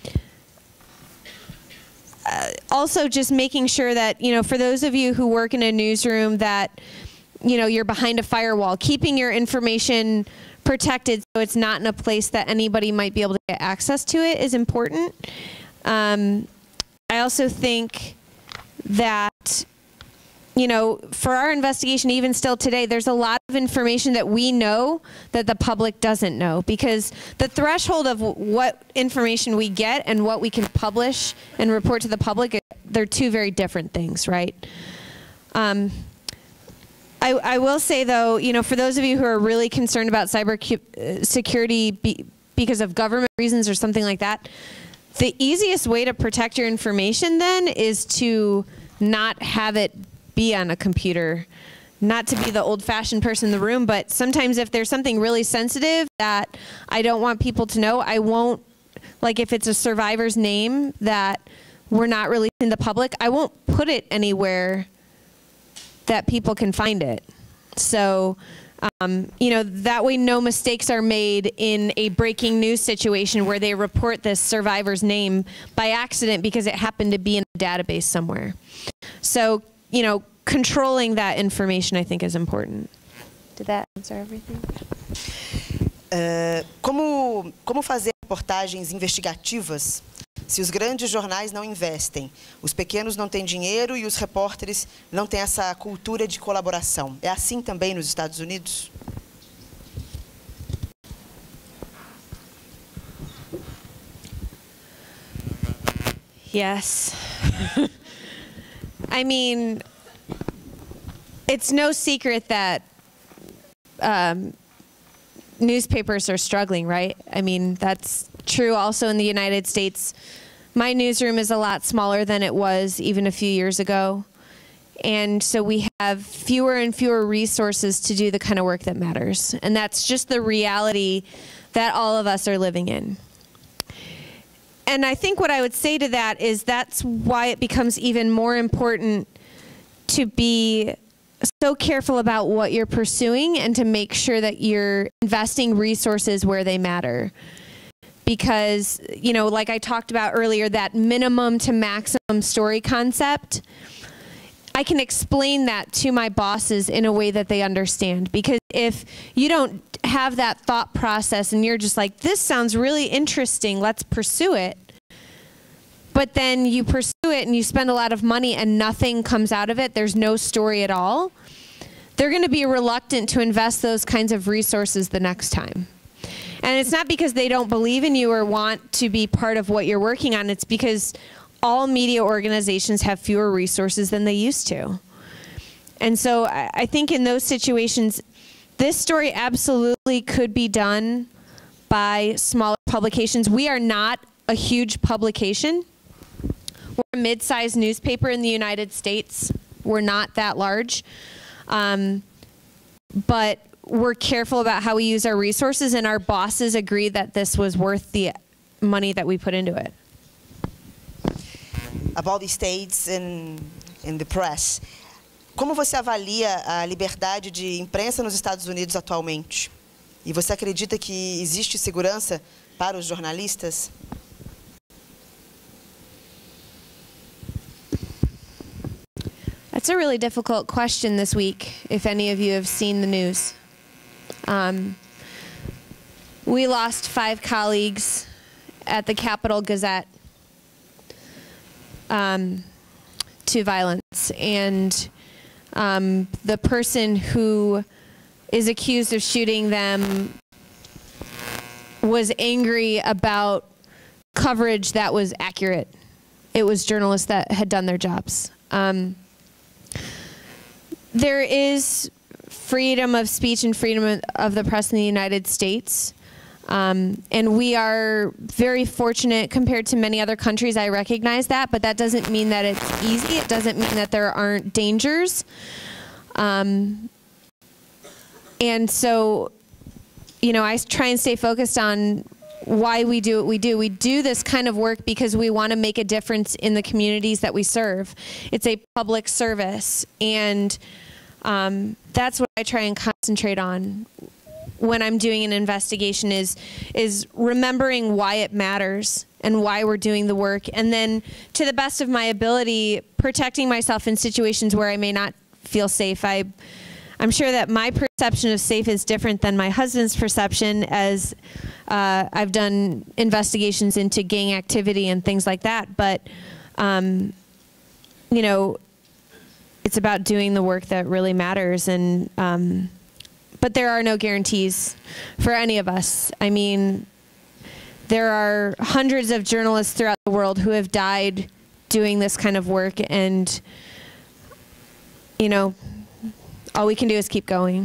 Also, just making sure that, you know, for those of you who work in a newsroom, that, you know, you're behind a firewall, keeping your information protected so it's not in a place that anybody might be able to get access to it is important. I also think that, you know, for our investigation, even still today, there's a lot of information that we know that the public doesn't know, because the threshold of what information we get and what we can publish and report to the public, they're two very different things, right? I will say, though, you know, for those of you who are really concerned about cyber security because of government reasons or something like that, the easiest way to protect your information then is to not have it be on a computer. Not to be the old-fashioned person in the room, but sometimes if there's something really sensitive that I don't want people to know, I won't, like if it's a survivor's name that we're not releasing to the public, I won't put it anywhere that people can find it. So That way no mistakes are made in a breaking news situation where they report this survivor's name by accident because it happened to be in a database somewhere. So, controlling that information, I think, is important. Did that answer everything? Como fazer reportagens investigativas se os grandes jornais não investem, os pequenos não têm dinheiro e os repórteres não têm essa cultura de colaboração? É assim também nos Estados Unidos? Yes. I mean, it's no secret that newspapers are struggling, right? I mean, that's true also in the United States. My newsroom is a lot smaller than it was even a few years ago. And so we have fewer and fewer resources to do the kind of work that matters. And that's just the reality that all of us are living in. And I think what I would say to that is that's why it becomes even more important to be so careful about what you're pursuing and to make sure that you're investing resources where they matter. Because, like I talked about earlier, that minimum to maximum story concept, I can explain that to my bosses in a way that they understand. Because if you don't have that thought process and you're just like, this sounds really interesting, let's pursue it. But then you pursue it and you spend a lot of money and nothing comes out of it, there's no story at all, they're going to be reluctant to invest those kinds of resources the next time. And it's not because they don't believe in you or want to be part of what you're working on, it's because all media organizations have fewer resources than they used to. And so I think in those situations, this story absolutely could be done by smaller publications. We are not a huge publication. We're a mid-sized newspaper in the United States. We're not that large. But we're careful about how we use our resources, and our bosses agree that this was worth the money that we put into it. About the states and the press, como você avalia a liberdade de imprensa nos Estados Unidos atualmente? E você acredita que existe segurança para os jornalistas? That's a really difficult question this week, if any of you have seen the news. We lost 5 colleagues at the Capital Gazette to violence. And the person who is accused of shooting them was angry about coverage that was accurate. It was journalists that had done their jobs. There is freedom of speech and freedom of the press in the United States. And we are very fortunate compared to many other countries. I recognize that, but that doesn't mean that it's easy. It doesn't mean that there aren't dangers. And so, I try and stay focused on why we do what we do. We do this kind of work because we want to make a difference in the communities that we serve. It's a public service, and that's what I try and concentrate on when I'm doing an investigation is remembering why it matters and why we're doing the work, and then to the best of my ability protecting myself in situations where I may not feel safe. I'm sure that my perception of safe is different than my husband's perception, as I've done investigations into gang activity and things like that. But, it's about doing the work that really matters. And but there are no guarantees for any of us. I mean, there are hundreds of journalists throughout the world who have died doing this kind of work, and, all we can do is keep going.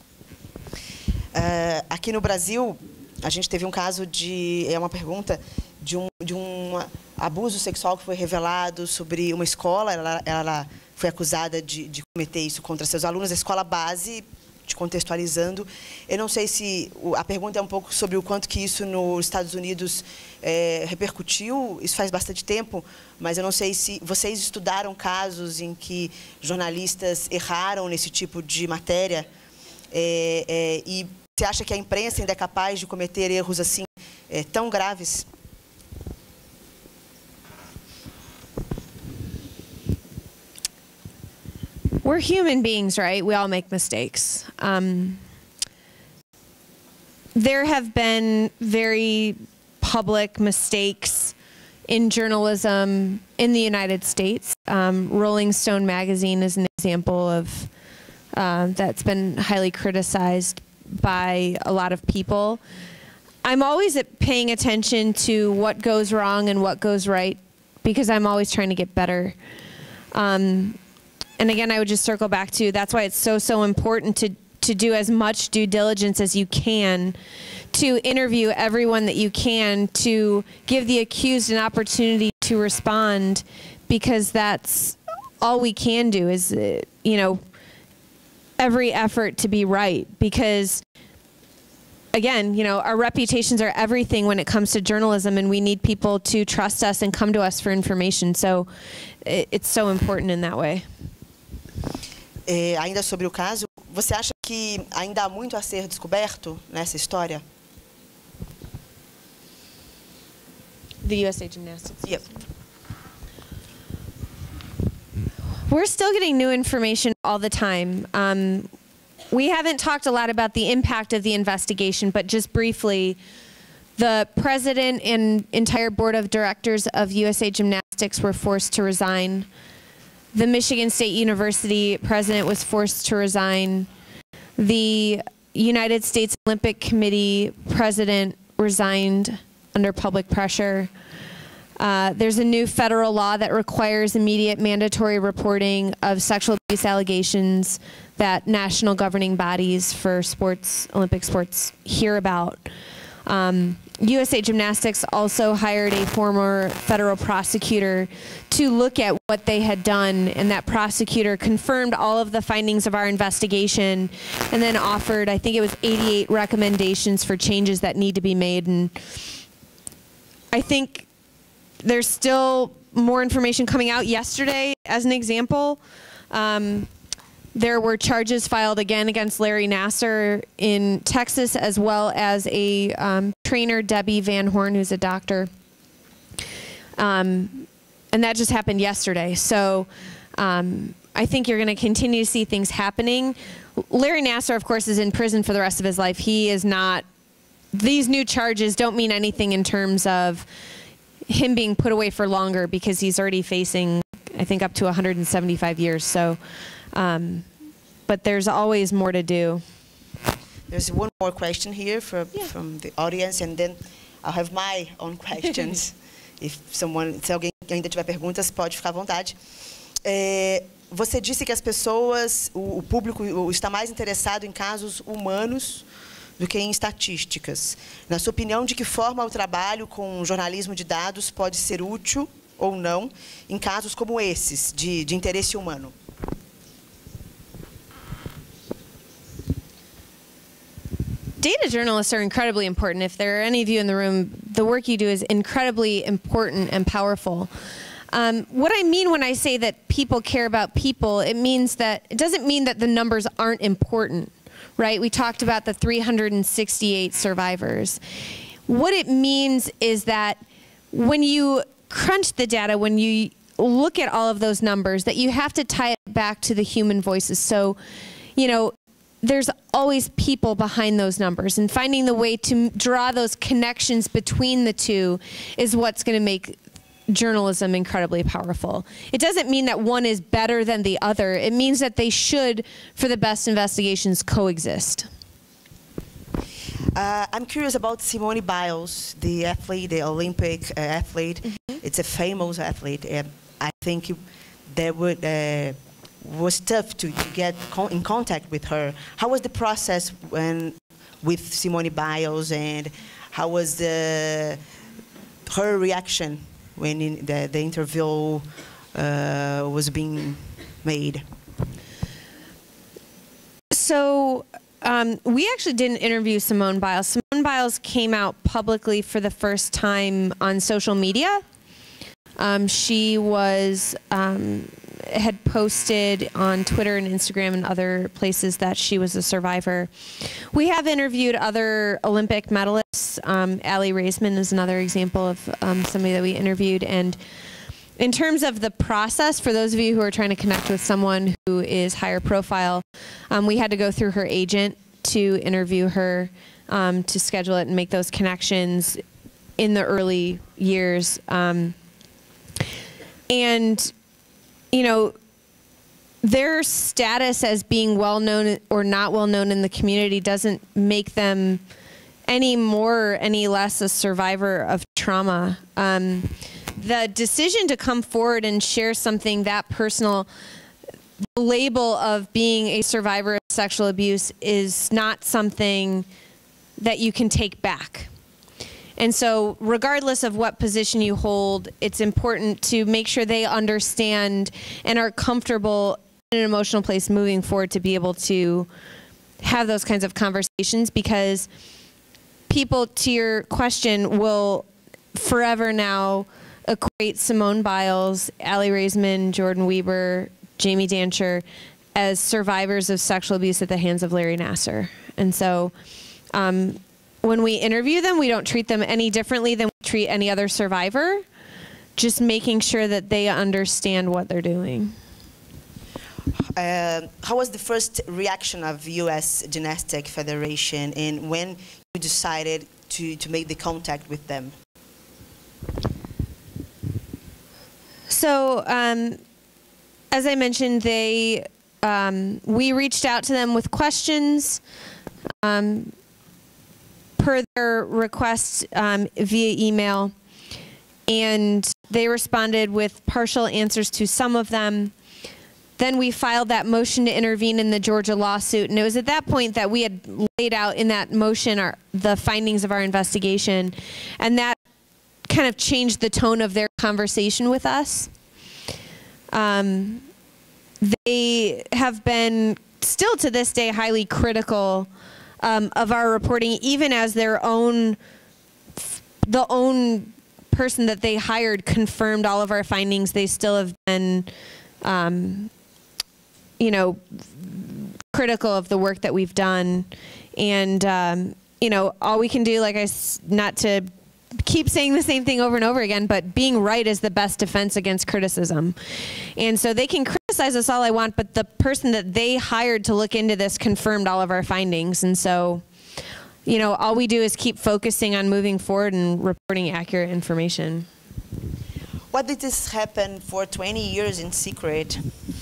Aqui no Brasil, a gente teve um caso uma pergunta de um abuso sexual que foi revelado sobre uma escola. Ela foi acusada de cometer isso contra seus alunos, a escola base, te contextualizando. Eu não sei se a pergunta é um pouco sobre o quanto que isso nos Estados Unidos repercutiu. Isso faz bastante tempo, mas eu não sei se vocês estudaram casos em que jornalistas erraram nesse tipo de matéria E você acha que a imprensa ainda é capaz de cometer erros assim tão graves? We're human beings, right? We all make mistakes. There have been very public mistakes in journalism in the United States. Rolling Stone magazine is an example of that's been highly criticized by a lot of people. I'm always paying attention to what goes wrong and what goes right because I'm always trying to get better. And again, I would just circle back to that's why it's so important to do as much due diligence as you can, to interview everyone that you can, to give the accused an opportunity to respond, because that's all we can do is, you know, every effort to be right. Because again, you know, our reputations are everything when it comes to journalism, and we need people to trust us and come to us for information. So it's so important in that way. Ainda sobre o caso, você acha que ainda há muito a ser descoberto nessa história? The USA Gymnastics. Yep. We're still getting new information all the time. We haven't talked a lot about the impact of the investigation, but just briefly, the president and entire board of directors of USA Gymnastics were forced to resign. The Michigan State University president was forced to resign. The United States Olympic Committee president resigned under public pressure. There's a new federal law that requires immediate mandatory reporting of sexual abuse allegations that national governing bodies for sports, Olympic sports, hear about. USA Gymnastics also hired a former federal prosecutor to look at what they had done, and that prosecutor confirmed all of the findings of our investigation and then offered, I think it was 88 recommendations for changes that need to be made. And I think there's still more information coming out. Yesterday, as an example, there were charges filed again against Larry Nassar in Texas, as well as a trainer, Debbie Van Horn, who's a doctor. And that just happened yesterday. So I think you're going to continue to see things happening. Larry Nassar, of course, is in prison for the rest of his life. He is not, these new charges don't mean anything in terms of him being put away for longer, because he's already facing, I think, up to 175 years. So, but there's always more to do. There's one more question here from the audience, and then I'll have my own questions. Se alguém ainda tiver perguntas, pode ficar à vontade. Você disse que as pessoas, o público está mais interessado em casos humanos do que em estatísticas. Na sua opinião, de que forma o trabalho com jornalismo de dados pode ser útil ou não em casos como esses, de interesse humano? Data journalists are incredibly important. If there are any of you in the room, the work you do is incredibly important and powerful. What I mean when I say that people care about people, it doesn't mean that the numbers aren't important, right? We talked about the 368 survivors. What it means is that when you crunch the data, when you look at all of those numbers, that you have to tie it back to the human voices. So, you know, there's always people behind those numbers, and finding the way to draw those connections between the two is what's going to make journalism incredibly powerful. It doesn't mean that one is better than the other. It means that they should, for the best investigations, coexist. I'm curious about Simone Biles, the athlete, the Olympic athlete. Mm-hmm. It's a famous athlete. I think that was tough to get in contact with her. How was the process with Simone Biles, and how was her reaction when the interview was being made? So we actually didn't interview Simone Biles. Simone Biles came out publicly for the first time on social media. She was had posted on Twitter and Instagram and other places that she was a survivor. We have interviewed other Olympic medalists. Aly Raisman is another example of somebody that we interviewed. And in terms of the process, for those of you who are trying to connect with someone who is higher profile, we had to go through her agent to interview her, to schedule it and make those connections in the early years. And, you know, their status as being well known or not well known in the community doesn't make them any more or any less a survivor of trauma. The decision to come forward and share something that personal, the label of being a survivor of sexual abuse is not something that you can take back. And so regardless of what position you hold, it's important to make sure they understand and are comfortable in an emotional place moving forward to be able to have those kinds of conversations, because people, to your question, will forever now equate Simone Biles, Aly Raisman, Jordan Weber, Jamie Dancher as survivors of sexual abuse at the hands of Larry Nassar. And so when we interview them, we don't treat them any differently than we treat any other survivor, just making sure that they understand what they're doing. How was the first reaction of U.S. Gymnastics Federation, and when you decided to make the contact with them? So, as I mentioned, we reached out to them with questions per their request via email, and they responded with partial answers to some of them. Then we filed that motion to intervene in the Georgia lawsuit, and it was at that point that we had laid out in that motion the findings of our investigation, and that kind of changed the tone of their conversation with us. They have been, still to this day, highly critical of our reporting, even as the own person that they hired confirmed all of our findings. They still have been, you know, critical of the work that we've done. And, you know, all we can do, not to keep saying the same thing over and over again, but being right is the best defense against criticism. And so they can criticize us all I want, but the person that they hired to look into this confirmed all of our findings. And so, you know, all we do is keep focusing on moving forward and reporting accurate information. Why did this happen for 20 years in secret?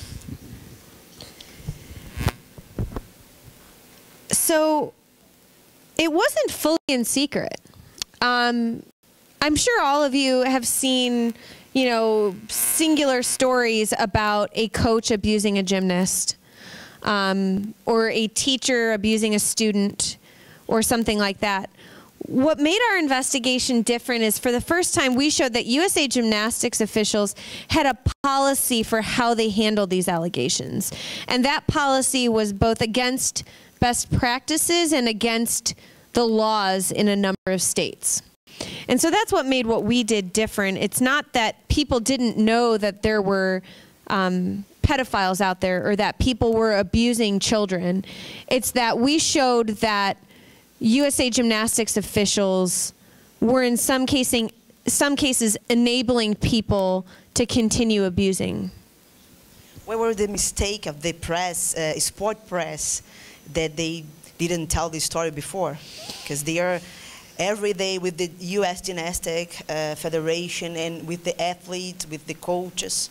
So it wasn't fully in secret. I'm sure all of you have seen, you know, singular stories about a coach abusing a gymnast, or a teacher abusing a student, or something like that. What made our investigation different is, for the first time, we showed that USA Gymnastics officials had a policy for how they handled these allegations. And that policy was both against best practices and against the laws in a number of states. And so that's what made what we did different. It's not that people didn't know that there were pedophiles out there or that people were abusing children. It's that we showed that USA Gymnastics officials were in some cases enabling people to continue abusing. What were the mistake of the press, sport press, that they didn't tell this story before? Because they are every day with the U.S. Gymnastics Federation and with the athletes, with the coaches.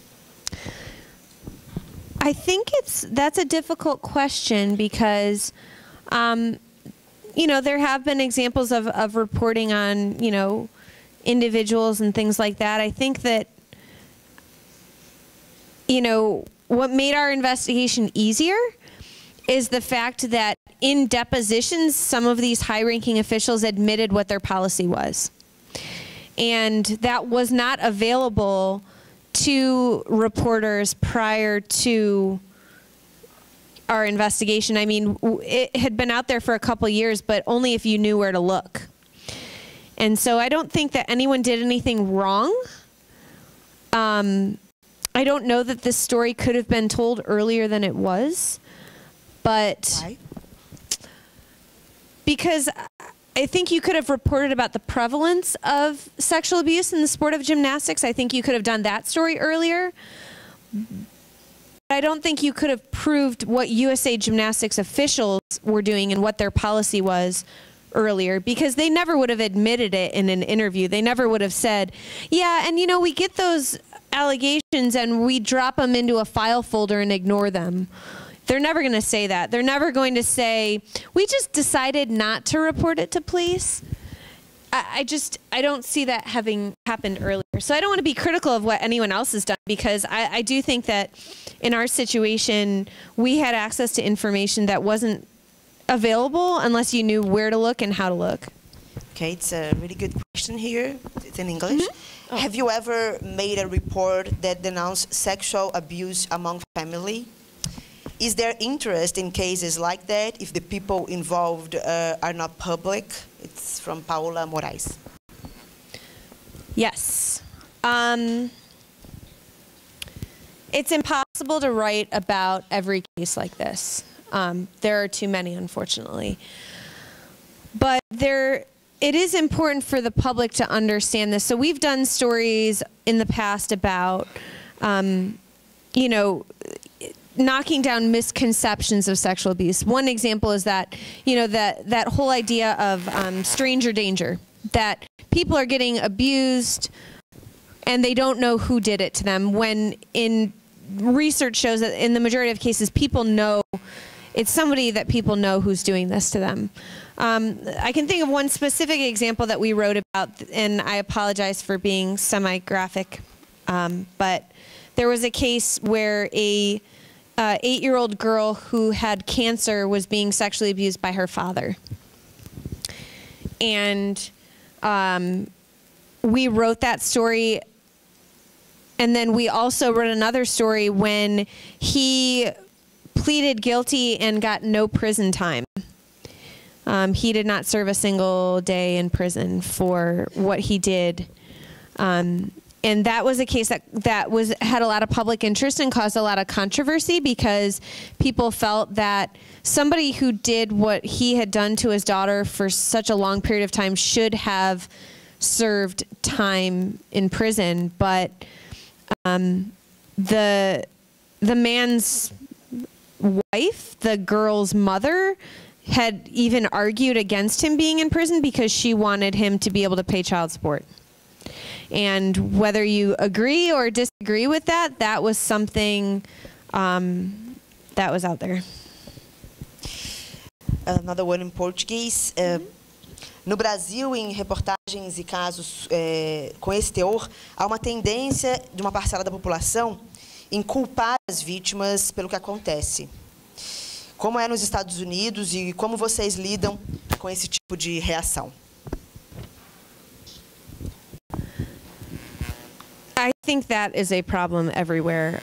I think that's a difficult question because, you know, there have been examples of reporting on, you know, individuals and things like that. I think that, you know, what made our investigation easier is the fact that in depositions, some of these high-ranking officials admitted what their policy was. And that was not available to reporters prior to our investigation. I mean, it had been out there for a couple years, but only if you knew where to look. And so I don't think that anyone did anything wrong. I don't know that this story could have been told earlier than it was, but Why? Because I think you could have reported about the prevalence of sexual abuse in the sport of gymnastics. I think you could have done that story earlier. I don't think you could have proved what USA Gymnastics officials were doing and what their policy was earlier, because they never would have admitted it in an interview. They never would have said, yeah, and you know, we get those allegations and we drop them into a file folder and ignore them. They're never going to say that. They're never going to say, we just decided not to report it to police. I don't see that having happened earlier. So I don't want to be critical of what anyone else has done, because I do think that in our situation, we had access to information that wasn't available unless you knew where to look and how to look. Okay, it's a really good question here. It's in English. Mm-hmm. Have you ever made a report that denounced sexual abuse among family? Is there interest in cases like that if the people involved are not public? It's from Paula Moraes. Yes. It's impossible to write about every case like this. There are too many, unfortunately. But it is important for the public to understand this. So we've done stories in the past about, you know, knocking down misconceptions of sexual abuse. One example is that, you know, that whole idea of stranger danger, that people are getting abused and they don't know who did it to them, when in research shows that in the majority of cases, people know, it's somebody that people know who's doing this to them. I can think of one specific example that we wrote about, and I apologize for being semi-graphic, but there was a case where a 8-year-old girl who had cancer was being sexually abused by her father. And we wrote that story, and then we also wrote another story when he pleaded guilty and got no prison time. He did not serve a single day in prison for what he did. And that was a case that had a lot of public interest and caused a lot of controversy, because people felt that somebody who did what he had done to his daughter for such a long period of time should have served time in prison. But the man's wife, the girl's mother, had even argued against him being in prison because she wanted him to be able to pay child support. And whether you agree or disagree with that, that was something that was out there. Another one in Portuguese. No Brasil, em reportagens e casos com esse teor, há uma tendência de uma parcela da população em culpar as vítimas pelo que acontece. Como é nos Estados Unidos e como vocês lidam com esse tipo de reação? I think that is a problem everywhere.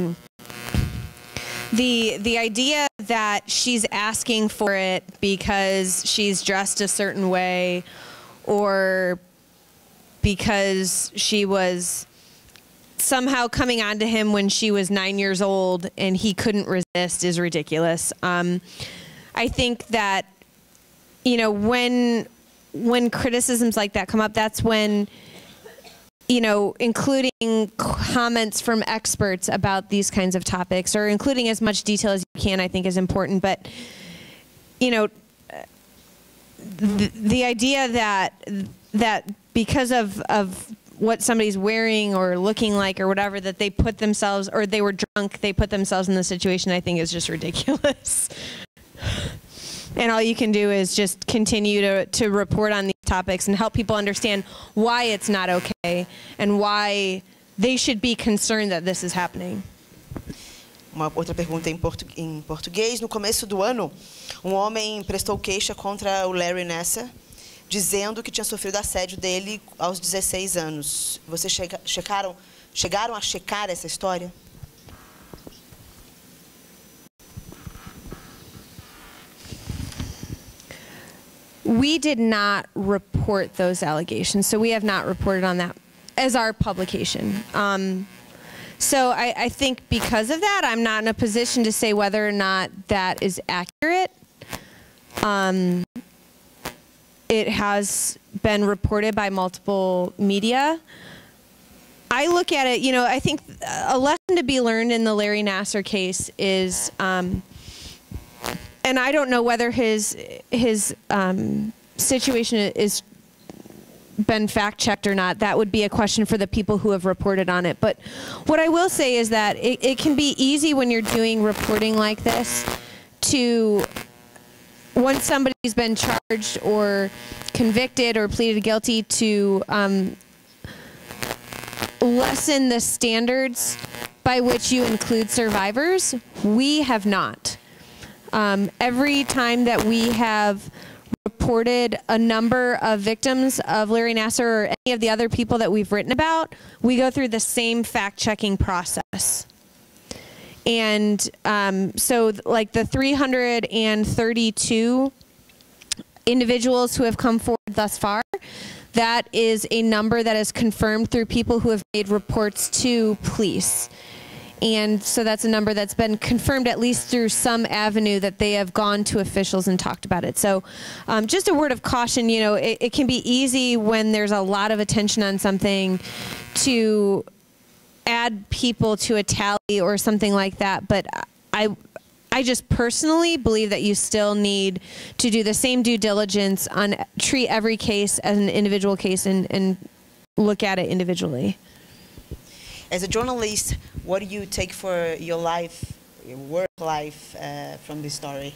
The idea that she's asking for it because she's dressed a certain way, or because she was somehow coming on to him when she was 9 years old and he couldn't resist, is ridiculous. I think that, you know, when criticisms like that come up, that's when, you know, including comments from experts about these kinds of topics, or including as much detail as you can, I think is important. But, you know, the idea that because of what somebody's wearing or looking like or whatever, that they put themselves, or they were drunk, they put themselves in the situation, I think is just ridiculous. And all you can do is just continue to report on these topics and help people understand why it's not okay and why they should be concerned that this is happening. Uma outra pergunta em português. No começo do ano, um homem prestou queixa contra o Larry Nassar, dizendo que tinha sofrido assédio dele aos 16 anos. Vocês chegaram a checar essa história? We did not report those allegations, so we have not reported on that as our publication. So I think because of that, I'm not in a position to say whether or not that is accurate. It has been reported by multiple media. I look at it, you know, I think a lesson to be learned in the Larry Nassar case is, and I don't know whether his situation is been fact-checked or not. That would be a question for the people who have reported on it. But what I will say is that it can be easy when you're doing reporting like this to, once somebody's been charged or convicted or pleaded guilty, to lessen the standards by which you include survivors. We have not. Every time that we have reported a number of victims of Larry Nassar or any of the other people that we've written about, we go through the same fact-checking process. And so like the 332 individuals who have come forward thus far, that is a number that is confirmed through people who have made reports to police. And so that's a number that's been confirmed at least through some avenue that they have gone to officials and talked about it. So just a word of caution, you know, it can be easy when there's a lot of attention on something to add people to a tally or something like that. But I just personally believe that you still need to do the same due diligence on treat every case as an individual case and look at it individually. As a journalist, what do you take for your life, your work life, from this story?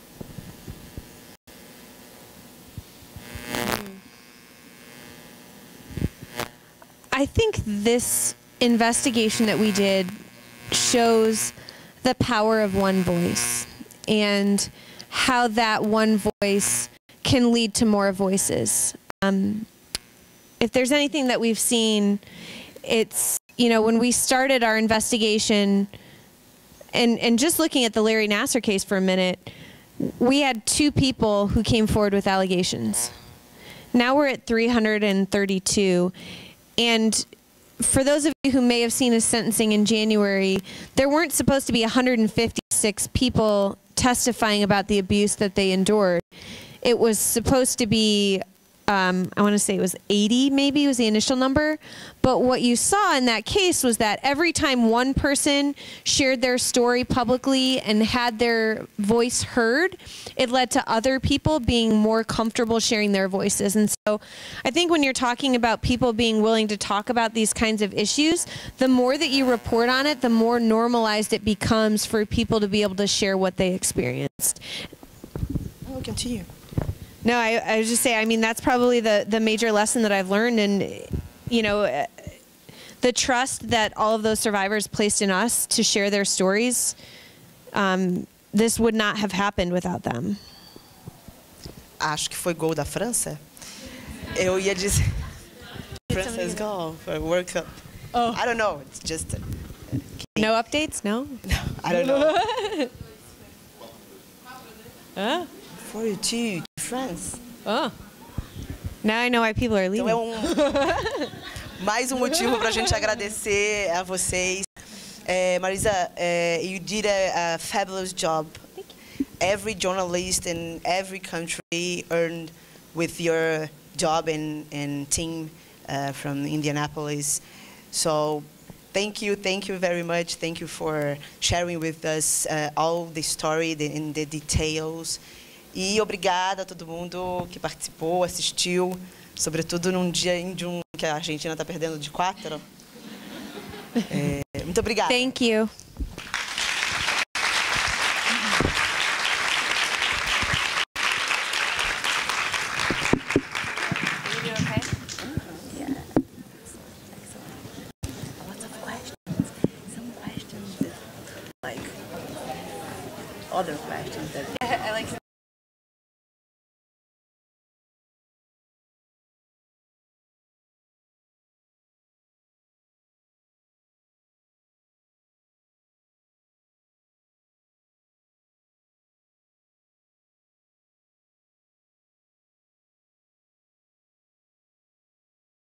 I think this investigation that we did shows the power of one voice and how that one voice can lead to more voices. If there's anything that we've seen, it's, you know, when we started our investigation, and just looking at the Larry Nassar case for a minute, we had 2 people who came forward with allegations. Now we're at 332. And for those of you who may have seen his sentencing in January, there weren't supposed to be 156 people testifying about the abuse that they endured. It was supposed to be, I want to say it was 80 maybe was the initial number. But what you saw in that case was that every time one person shared their story publicly and had their voice heard, it led to other people being more comfortable sharing their voices. And so I think when you're talking about people being willing to talk about these kinds of issues, the more that you report on it, the more normalized it becomes for people to be able to share what they experienced. Oh, continue. No, I was just saying, I mean, that's probably the major lesson that I've learned. And, you know, the trust that all of those survivors placed in us to share their stories, this would not have happened without them. Acho que foi gol da França. Eu ia dizer, France's goal for World Cup. Oh. I don't know, it's just... No updates? No? No, I don't know. Huh? 42 to France. Oh. Now I know why people are leaving. Então mais motivo para a gente agradecer a vocês. Marisa, you did a fabulous job. Every journalist in every country earned with your job and team from Indianapolis. So thank you very much. Thank you for sharing with us all the story and the details. E obrigada a todo mundo que participou, assistiu, sobretudo num dia em que a Argentina está perdendo de 4. Muito obrigada. Thank you. Other questions that I like